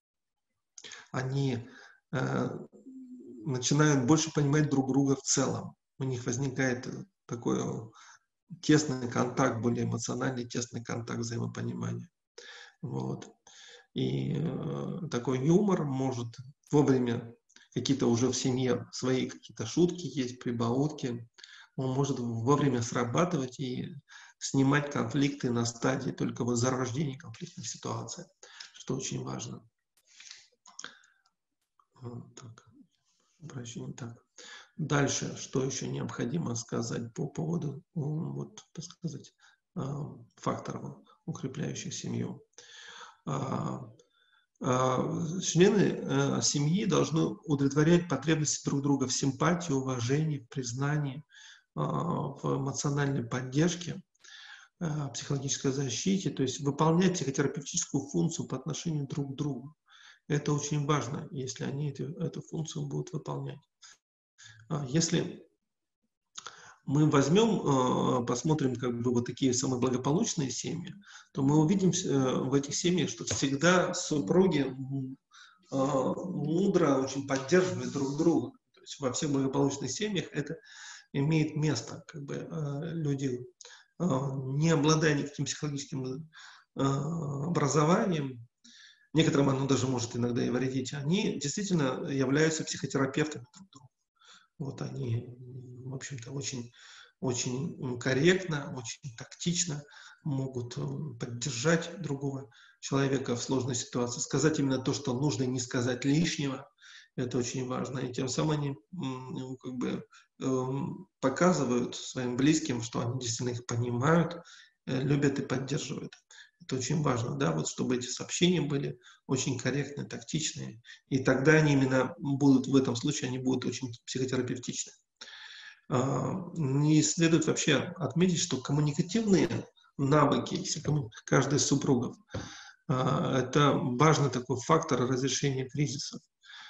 они начинают больше понимать друг друга в целом. У них возникает такой тесный контакт, более эмоциональный, тесный контакт взаимопонимания. Вот. И такой юмор может вовремя, какие-то уже в семье свои какие-то шутки есть, прибаутки, он может вовремя срабатывать и снимать конфликты на стадии только вот зарождения конфликтных ситуаций, что очень важно. Вот так. Прощение. Так. Дальше, что еще необходимо сказать по поводу, вот, так сказать, факторов, укрепляющих семью. Члены семьи должны удовлетворять потребности друг друга в симпатии, уважении, в признании, в эмоциональной поддержке, психологической защите, то есть выполнять психотерапевтическую функцию по отношению друг к другу. Это очень важно, если они эту функцию будут выполнять. Если мы возьмем, посмотрим вот такие самые благополучные семьи, то мы увидим в этих семьях, что всегда супруги мудро очень поддерживают друг друга. То есть во всех благополучных семьях это имеет место. Люди, не обладая никаким психологическим образованием, некоторым оно даже может иногда и вредить, они действительно являются психотерапевтами друг друга. Вот они, в общем-то, очень, очень корректно, очень тактично могут поддержать другого человека в сложной ситуации, сказать именно то, что нужно, и не сказать лишнего. Это очень важно. И тем самым они показывают своим близким, что они действительно их понимают, любят и поддерживают. Это очень важно, да, вот чтобы эти сообщения были очень корректные, тактичные, и тогда они именно будут, в этом случае, они будут очень психотерапевтичны. И следует вообще отметить, что коммуникативные навыки каждой из супругов – это важный такой фактор разрешения кризисов.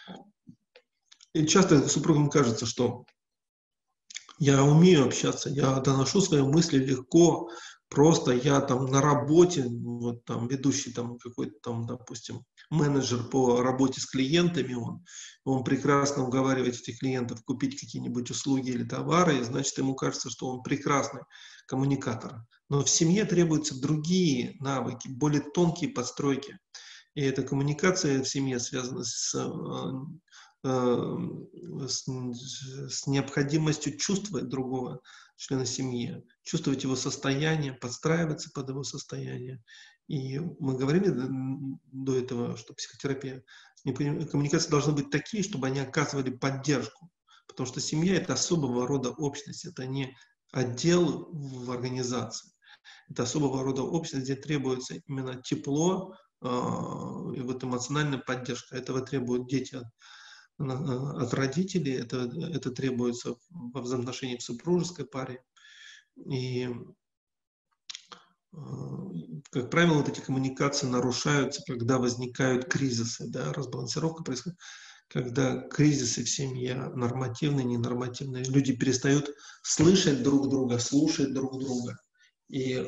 И часто супругам кажется, что я умею общаться, я доношу свои мысли легко, просто я там на работе, вот там ведущий там какой-то там, допустим, менеджер по работе с клиентами, он прекрасно уговаривает этих клиентов купить какие-нибудь услуги или товары, и значит, ему кажется, что он прекрасный коммуникатор. Но в семье требуются другие навыки, более тонкие подстройки. И эта коммуникация в семье связана с необходимостью чувствовать другого члена семьи, чувствовать его состояние, подстраиваться под его состояние. И мы говорили до этого, что психотерапия, коммуникации должны быть такие, чтобы они оказывали поддержку. Потому что семья – это особого рода общность, это не отдел в организации. Это особого рода общность, где требуется именно тепло и вот эмоциональная поддержка. Этого требуют дети от родителей, это требуется во взаимоотношении в супружеской паре. И, как правило, вот эти коммуникации нарушаются, когда возникают кризисы, да, разбалансировка происходит, когда кризисы в семье нормативные, ненормативные, люди перестают слышать друг друга, слушать друг друга. И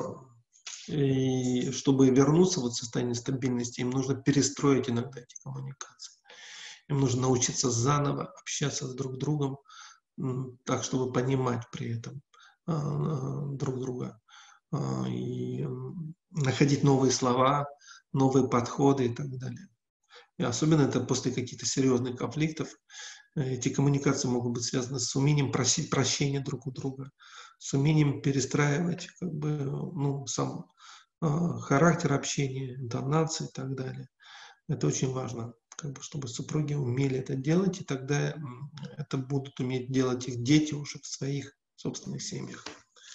чтобы вернуться в состояние стабильности, им нужно перестроить иногда эти коммуникации. Им нужно научиться заново общаться с друг другом, так, чтобы понимать при этом друг друга. И находить новые слова, новые подходы и так далее. И особенно это после каких-то серьезных конфликтов. Эти коммуникации могут быть связаны с умением просить прощения друг у друга, с умением перестраивать сам характер общения, интонации и так далее. Это очень важно, чтобы супруги умели это делать, и тогда это будут уметь делать их дети уже в своих собственных семьях.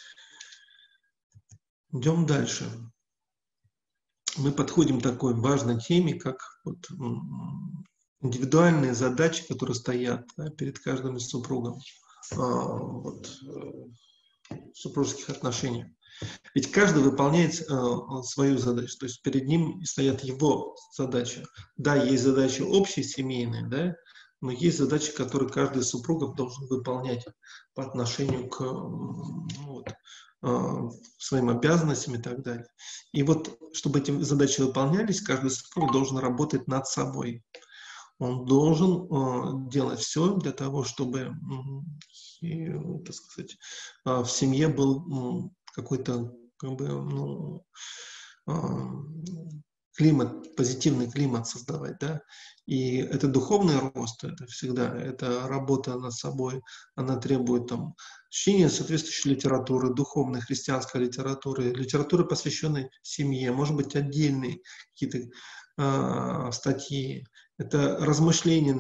Идем дальше. Мы подходим к такой важной теме, как индивидуальные задачи, которые стоят перед каждым из супругов в супружеских отношениях. Ведь каждый выполняет свою задачу, то есть перед ним стоят его задачи. Да, есть задачи общие, семейные, да, но есть задачи, которые каждый из супругов должен выполнять по отношению к своим обязанностям и так далее. И вот, чтобы эти задачи выполнялись, каждый супруг должен работать над собой. Он должен делать все для того, чтобы, так сказать, в семье был какой-то климат, позитивный климат создавать, да. И это духовный рост, это всегда, это работа над собой, она требует чтения соответствующей литературы, духовной, христианской литературы, литературы, посвященной семье, может быть, отдельные какие-то статьи. это размышление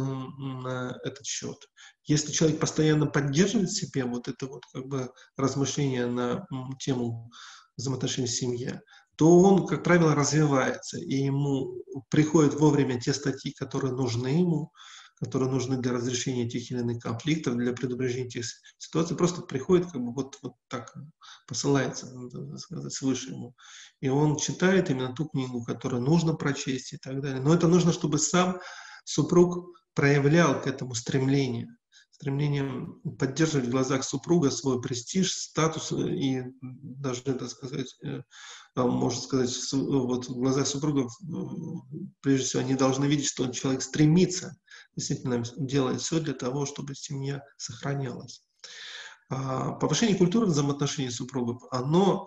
на этот счет. Если человек постоянно поддерживает в себе вот это вот как бы размышление на тему взаимоотношений в семье, то он, как правило, развивается, и ему приходят вовремя те статьи, которые нужны ему, которые нужны для разрешения тех или иных конфликтов, для предупреждения тех ситуаций, просто приходит как бы вот так, посылается, надо сказать, свыше ему. И он читает именно ту книгу, которую нужно прочесть и так далее. Но это нужно, чтобы сам супруг проявлял к этому стремлением поддерживать в глазах супруга свой престиж, статус и даже, так сказать, можно сказать, вот в глазах супругов, прежде всего, они должны видеть, что человек стремится, действительно делает все для того, чтобы семья сохранялась. Повышение культуры взаимоотношений супругов, оно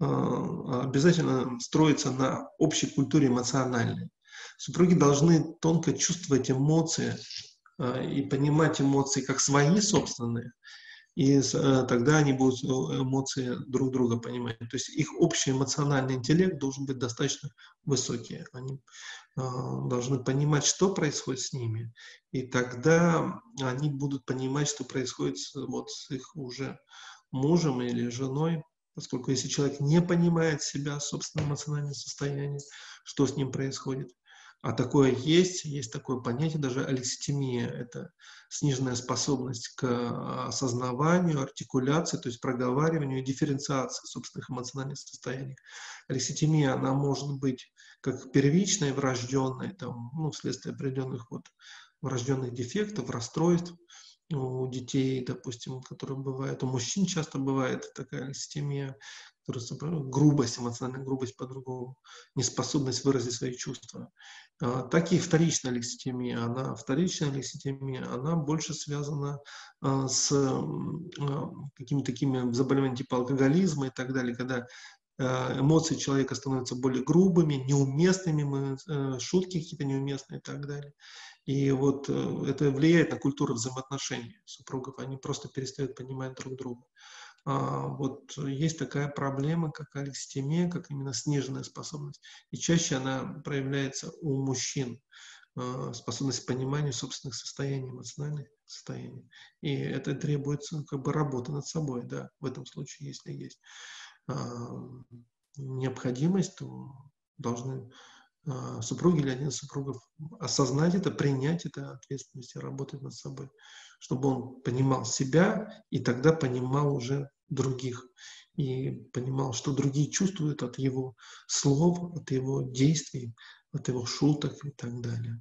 обязательно строится на общей культуре эмоциональной. Супруги должны тонко чувствовать эмоции и понимать эмоции как свои собственные, и тогда они будут эмоции друг друга понимать. То есть их общий эмоциональный интеллект должен быть достаточно высокий. Они должны понимать, что происходит с ними, и тогда они будут понимать, что происходит вот с их уже мужем или женой, поскольку если человек не понимает себя, собственное эмоциональное состояние, что с ним происходит, а такое есть такое понятие, даже алекситимия, это сниженная способность к осознаванию, артикуляции, то есть проговариванию и дифференциации собственных эмоциональных состояний. Алекситимия, она может быть как первичной, врожденной, там, вследствие определенных врожденных дефектов, расстройств у детей, допустим, которые бывают, у мужчин часто бывает такая алекситимия, грубость, эмоциональная грубость по-другому, неспособность выразить свои чувства. Так и вторичная алекситимия. Вторичная алекситимия, она больше связана с какими-то такими заболеваниями типа алкоголизма и так далее, когда эмоции человека становятся более грубыми, неуместными, шутки какие-то неуместные и так далее. И вот это влияет на культуру взаимоотношений супругов. Они просто перестают понимать друг друга. Вот есть такая проблема, как алекситимия, как именно сниженная способность. И чаще она проявляется у мужчин. Способность к пониманию собственных состояний, эмоциональных состояний. И это требуется как бы работы над собой, да, в этом случае, если есть необходимость, то должны супруги или один из супругов осознать это, принять это ответственность и работать над собой, чтобы он понимал себя и тогда понимал уже других и понимал, что другие чувствуют от его слов, от его действий, от его шуток и так далее.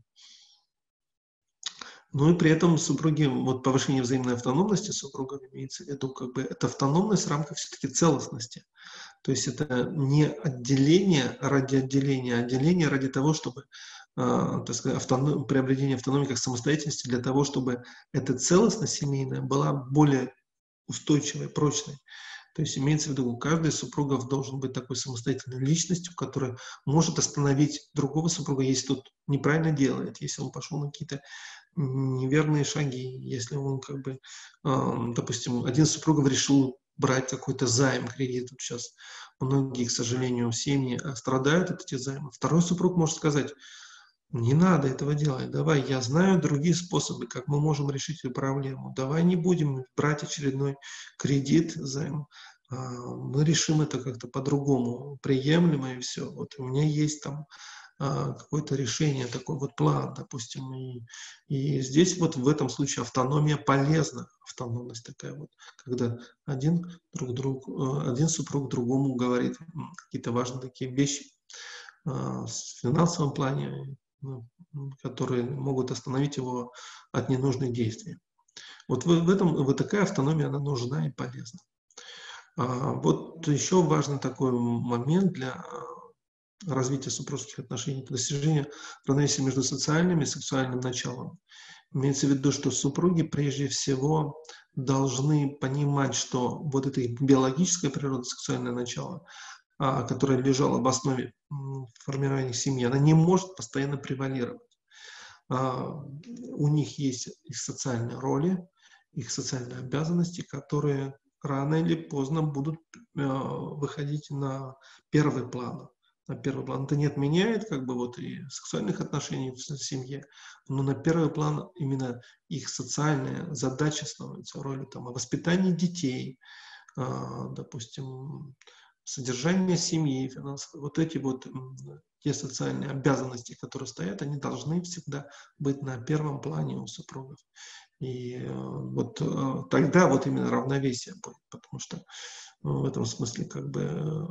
Ну и при этом супруги, вот повышение взаимной автономности супругов имеется в виду, как бы это автономность в рамках все-таки целостности. То есть это не отделение ради отделения, а отделение ради того, чтобы, так сказать, приобретение автономии как самостоятельности для того, чтобы эта целостность семейная была более устойчивой, прочной. То есть имеется в виду, у каждой из супругов должен быть такой самостоятельной личностью, которая может остановить другого супруга, если тот неправильно делает, если он пошел на какие-то неверные шаги, если он как бы, допустим, один из супругов решил брать какой-то займ, кредит. Вот сейчас многие, к сожалению, семьи страдают от этих займов. Второй супруг может сказать: не надо этого делать, давай, я знаю другие способы, как мы можем решить эту проблему. Давай не будем брать очередной кредит, займ. Мы решим это как-то по-другому, приемлемо и все. Вот у меня есть там какое-то решение, такой вот план, допустим. И здесь вот в этом случае автономия полезна. Автономность такая вот, когда один супруг другому говорит какие-то важные такие вещи в финансовом плане, которые могут остановить его от ненужных действий. Вот вот такая автономия, она нужна и полезна. Вот еще важный такой момент для развития супружеских отношений, это достижение равновесия между социальным и сексуальным началом. Имеется в виду, что супруги прежде всего должны понимать, что вот эта биологическая природа, сексуальное начало, которая лежала в основе формирования семьи, она не может постоянно превалировать. У них есть их социальные роли, их социальные обязанности, которые рано или поздно будут выходить на первый план. на первый план. Это не отменяет как бы вот и сексуальных отношений в семье, но на первый план именно их социальная задача становится ролью там, о воспитании детей, допустим, содержание семьи, финансово. Вот эти вот те социальные обязанности, которые стоят, они должны всегда быть на первом плане у супругов. И вот тогда вот именно равновесие будет, потому что в этом смысле как бы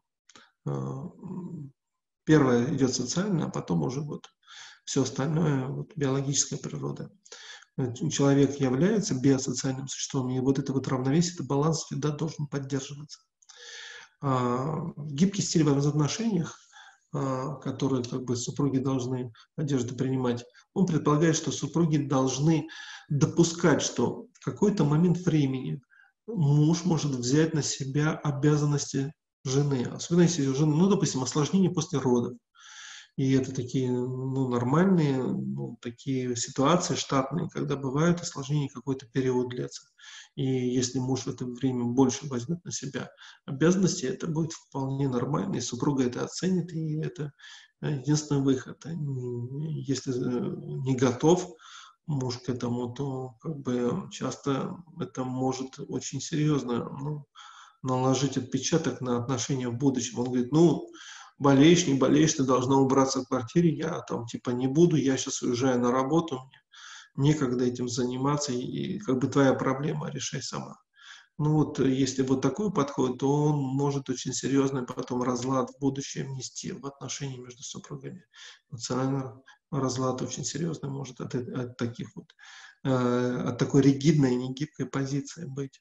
первое идет социальное, а потом уже вот все остальное, вот биологическая природа. Человек является биосоциальным существом, и вот это вот равновесие, это баланс всегда должен поддерживаться. Гибкий стиль в отношениях, которые как бы супруги должны одежду принимать, он предполагает, что супруги должны допускать, что в какой-то момент времени муж может взять на себя обязанности жены, особенно если у жены, ну, допустим, осложнение после родов. И это такие, ну, нормальные, ну, такие ситуации штатные, когда бывают осложнения, какой-то период длится. И если муж в это время больше возьмет на себя обязанности, это будет вполне нормально, и супруга это оценит, и это единственный выход. Если не готов муж к этому, то как бы часто это может очень серьезно, ну, наложить отпечаток на отношения в будущем. Он говорит, ну, болеешь, не болеешь, ты должна убраться в квартире, я там типа не буду, я сейчас уезжаю на работу, мне некогда этим заниматься, и как бы твоя проблема, решай сама. Ну вот, если вот такой подход, то он может очень серьезный потом разлад в будущем нести в отношении между супругами. Эмоциональный разлад очень серьезный может от таких вот, от такой ригидной, негибкой позиции быть.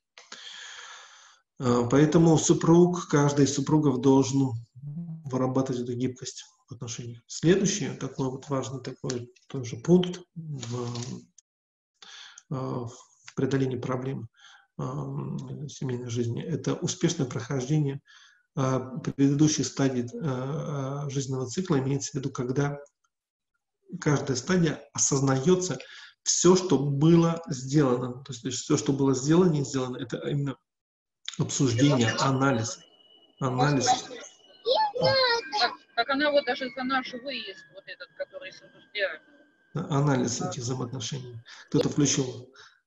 Поэтому супруг, каждый из супругов должен вырабатывать эту гибкость в отношениях. Следующий такой вот важный такой тоже пункт в преодолении проблем семейной жизни – это успешное прохождение предыдущей стадии жизненного цикла. Имеется в виду, когда каждая стадия осознается все, что было сделано. То есть все, что было сделано, не сделано, это именно обсуждение, анализ. Как она вот даже за наш выезд, вот этот, который с индустриальным. Анализ этих взаимоотношений. Кто-то включил.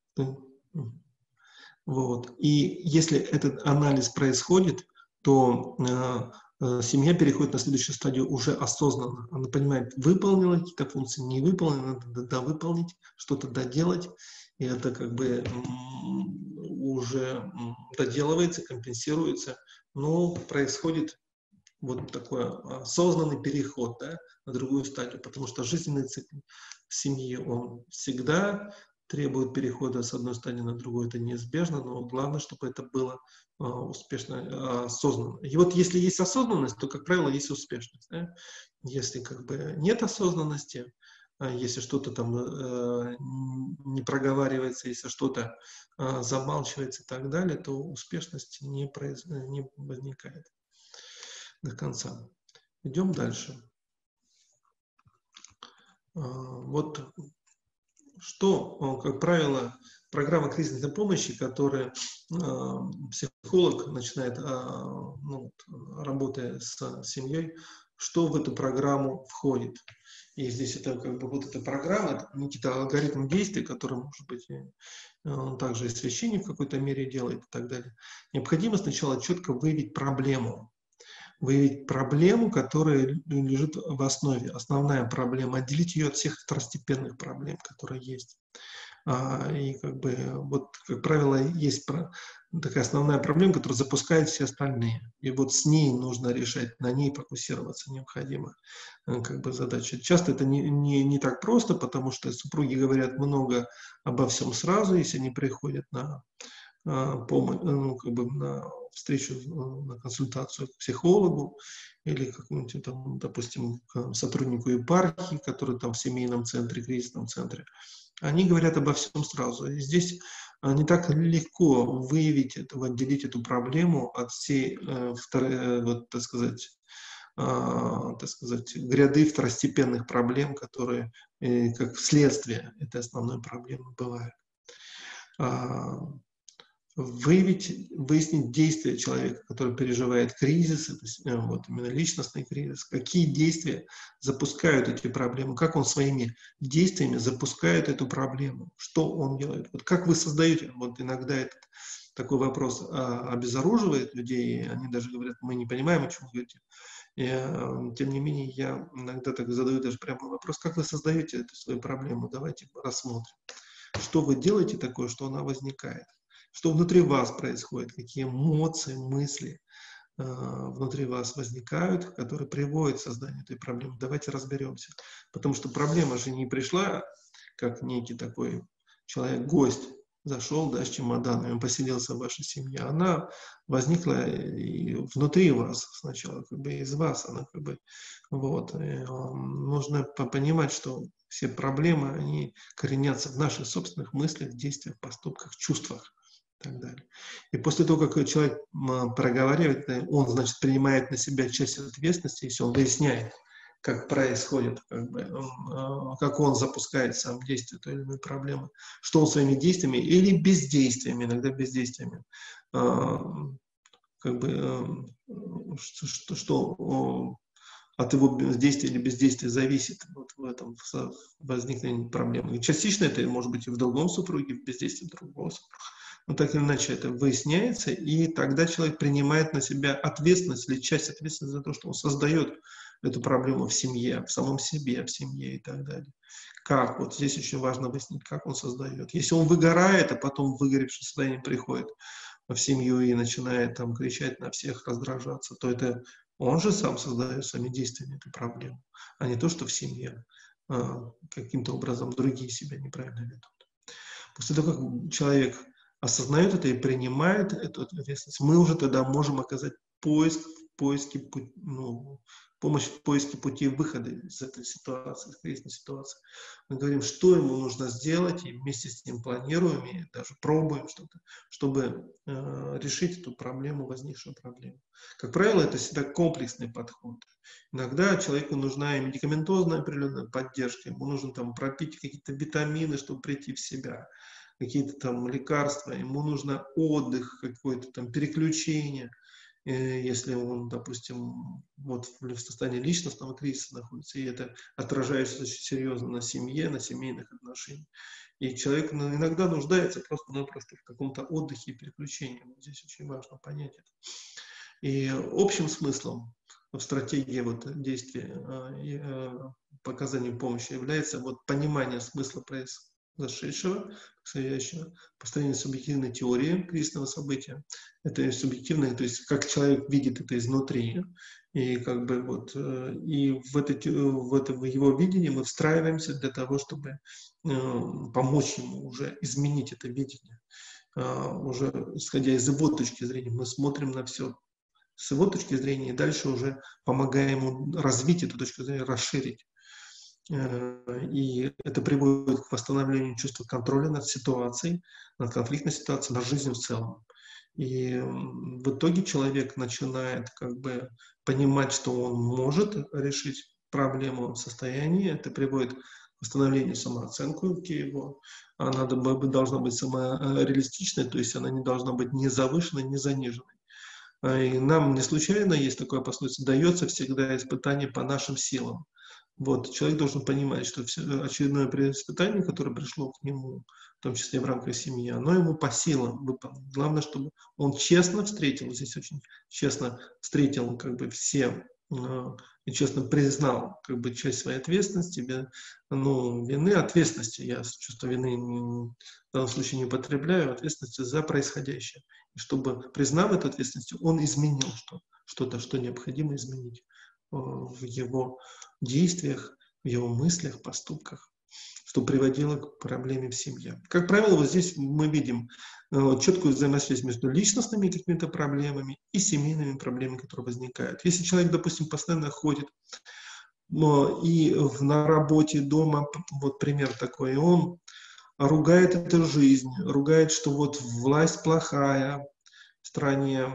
Вот. И если этот анализ происходит, то семья переходит на следующую стадию уже осознанно. Она понимает, выполнила какие-то функции, не выполнила, надо довыполнить, что-то доделать. И это как бы уже доделывается, компенсируется. Но происходит вот такой осознанный переход, да, на другую стадию, потому что жизненный цикл семьи, он всегда требует перехода с одной стадии на другую, это неизбежно, но главное, чтобы это было успешно, осознанно. И вот если есть осознанность, то, как правило, есть успешность. Да? Если как бы нет осознанности, если что-то там не проговаривается, если что-то замалчивается и так далее, то успешность не возникает до конца. Идем дальше. Вот что, как правило, программа кризисной помощи, которая психолог начинает, ну, работая с семьей, что в эту программу входит. И здесь это как бы вот эта программа, это какие-то алгоритмы действий, которые, может быть, он также и священник в какой-то мере делает и так далее. Необходимо сначала четко выявить проблему, которая лежит в основе, основная проблема, отделить ее от всех второстепенных проблем, которые есть. И как бы, вот, как правило, есть такая основная проблема, которая запускает все остальные. И вот с ней нужно решать, на ней фокусироваться необходимо, как бы задача. Часто это не так просто, потому что супруги говорят много обо всем сразу, если они приходят на помощь, ну, как бы на встречу, на консультацию к психологу или какому-нибудь там, допустим, к сотруднику епархии, который там в семейном центре, кризисном центре. Они говорят обо всем сразу. И здесь не так легко выявить это, отделить эту проблему от всей, вот, так сказать, гряды второстепенных проблем, которые как следствие этой основной проблемы бывают. выяснить действия человека, который переживает кризис, то есть, вот именно личностный кризис, какие действия запускают эти проблемы, как он своими действиями запускает эту проблему, что он делает. Вот как вы создаете, вот иногда этот такой вопрос обезоруживает людей, и они даже говорят, мы не понимаем, о чем вы говорите. И, тем не менее, я иногда так задаю даже прямой вопрос, как вы создаете эту свою проблему, давайте рассмотрим. Что вы делаете такое, что она возникает? Что внутри вас происходит, какие эмоции, мысли внутри вас возникают, которые приводят к созданию этой проблемы. Давайте разберемся. Потому что проблема же не пришла, как некий такой человек-гость, зашел, да, с чемоданом, он поселился в вашей семье. Она возникла и внутри вас сначала, как бы из вас. Она как бы, вот. Нужно понимать, что все проблемы, они коренятся в наших собственных мыслях, действиях, поступках, чувствах и так далее. И после того, как человек проговаривает, он, значит, принимает на себя часть ответственности, если он выясняет, как происходит, как он запускает сам действие той или иной проблемы, что он своими действиями или бездействиями, иногда бездействиями, что от его действия или бездействия зависит вот в этом возникновении проблемы. И частично это может быть и в другом супруге, в бездействии другого супруга. Но так или иначе это выясняется, и тогда человек принимает на себя ответственность или часть ответственности за то, что он создает эту проблему в семье, в самом себе, в семье и так далее. Как? Вот здесь очень важно выяснить, как он создает. Если он выгорает, а потом в выгоревшее состояние приходит в семью и начинает там кричать на всех, раздражаться, то это он же сам создает своими действиями эту проблему, а не то, что в семье каким-то образом другие себя неправильно ведут. После того, как человек осознает это и принимает эту ответственность, мы уже тогда можем оказать помощь в поиске пути выхода из этой ситуации, из кризисной ситуации. Мы говорим, что ему нужно сделать, и вместе с ним планируем, и даже пробуем что-то, чтобы решить эту проблему, возникшую проблему. Как правило, это всегда комплексный подход. Иногда человеку нужна и медикаментозная определенная поддержка, ему нужно там пропить какие-то витамины, чтобы прийти в себя, какие-то там лекарства, ему нужно отдых, какое-то там переключение. Если он, допустим, вот в состоянии личностного кризиса находится, и это отражается очень серьезно на семье, на семейных отношениях. И человек иногда нуждается просто-напросто в каком-то отдыхе и переключении. Вот здесь очень важно понять это. И общим смыслом в стратегии вот действия и показания помощи является вот понимание смысла произошедшего, происходящего, построение субъективной теории кризисного события. Это субъективное, то есть как человек видит это изнутри, и как бы вот и в его видении мы встраиваемся для того, чтобы помочь ему уже изменить это видение. Уже исходя из его точки зрения, мы смотрим на все с его точки зрения, и дальше уже помогаем ему развить эту точку зрения, расширить. И это приводит к восстановлению чувства контроля над ситуацией, над конфликтной ситуацией, над жизнью в целом. И в итоге человек начинает как бы понимать, что он может решить проблему в состоянии. Это приводит к восстановлению самооценки его. Она должна быть самореалистичной, то есть она не должна быть ни завышенной, ни заниженной. И нам не случайно, есть такое пословица, дается всегда испытание по нашим силам. Вот, человек должен понимать, что очередное испытание, которое пришло к нему, в том числе в рамках семьи, оно ему по силам выполнить. Главное, чтобы он честно встретил, здесь очень честно встретил как бы все и честно признал как бы часть своей ответственности, вины, ответственности. Я чувство вины в данном случае не употребляю, ответственности за происходящее. И чтобы, признав эту ответственность, он изменил что-то, что необходимо изменить в его действиях, в его мыслях, поступках, что приводило к проблеме в семье. Как правило, вот здесь мы видим четкую взаимосвязь между личностными какими-то проблемами и семейными проблемами, которые возникают. Если человек, допустим, постоянно ходит и на работе, дома, вот пример такой, и он ругает эту жизнь, ругает, что вот власть плохая в стране,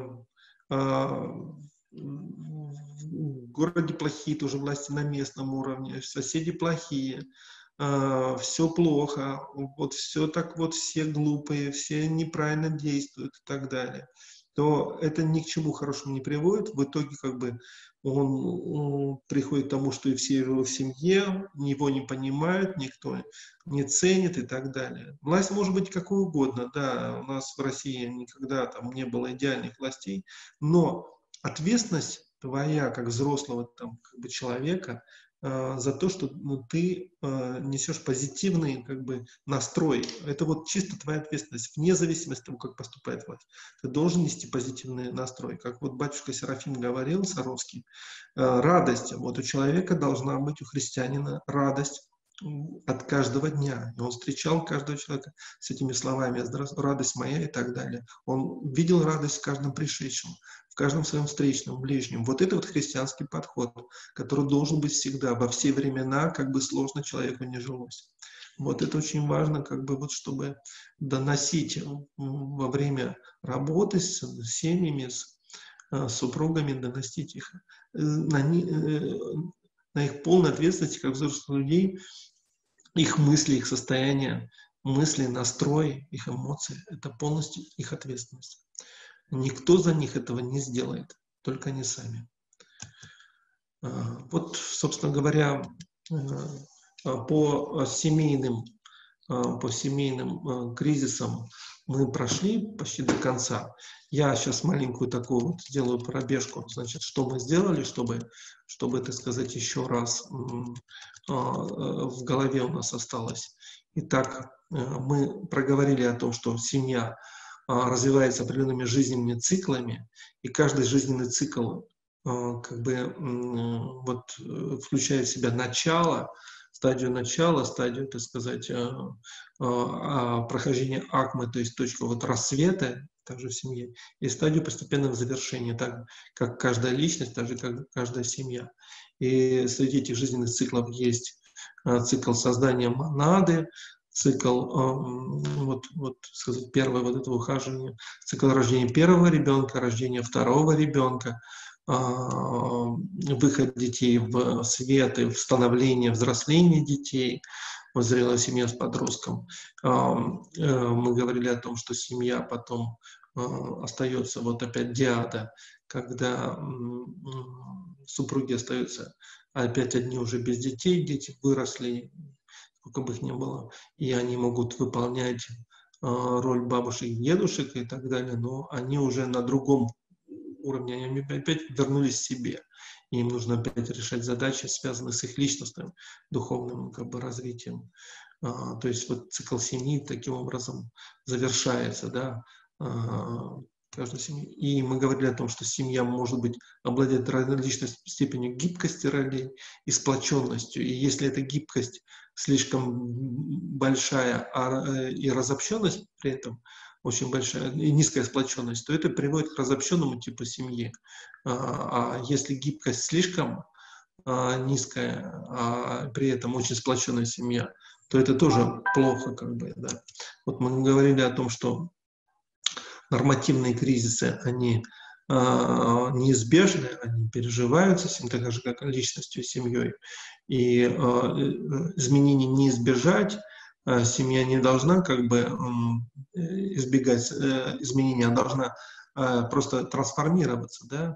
в городе плохие тоже власти на местном уровне, соседи плохие, все плохо, вот все так вот, все глупые, все неправильно действуют и так далее, то это ни к чему хорошему не приводит. В итоге как бы он приходит к тому, что и все его в семье, его не понимают, никто не ценит и так далее. Власть может быть какой угодно, да, у нас в России никогда там не было идеальных властей, но ответственность твоя, как взрослого там, как бы человека, за то, что ты несешь позитивный как бы настрой. Это вот чисто твоя ответственность, вне зависимости от того, как поступает власть. Ты должен нести позитивный настрой. Как вот батюшка Серафим говорил, Саровский, радость. Вот у человека должна быть, у христианина, радость от каждого дня. И он встречал каждого человека с этими словами: радость моя и так далее. Он видел радость в каждом пришедшем, в каждом своем встречном, ближнем. Вот это вот христианский подход, который должен быть всегда, во все времена, как бы сложно человеку не жилось. Вот это очень важно, как бы вот, чтобы доносить во время работы с семьями, с супругами, доносить их на их полной ответственности, как взрослых людей, их мысли, их состояние, мысли, настрой, их эмоции — это полностью их ответственность. Никто за них этого не сделает, только они сами. Вот, собственно говоря, по семейным кризисам мы прошли почти до конца. Я сейчас маленькую такую вот сделаю пробежку. Значит, что мы сделали, чтобы так сказать, еще раз в голове у нас осталось. Итак, мы проговорили о том, что семья развивается определенными жизненными циклами, и каждый жизненный цикл как бы вот включает в себя стадию, так сказать, прохождения акмы, то есть точку вот рассвета, также в семье, и стадию постепенного завершения, так как каждая личность, так же как каждая семья. И среди этих жизненных циклов есть цикл создания монады, цикл, сказать, первое вот это ухаживание, цикл рождения первого ребенка, рождения второго ребенка, выход детей в свет и становление, взросление детей, вот зрелая семья с подростком. Мы говорили о том, что семья потом остается, вот опять диада, когда супруги остаются опять одни уже без детей, дети выросли, сколько бы их ни было, и они могут выполнять роль бабушек и дедушек и так далее, но они уже на другом уровне, они опять вернулись к себе. И им нужно опять решать задачи, связанные с их личностным, духовным как бы развитием. То есть вот цикл семьи таким образом завершается, да, каждой семьи. И мы говорили о том, что семья может быть обладать различной степенью гибкости ролей и сплоченностью. И если эта гибкость слишком большая и разобщенность при этом очень большая и низкая сплоченность, то это приводит к разобщенному типу семьи. А если гибкость слишком низкая, а при этом очень сплоченная семья, то это тоже плохо, как бы, да. Вот мы говорили о том, что нормативные кризисы, они неизбежны, они переживаются, так же, как личностью и семьей. И изменений не избежать. Семья не должна как бы избегать изменений, она должна просто трансформироваться, да.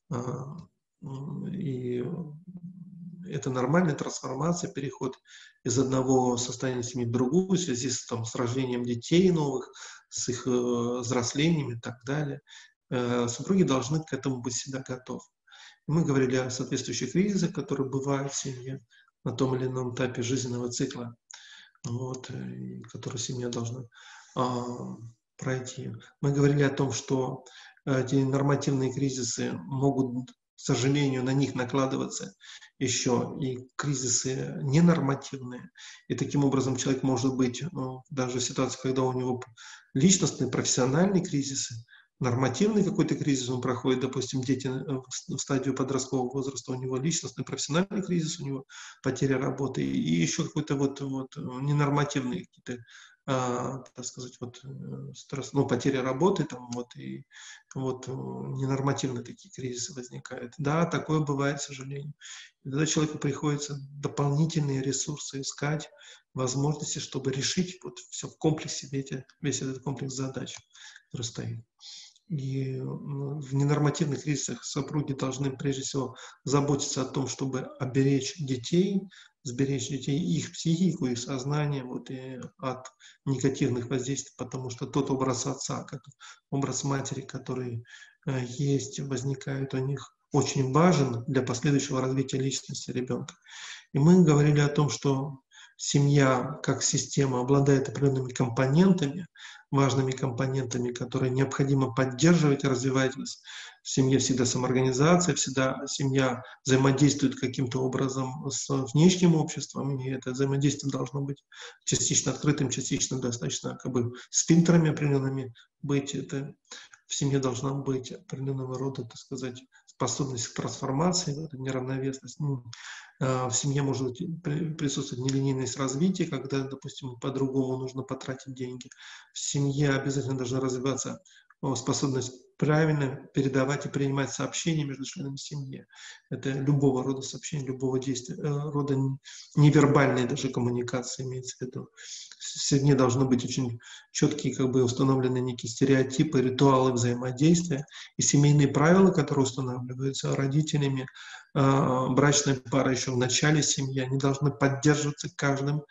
И это нормальная трансформация, переход из одного состояния семьи в другую, в связи с рождением детей новых, с их взрослением и так далее. Супруги должны к этому быть всегда готовы. И мы говорили о соответствующих кризисах, которые бывают в семье на том или ином этапе жизненного цикла, вот, который семья должна пройти. Мы говорили о том, что эти нормативные кризисы могут, к сожалению, на них накладываться еще и кризисы ненормативные. И таким образом человек может быть, даже в ситуации, когда у него личностные, профессиональные кризисы, нормативный какой-то кризис он проходит, допустим, дети в стадию подросткового возраста, у него личностный, профессиональный кризис, у него потеря работы, и еще какой-то вот ненормативные какие-то так сказать, вот, стресс, ну, потеря работы, там, вот, и вот ненормативные такие кризисы возникают. Да, такое бывает, к сожалению. И тогда человеку приходится дополнительные ресурсы искать, возможности, чтобы решить вот все в комплексе, весь этот комплекс задач, который стоит. И в ненормативных кризисах супруги должны прежде всего заботиться о том, чтобы сберечь детей, их психику, их сознание вот, и от негативных воздействий, потому что тот образ отца, как образ матери, который есть, возникает у них, очень важен для последующего развития личности ребенка. И мы говорили о том, что семья как система обладает определенными компонентами, важными компонентами, которые необходимо поддерживать и развивать. В семье всегда самоорганизация, всегда семья взаимодействует каким-то образом с внешним обществом, и это взаимодействие должно быть частично открытым, частично достаточно как бы с фильтрами определенными быть. Это в семье должна быть определенного рода, так сказать, способность к трансформации, неравновесность. В семье может присутствовать нелинейность развития, когда, допустим, по-другому нужно потратить деньги. В семье обязательно должна развиваться способность правильно передавать и принимать сообщения между членами семьи. Это любого рода сообщения, любого действия, рода невербальной даже коммуникации имеется в виду. В семье должны быть очень четкие, как бы установлены некие стереотипы, ритуалы взаимодействия и семейные правила, которые устанавливаются родителями, брачная пара еще в начале семьи, они должны поддерживаться каждым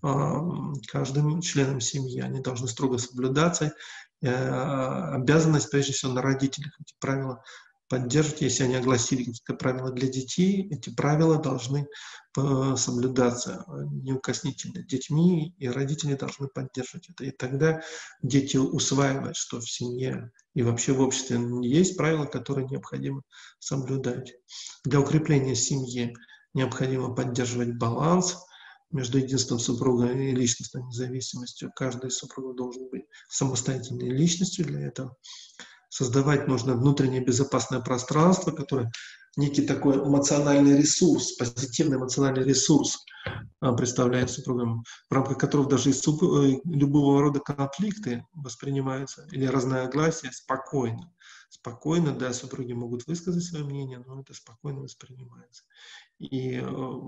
членом семьи, они должны строго соблюдаться. Обязанность, прежде всего, на родителях эти правила поддерживать. Если они огласили какие-то правила для детей, эти правила должны соблюдаться неукоснительно детьми, и родители должны поддерживать это. И тогда дети усваивают, что в семье и вообще в обществе есть правила, которые необходимо соблюдать. Для укрепления семьи необходимо поддерживать баланс между единством супруга и личностной независимостью. Каждый из супругов должен быть самостоятельной личностью. Для этого создавать нужно внутреннее безопасное пространство, которое некий такой эмоциональный ресурс, позитивный эмоциональный ресурс представляет супругам, в рамках которого даже любого рода конфликты воспринимаются или разногласия спокойно. Спокойно, да, супруги могут высказать свое мнение, но это спокойно воспринимается. И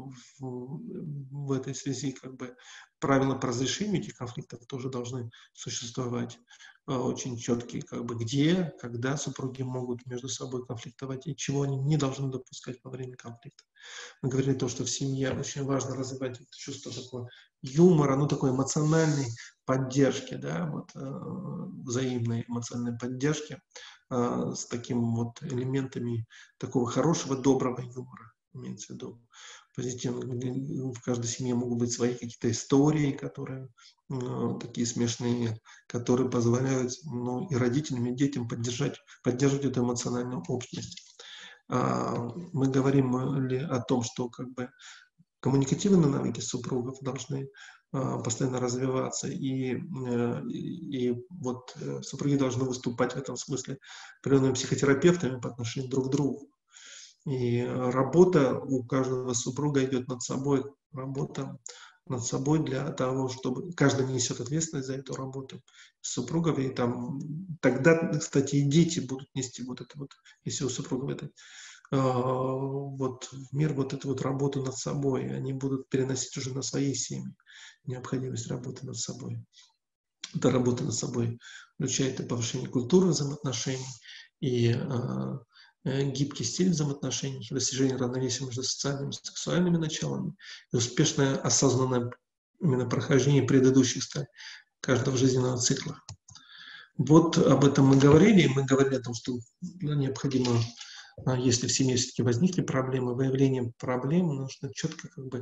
в этой связи как бы правила по разрешению этих конфликтов тоже должны существовать очень четкие, как бы где, когда супруги могут между собой конфликтовать и чего они не должны допускать во время конфликта. Мы говорили то, что в семье очень важно развивать это чувство такого юмора, ну такой эмоциональной поддержки, да, вот взаимной эмоциональной поддержки с такими вот элементами такого хорошего, доброго юмора. Имеется в виду позитивно. В каждой семье могут быть свои какие-то истории, которые такие смешные, которые позволяют и родителям, и детям поддерживать эту эмоциональную общность. Мы говорим о том, что как бы коммуникативные навыки супругов должны постоянно развиваться, и вот супруги должны выступать в этом смысле определенными психотерапевтами по отношению друг к другу. И работа у каждого супруга идет над собой, работа над собой для того, чтобы каждый несет ответственность за эту работу супругов, и тогда, кстати, и дети будут нести вот это вот, если у супругов это вот в мир вот эту вот работу над собой, они будут переносить уже на свои семьи необходимость работы над собой. Эта работа над собой включает и повышение культуры взаимоотношений, и гибкий стиль взаимоотношений, достижение равновесия между социальными и сексуальными началами, и успешное осознанное именно прохождение предыдущих стадий каждого жизненного цикла. Вот об этом мы говорили о том, что необходимо, если в семье все-таки возникли проблемы, выявление проблем, нужно четко как бы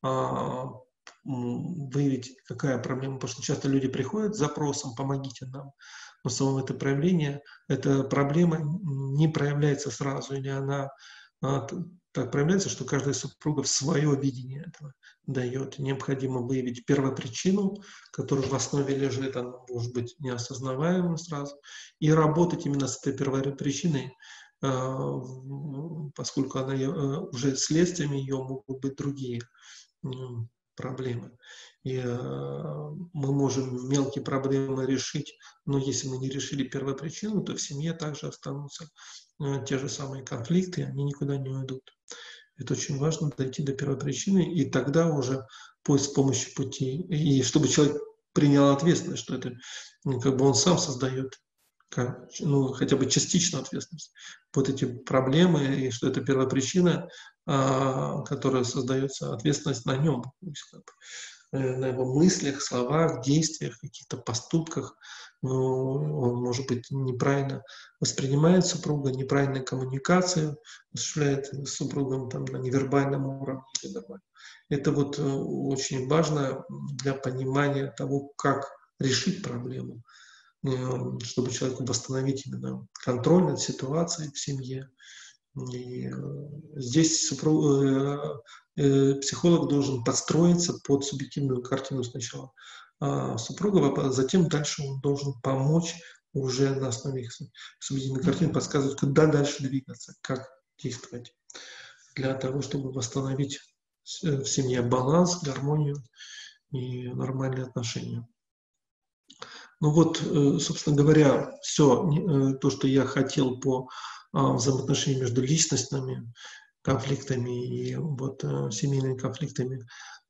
выявить, какая проблема, потому что часто люди приходят с запросом «помогите нам», но само это проявление, эта проблема не проявляется сразу, или она так проявляется, что каждый из супругов свое видение этого дает. Необходимо выявить первопричину, которая в основе лежит, она может быть неосознаваема сразу, и работать именно с этой первопричиной, поскольку она уже следствиями ее могут быть другие проблемы. и мы можем мелкие проблемы решить, но если мы не решили первопричину, то в семье также останутся те же самые конфликты, они никуда не уйдут. Это очень важно, дойти до первопричины, и тогда уже с помощью пути, и чтобы человек принял ответственность, что это как бы он сам создает, хотя бы частично ответственность, вот эти проблемы, и что это первопричина, которая создается, ответственность на нем, на его мыслях, словах, действиях, каких-то поступках. Он, может быть, неправильно воспринимает супруга, неправильной коммуникацию осуществляет с супругом там, на невербальном уровне. Это вот очень важно для понимания того, как решить проблему, чтобы человеку восстановить именно контроль над ситуацией в семье. И здесь психолог должен подстроиться под субъективную картину сначала супруга, а затем дальше он должен помочь уже на основе их субъективной картины, подсказывать, куда дальше двигаться, как действовать, для того, чтобы восстановить в семье баланс, гармонию и нормальные отношения. Ну вот, собственно говоря, все то, что я хотел по взаимоотношениям между личностными конфликтами и вот семейными конфликтами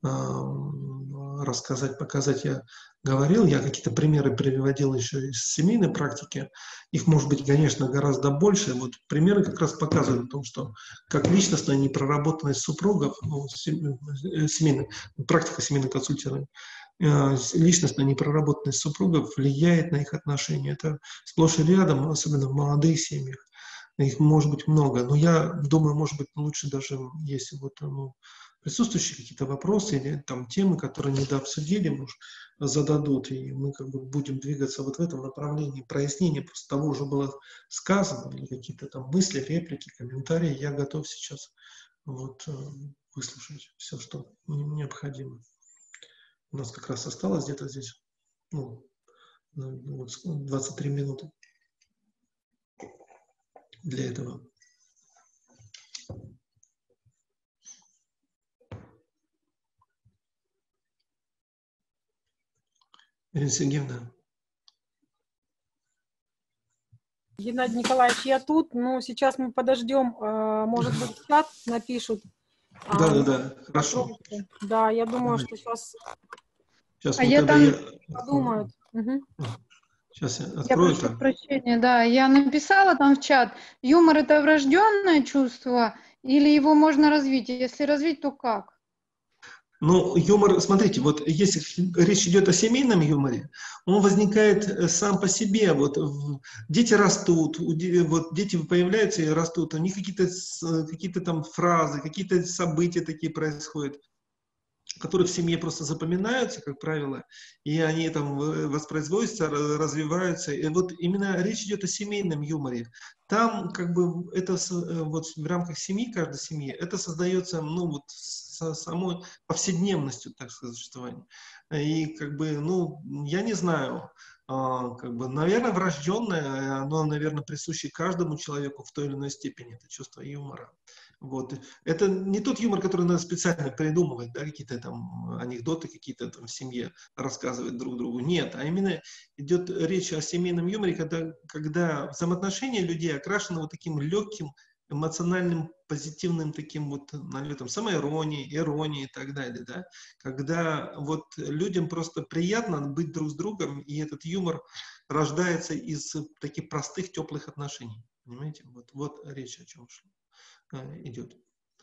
рассказать, показать я говорил. Я какие-то примеры приводил еще из семейной практики. Их может быть, конечно, гораздо больше. Вот примеры как раз показывают о том, что как личностная непроработанность супругов, практика семейного консультирования, личностная непроработанность супругов влияет на их отношения. Это сплошь и рядом, особенно в молодых семьях. Их может быть много, но я думаю, может быть, лучше даже, если вот присутствующие какие-то вопросы или там темы, которые недообсудили, может, зададут, и мы как бы будем двигаться вот в этом направлении прояснения просто того уже было сказано, или какие-то там мысли, реплики, комментарии, я готов сейчас вот выслушать все, что необходимо. У нас как раз осталось где-то здесь 23 минуты для этого. Ирина Сергеевна. Геннадий Николаевич, я тут, но сейчас мы подождем, может быть, в чат напишут. Да, хорошо. Да, я думаю, что сейчас я там подумают. Сейчас я открою. Я прошу прощения, да, я написала там в чат, юмор — это врожденное чувство или его можно развить? Если развить, то как? Ну, юмор, смотрите, вот если речь идет о семейном юморе, он возникает сам по себе. Вот дети растут, вот дети появляются и растут, у них какие-то там фразы, какие-то события такие происходят, которые в семье просто запоминаются, как правило, и они там воспроизводятся, развиваются. И вот именно речь идет о семейном юморе. Там как бы это вот в рамках семьи, каждой семьи, это создается, самой повседневностью, так сказать, существования. И как бы, я не знаю, как бы, наверное, врожденное, оно, наверное, присуще каждому человеку в той или иной степени, это чувство юмора. Вот. Это не тот юмор, который надо специально придумывать, да, какие-то там анекдоты какие-то там в семье рассказывать друг другу. Нет, а именно идет речь о семейном юморе, когда взаимоотношения людей окрашены вот таким легким, эмоциональным, позитивным таким вот налетом, самоиронии, иронии и так далее, да, когда вот людям просто приятно быть друг с другом, и этот юмор рождается из таких простых, теплых отношений, понимаете, вот речь о чем шла. Идет.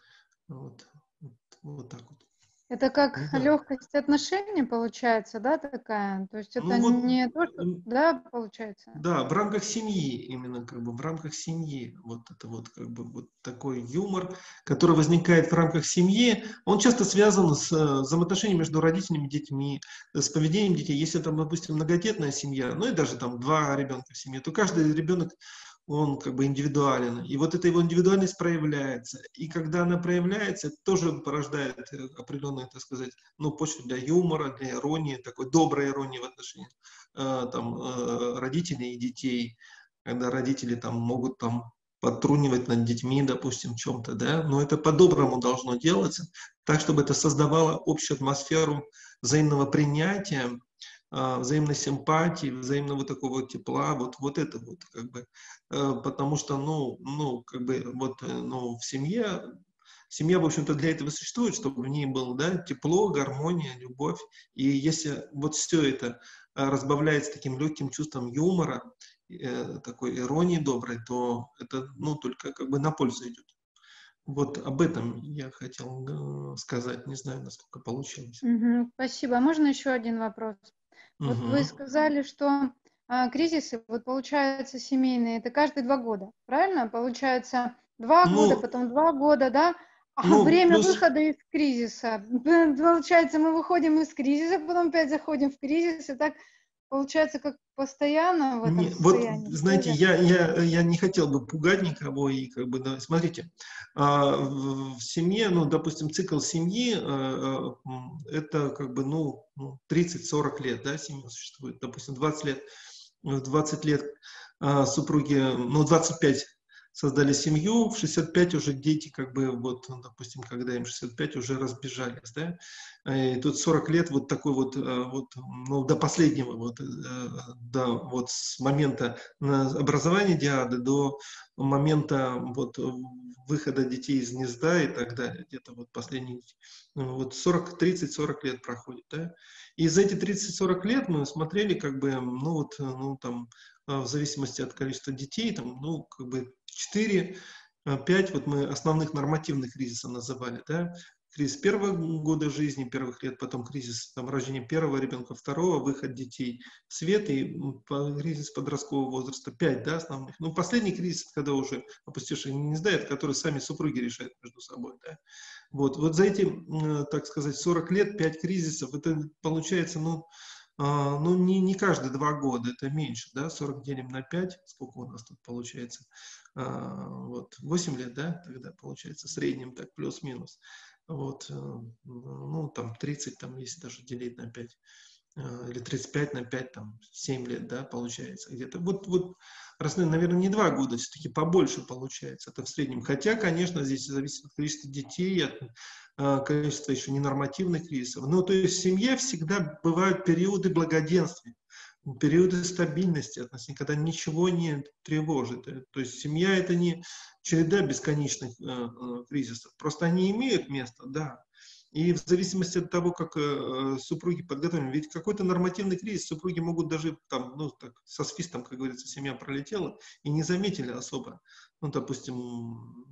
Вот так вот. Это как легкость отношений получается, да, такая? То есть это не то, что, да, получается? Да, в рамках семьи, именно как бы в рамках семьи. Вот это вот как бы вот такой юмор, который возникает в рамках семьи, он часто связан с взаимоотношениями между родителями и детьми, с поведением детей. Если там, допустим, многодетная семья, и даже там 2 ребенка в семье, то каждый ребенок, он как бы индивидуален. И вот эта его индивидуальность проявляется. И когда она проявляется, это тоже порождает определенную, так сказать, почву для юмора, для иронии, такой доброй иронии в отношении родителей и детей. Когда родители там могут там подтрунивать над детьми, допустим, в чем-то, да, но это по-доброму должно делаться, так, чтобы это создавало общую атмосферу взаимного принятия, взаимной симпатии, взаимного такого тепла, вот это вот, как бы, потому что, как бы, в семья, в общем-то, для этого существует, чтобы в ней было, да, тепло, гармония, любовь, и если вот все это разбавляется таким легким чувством юмора, такой иронии доброй, то это, только как бы на пользу идет. Вот об этом я хотел сказать, не знаю, насколько получилось. Спасибо. А можно еще один вопрос? Вот вы сказали, что кризисы, вот получается, семейные, это каждые 2 года, правильно? Получается 2 года, потом 2 года, да? А время выхода из кризиса, получается, мы выходим из кризиса, потом опять заходим в кризис, и так получается, как постоянно в этом состоянии. Вот, знаете, я не хотел бы пугать никого, и как бы, да, смотрите, в семье, допустим, цикл семьи, это как бы, 30-40 лет, да, семья существует, допустим, 20 лет супруги, 25 создали семью, в 65 уже дети, как бы, вот, допустим, когда им 65, уже разбежались, да, и тут 40 лет вот такой до последнего, с момента образования диады до момента выхода детей из гнезда и так далее, где-то вот последние, 30-40 лет проходит, да, и за эти 30-40 лет мы смотрели, как бы, в зависимости от количества детей, как бы 4-5 вот мы основных нормативных кризисов называли, да, кризис первого года жизни, первых лет, потом кризис рождения первого ребенка, второго, выход детей в свет и кризис подросткового возраста, 5, да, основных. Последний кризис, когда уже опустившие гнезда, это который сами супруги решают между собой, да. Вот за эти, так сказать, 40 лет, 5 кризисов, это получается, не каждые 2 года, это меньше, да, 40 делим на 5, сколько у нас тут получается, 8 лет, да, тогда получается, в среднем так, плюс-минус, 30, если даже делить на 5, или 35 на 5, 7 лет, да, получается где-то. Наверное, не 2 года, все-таки побольше получается, это в среднем. Хотя, конечно, здесь зависит от количества детей, от количества еще ненормативных кризисов. То есть в семье всегда бывают периоды благоденствия, периоды стабильности относительно, когда ничего не тревожит. То есть семья — это не череда бесконечных кризисов, просто они имеют место, да. И в зависимости от того, как супруги подготовлены, ведь какой-то нормативный кризис супруги могут даже со свистом, как говорится, семья пролетела и не заметили особо. Допустим,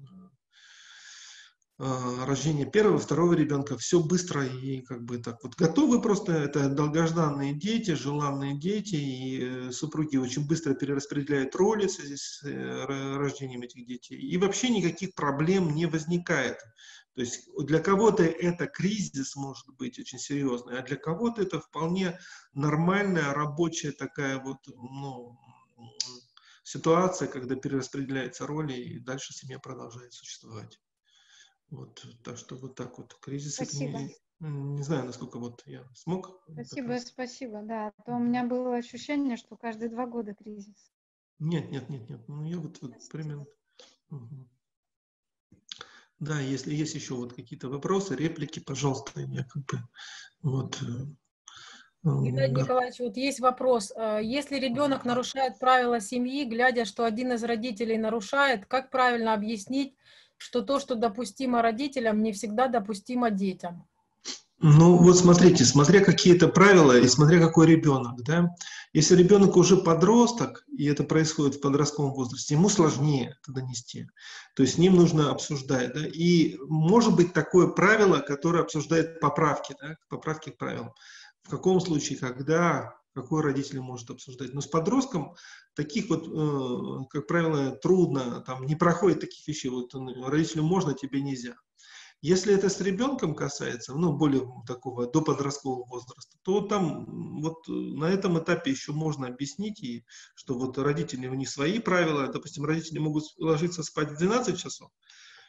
рождение первого, второго ребенка, все быстро и как бы так вот готовы просто, это долгожданные дети, желанные дети, и супруги очень быстро перераспределяют роли в связи с рождением этих детей, и вообще никаких проблем не возникает. То есть для кого-то это кризис может быть очень серьезный, а для кого-то это вполне нормальная рабочая такая ситуация, когда перераспределяются роли, и дальше семья продолжает существовать. Так что так вот. Кризис — это не знаю, насколько я смог. Спасибо, да. А то у меня было ощущение, что каждые 2 года кризис. Нет. Я примерно. Угу. Да, если есть еще какие-то вопросы, реплики, пожалуйста, я Геннадий Николаевич, есть вопрос. Если ребенок нарушает правила семьи, глядя, что один из родителей нарушает, как правильно объяснить, что то, что допустимо родителям, не всегда допустимо детям? Смотрите, смотря какие это правила и смотря какой ребенок, да. Если ребенок уже подросток, и это происходит в подростковом возрасте, ему сложнее это донести. То есть с ним нужно обсуждать, да. И может быть такое правило, которое обсуждает поправки, да, поправки к правилам. В каком случае, когда, какой родитель может обсуждать. Но с подростком таких как правило, трудно, не проходит таких вещей. Родителю можно, тебе нельзя. Если это с ребенком касается, более такого до подросткового возраста, то там на этом этапе еще можно объяснить, и что родители, у них свои правила. Допустим, родители могут ложиться спать в 12 часов,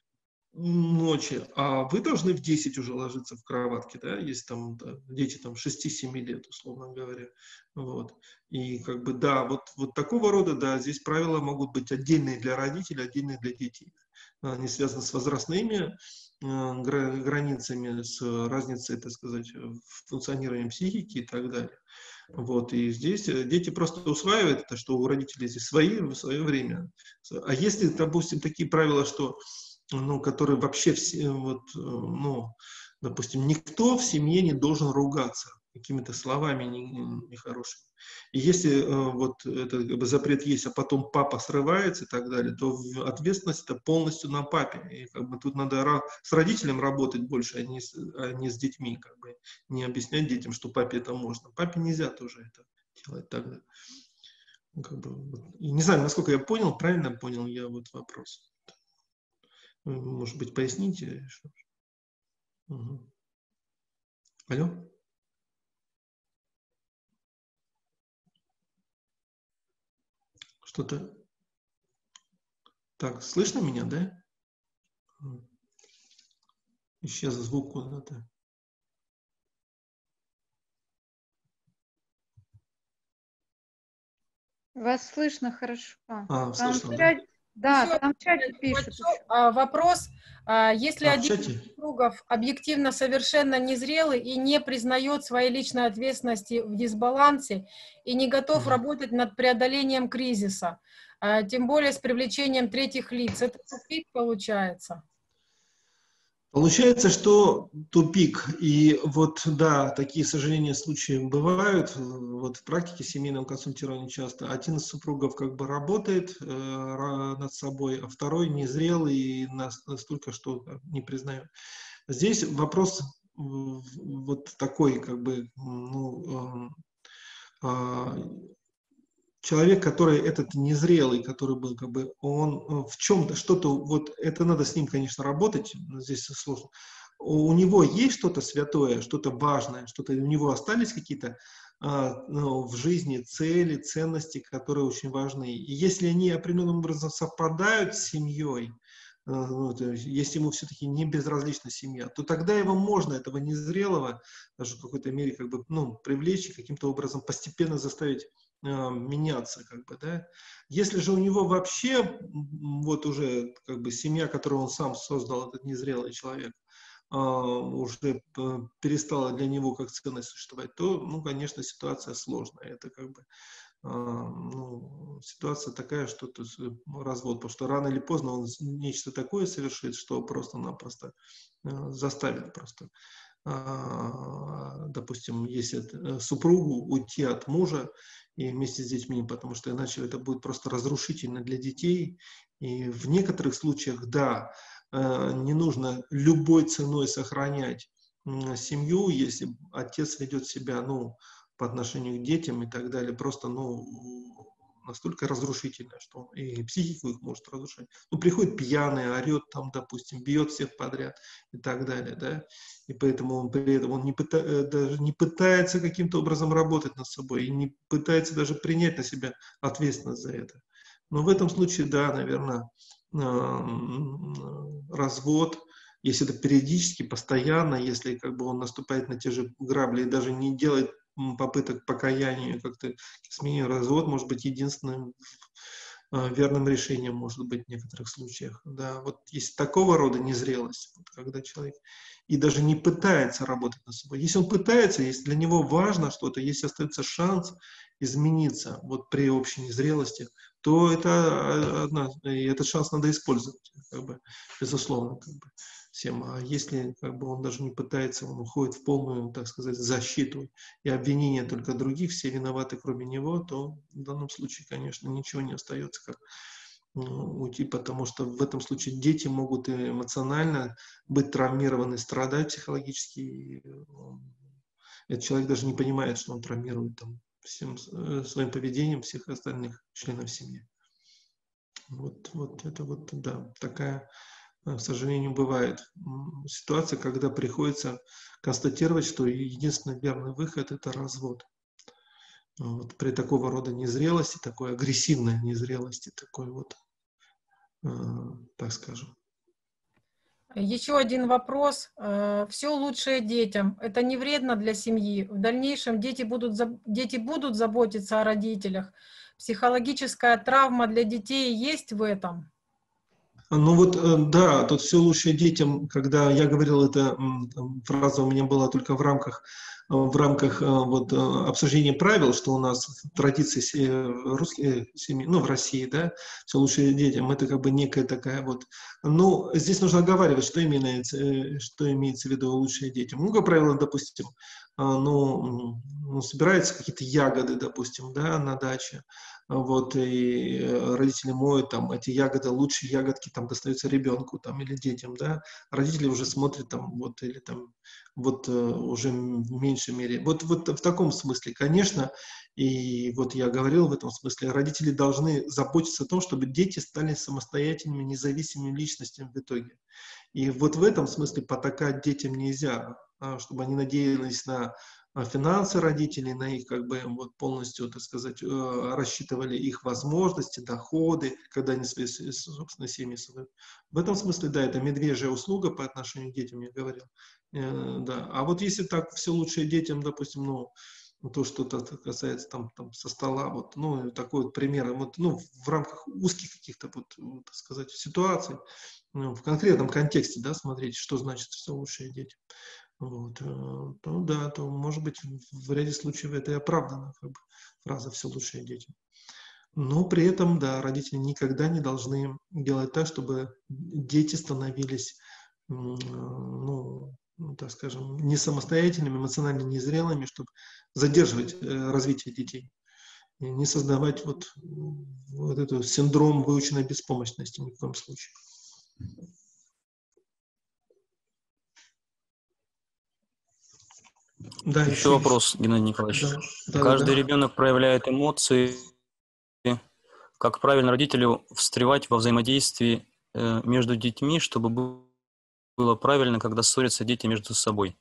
ночи, а вы должны в 10 уже ложиться в кроватке, да, если там да, дети там 6-7 лет, условно говоря, вот, и как бы, да, вот такого рода, да, здесь правила могут быть отдельные для родителей, отдельные для детей, они связаны с возрастными границами, с разницей, так сказать, в функционировании психики и так далее. Вот, и здесь дети просто усваивают это, что у родителей здесь в свое время. А если, допустим, такие правила, что, ну, которые вообще все, вот, ну, допустим, никто в семье не должен ругаться какими-то словами нехорошими. И если вот этот как бы, запрет есть, а потом папа срывается и так далее, то ответственность это полностью на папе. И как бы тут надо с родителем работать больше, а не с детьми. Как бы. Не объяснять детям, что папе это можно. Папе нельзя тоже это делать тогда. Ну, как бы, вот. И не знаю, насколько я понял, правильно понял я вот вопрос. Может быть, поясните? Угу. Алло? Что-то... Так, слышно меня, да? Исчез звук куда-то. Вас слышно хорошо. Слышно, там да? Да, там в чате пишут. Вопрос, если в один чате? из супругов объективно совершенно незрелый и не признает своей личной ответственности в дисбалансе и не готов работать над преодолением кризиса, тем более с привлечением третьих лиц, это тупик получается? Получается, что тупик. И вот, да, такие, к сожалению, случаи бывают. Вот в практике семейного консультирования часто один из супругов как бы работает над собой, а второй незрелый и настолько, что не признает. Здесь вопрос вот такой, как бы, ну, человек, который этот незрелый, который был, как бы, он в чем-то, что-то, вот это надо с ним, конечно, работать, здесь сложно. У него есть что-то святое, что-то важное, что-то, у него остались какие-то ну, в жизни цели, ценности, которые очень важны. И если они определенным образом совпадают с семьей, ну, если ему все-таки не безразлична семья, то тогда его можно, этого незрелого, даже в какой-то мере, как бы, ну, привлечь и каким-то образом постепенно заставить меняться, как бы, да. Если же у него вообще вот уже как бы семья, которую он сам создал, этот незрелый человек, уже перестала для него как ценность существовать, то, ну, конечно, ситуация сложная. Это как бы ну, ситуация такая, что то есть, развод, потому что рано или поздно он нечто такое совершит, что просто-напросто заставит просто, допустим, если супругу уйти от мужа и вместе с детьми, потому что иначе это будет просто разрушительно для детей. И в некоторых случаях, да, не нужно любой ценой сохранять семью, если отец ведет себя, ну, по отношению к детям и так далее, просто, ну, настолько разрушительно, что и психику их может разрушать. Ну, приходит пьяный, орет там, допустим, бьет всех подряд и так далее, да, и поэтому он при этом он даже не пытается каким-то образом работать над собой и не пытается даже принять на себя ответственность за это. Но в этом случае, да, наверное, развод, если это периодически, постоянно, если как бы он наступает на те же грабли и даже не делает попыток покаяния, как-то сменить развод, может быть единственным верным решением, может быть, в некоторых случаях. Да, вот есть такого рода незрелость, вот, когда человек и даже не пытается работать над собой. Если он пытается, если для него важно что-то, если остается шанс измениться вот при общей незрелости, то это и этот шанс надо использовать, как бы, безусловно, как бы, всем. А если как бы, он даже не пытается, он уходит в полную, так сказать, защиту и обвинение только других, все виноваты, кроме него, то в данном случае, конечно, ничего не остается, как уйти, потому что в этом случае дети могут эмоционально быть травмированы, страдать психологически. И этот человек даже не понимает, что он травмирует там, всем своим поведением всех остальных членов семьи. Вот это вот, да, такая, к сожалению, бывает ситуация, когда приходится констатировать, что единственный верный выход – это развод. Вот при такого рода незрелости, такой агрессивной незрелости, такой вот, так скажем. Еще один вопрос. Все лучшее детям. Это не вредно для семьи. В дальнейшем дети будут заботиться о родителях. Психологическая травма для детей есть в этом? Ну вот, да, тут все лучше детям, когда я говорил, эта фраза у меня была только в рамках вот, обсуждения правил, что у нас традиции русские семьи, ну, в России, да, все лучше детям, это как бы некая такая вот. Ну, здесь нужно оговаривать, что имеется в виду лучшие детям. Ну, как правило, допустим, собираются какие-то ягоды, допустим, да, на даче, вот, и родители моют там эти ягоды, лучшие ягодки там достаются ребенку там или детям, да, родители уже смотрят там вот, или там вот уже в меньшей мере. Вот в таком смысле, конечно, и вот я говорил в этом смысле, родители должны заботиться о том, чтобы дети стали самостоятельными, независимыми личностями в итоге. И вот в этом смысле потакать детям нельзя, чтобы они надеялись на финансы родителей, на их как бы вот полностью, так сказать, рассчитывали их возможности, доходы, когда они свои, собственно, семьи создают. В этом смысле, да, это медвежья услуга по отношению к детям, я говорил. Да. А вот если так все лучшее детям, допустим, то, что касается там со стола, вот, ну, такой вот пример, вот, ну, в рамках узких каких-то, вот, так сказать, ситуаций, в конкретном контексте, да, смотреть, что значит все лучшее детям. Вот, то да, то может быть в ряде случаев это и оправдано, как бы, фраза «все лучшее детям». Но при этом, да, родители никогда не должны делать так, чтобы дети становились, так скажем, не самостоятельными, эмоционально незрелыми, чтобы задерживать развитие детей. И не создавать вот этот синдром выученной беспомощности ни в коем случае. Да, еще вопрос, Геннадий Николаевич. Каждый ребенок проявляет эмоции. Как правильно родителю встревать во взаимодействии между детьми, чтобы было правильно, когда ссорятся дети между собой?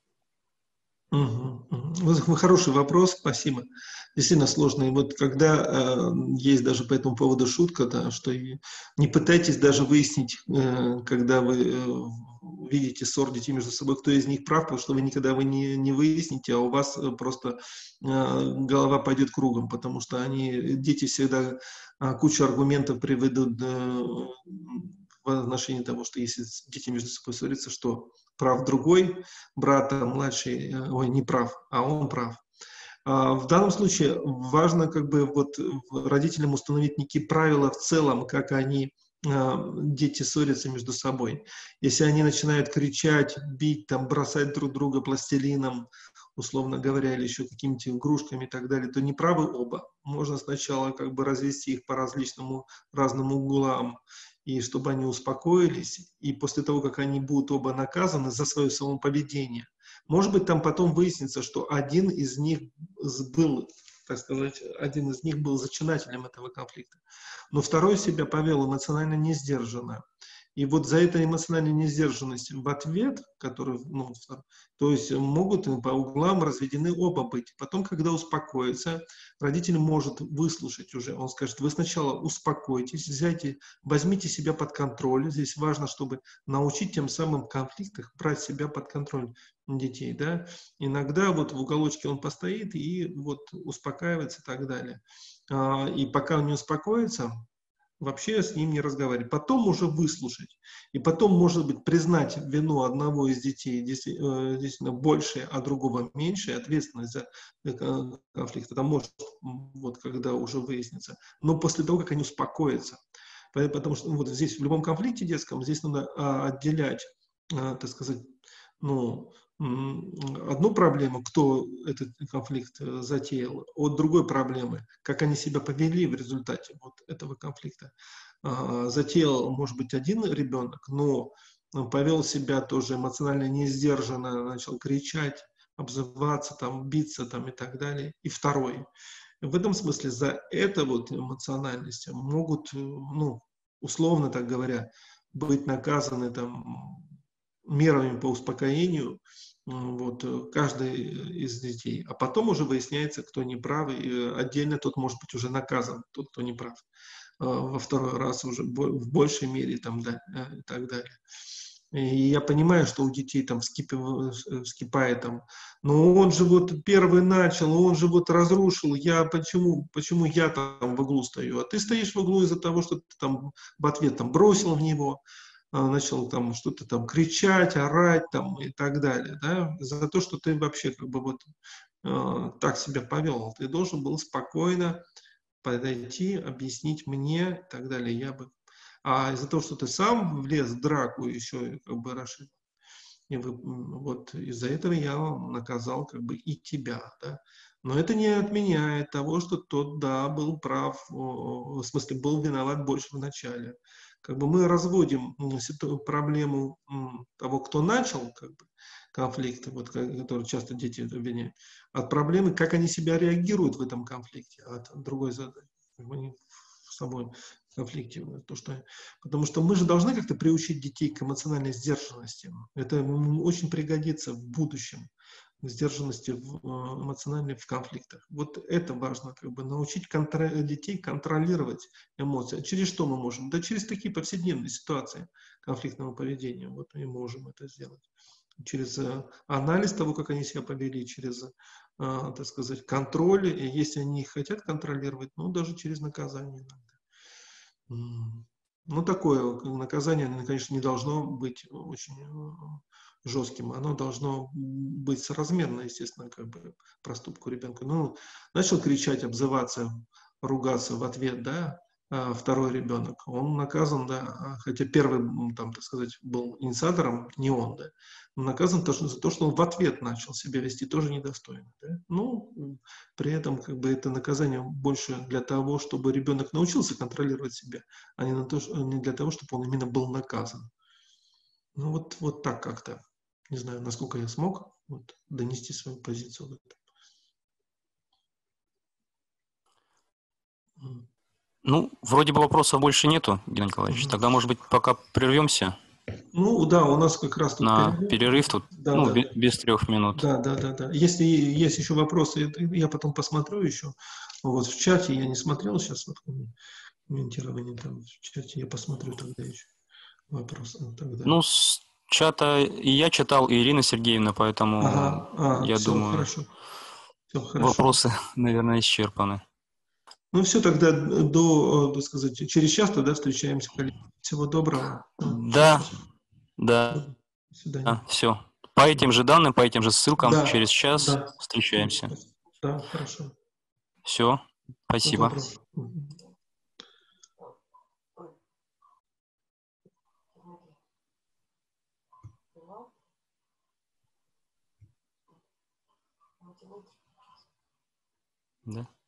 Хороший вопрос, спасибо. Действительно сложно. И вот когда есть даже по этому поводу шутка, да, что не пытайтесь даже выяснить, когда вы видите ссор детей между собой, кто из них прав, потому что вы никогда не выясните, а у вас просто голова пойдет кругом, потому что дети всегда кучу аргументов приведут в отношении того, что если дети между собой ссорятся, что прав другой, брат младший, не прав, а он прав. В данном случае важно как бы вот родителям установить некие правила в целом, как дети ссорятся между собой. Если они начинают кричать, бить, там, бросать друг друга пластилином, условно говоря, или еще какими-то игрушками и так далее, то не правы оба. Можно сначала как бы развести их по разным углам, и чтобы они успокоились, и после того, как они будут оба наказаны за свое самоповедение, может быть, там потом выяснится, что один из них был зачинателем этого конфликта, но второй себя повел эмоционально несдержанно. И вот за этой эмоциональной несдержанностью в ответ, то есть могут по углам разведены оба быть. Потом, когда успокоится, родитель может выслушать уже. Он скажет: вы сначала успокойтесь, возьмите себя под контроль. Здесь важно, чтобы научить тем самым в конфликтах брать себя под контроль детей. Да? Иногда вот в уголочке он постоит и вот успокаивается и так далее. И пока он не успокоится, вообще с ним не разговаривать. Потом уже выслушать. И потом, может быть, признать вину одного из детей действительно больше, а другого меньше, ответственность за конфликт. Это может, вот когда уже выяснится. Но после того, как они успокоятся. Потому что вот здесь в любом конфликте детском, здесь надо отделять, так сказать, одну проблему, кто этот конфликт затеял, от другой проблемы, как они себя повели в результате вот этого конфликта. Затеял, может быть, один ребенок, но повел себя тоже эмоционально несдержанно, начал кричать, обзываться, там, биться там, и так далее. И второй. В этом смысле за это вот эмоциональность могут, условно так говоря, быть наказаны там мерами по успокоению каждый из детей. А потом уже выясняется, кто не прав, и отдельно тот может быть уже наказан, тот, кто не прав. Во второй раз уже в большей мере там, да, и так далее. И я понимаю, что у детей там вскипает там, но он же вот первый начал, он же вот разрушил, почему я там в углу стою? А ты стоишь в углу из-за того, что ты там в ответ там бросил в него, начал там что-то там кричать, орать там и так далее, да, за то, что ты вообще как бы вот так себя повел. Ты должен был спокойно подойти, объяснить мне и так далее. А из-за того, что ты сам влез в драку, еще как бы расширил, вот из-за этого я наказал как бы и тебя, да. Но это не отменяет того, что тот, да, был прав, в смысле, был виноват больше в начале. Как бы мы разводим проблему того, кто начал как бы, конфликты, вот, которые часто дети обвиняют, от проблемы, как они себя реагируют в этом конфликте, от другой задачи. Они с собой в конфликте. Потому что мы же должны как-то приучить детей к эмоциональной сдержанности. Это очень пригодится в будущем. Сдержанности эмоциональной в конфликтах. Вот это важно, как бы научить детей контролировать эмоции. А через что мы можем? Да через такие повседневные ситуации конфликтного поведения. Вот мы можем это сделать. Через анализ того, как они себя повели, через, так сказать, контроль. И если они хотят контролировать, ну, даже через наказание иногда. Ну, такое наказание, конечно, не должно быть очень жестким. Оно должно быть соразмерно, естественно, как бы проступку ребенка. Ну, начал кричать, обзываться, ругаться в ответ, да, второй ребенок, он наказан, да, хотя первый, там, так сказать, был инициатором, не он, да, он наказан тоже за то, что он в ответ начал себя вести тоже недостойно, да. Ну, при этом, как бы, это наказание больше для того, чтобы ребенок научился контролировать себя, а не для того, чтобы он именно был наказан. Ну, вот так как-то. Не знаю, насколько я смог вот, донести свою позицию в этом. Ну, вроде бы вопросов больше нету, Геннадий Николаевич. Тогда, может быть, пока прервемся Ну, да, у нас как раз тут на перерыв. перерыв тут, Да, ну, да, да. без 3 минут. Да. Если есть еще вопросы, я потом посмотрю еще. Вот в чате я не смотрел сейчас вот, комментирование там в чате, я посмотрю тогда еще вопросы. Тогда. Ну, с чата и я читал, и Ирина Сергеевна, поэтому я все думаю, хорошо. Все хорошо. вопросы, наверное, исчерпаны. Ну все, тогда так сказать, через час тогда встречаемся, коллеги. Всего доброго. Да, До свидания. все. По этим же данным, по этим же ссылкам через Да, час да. встречаемся. Да, хорошо. Все, Всего спасибо. доброго. Да.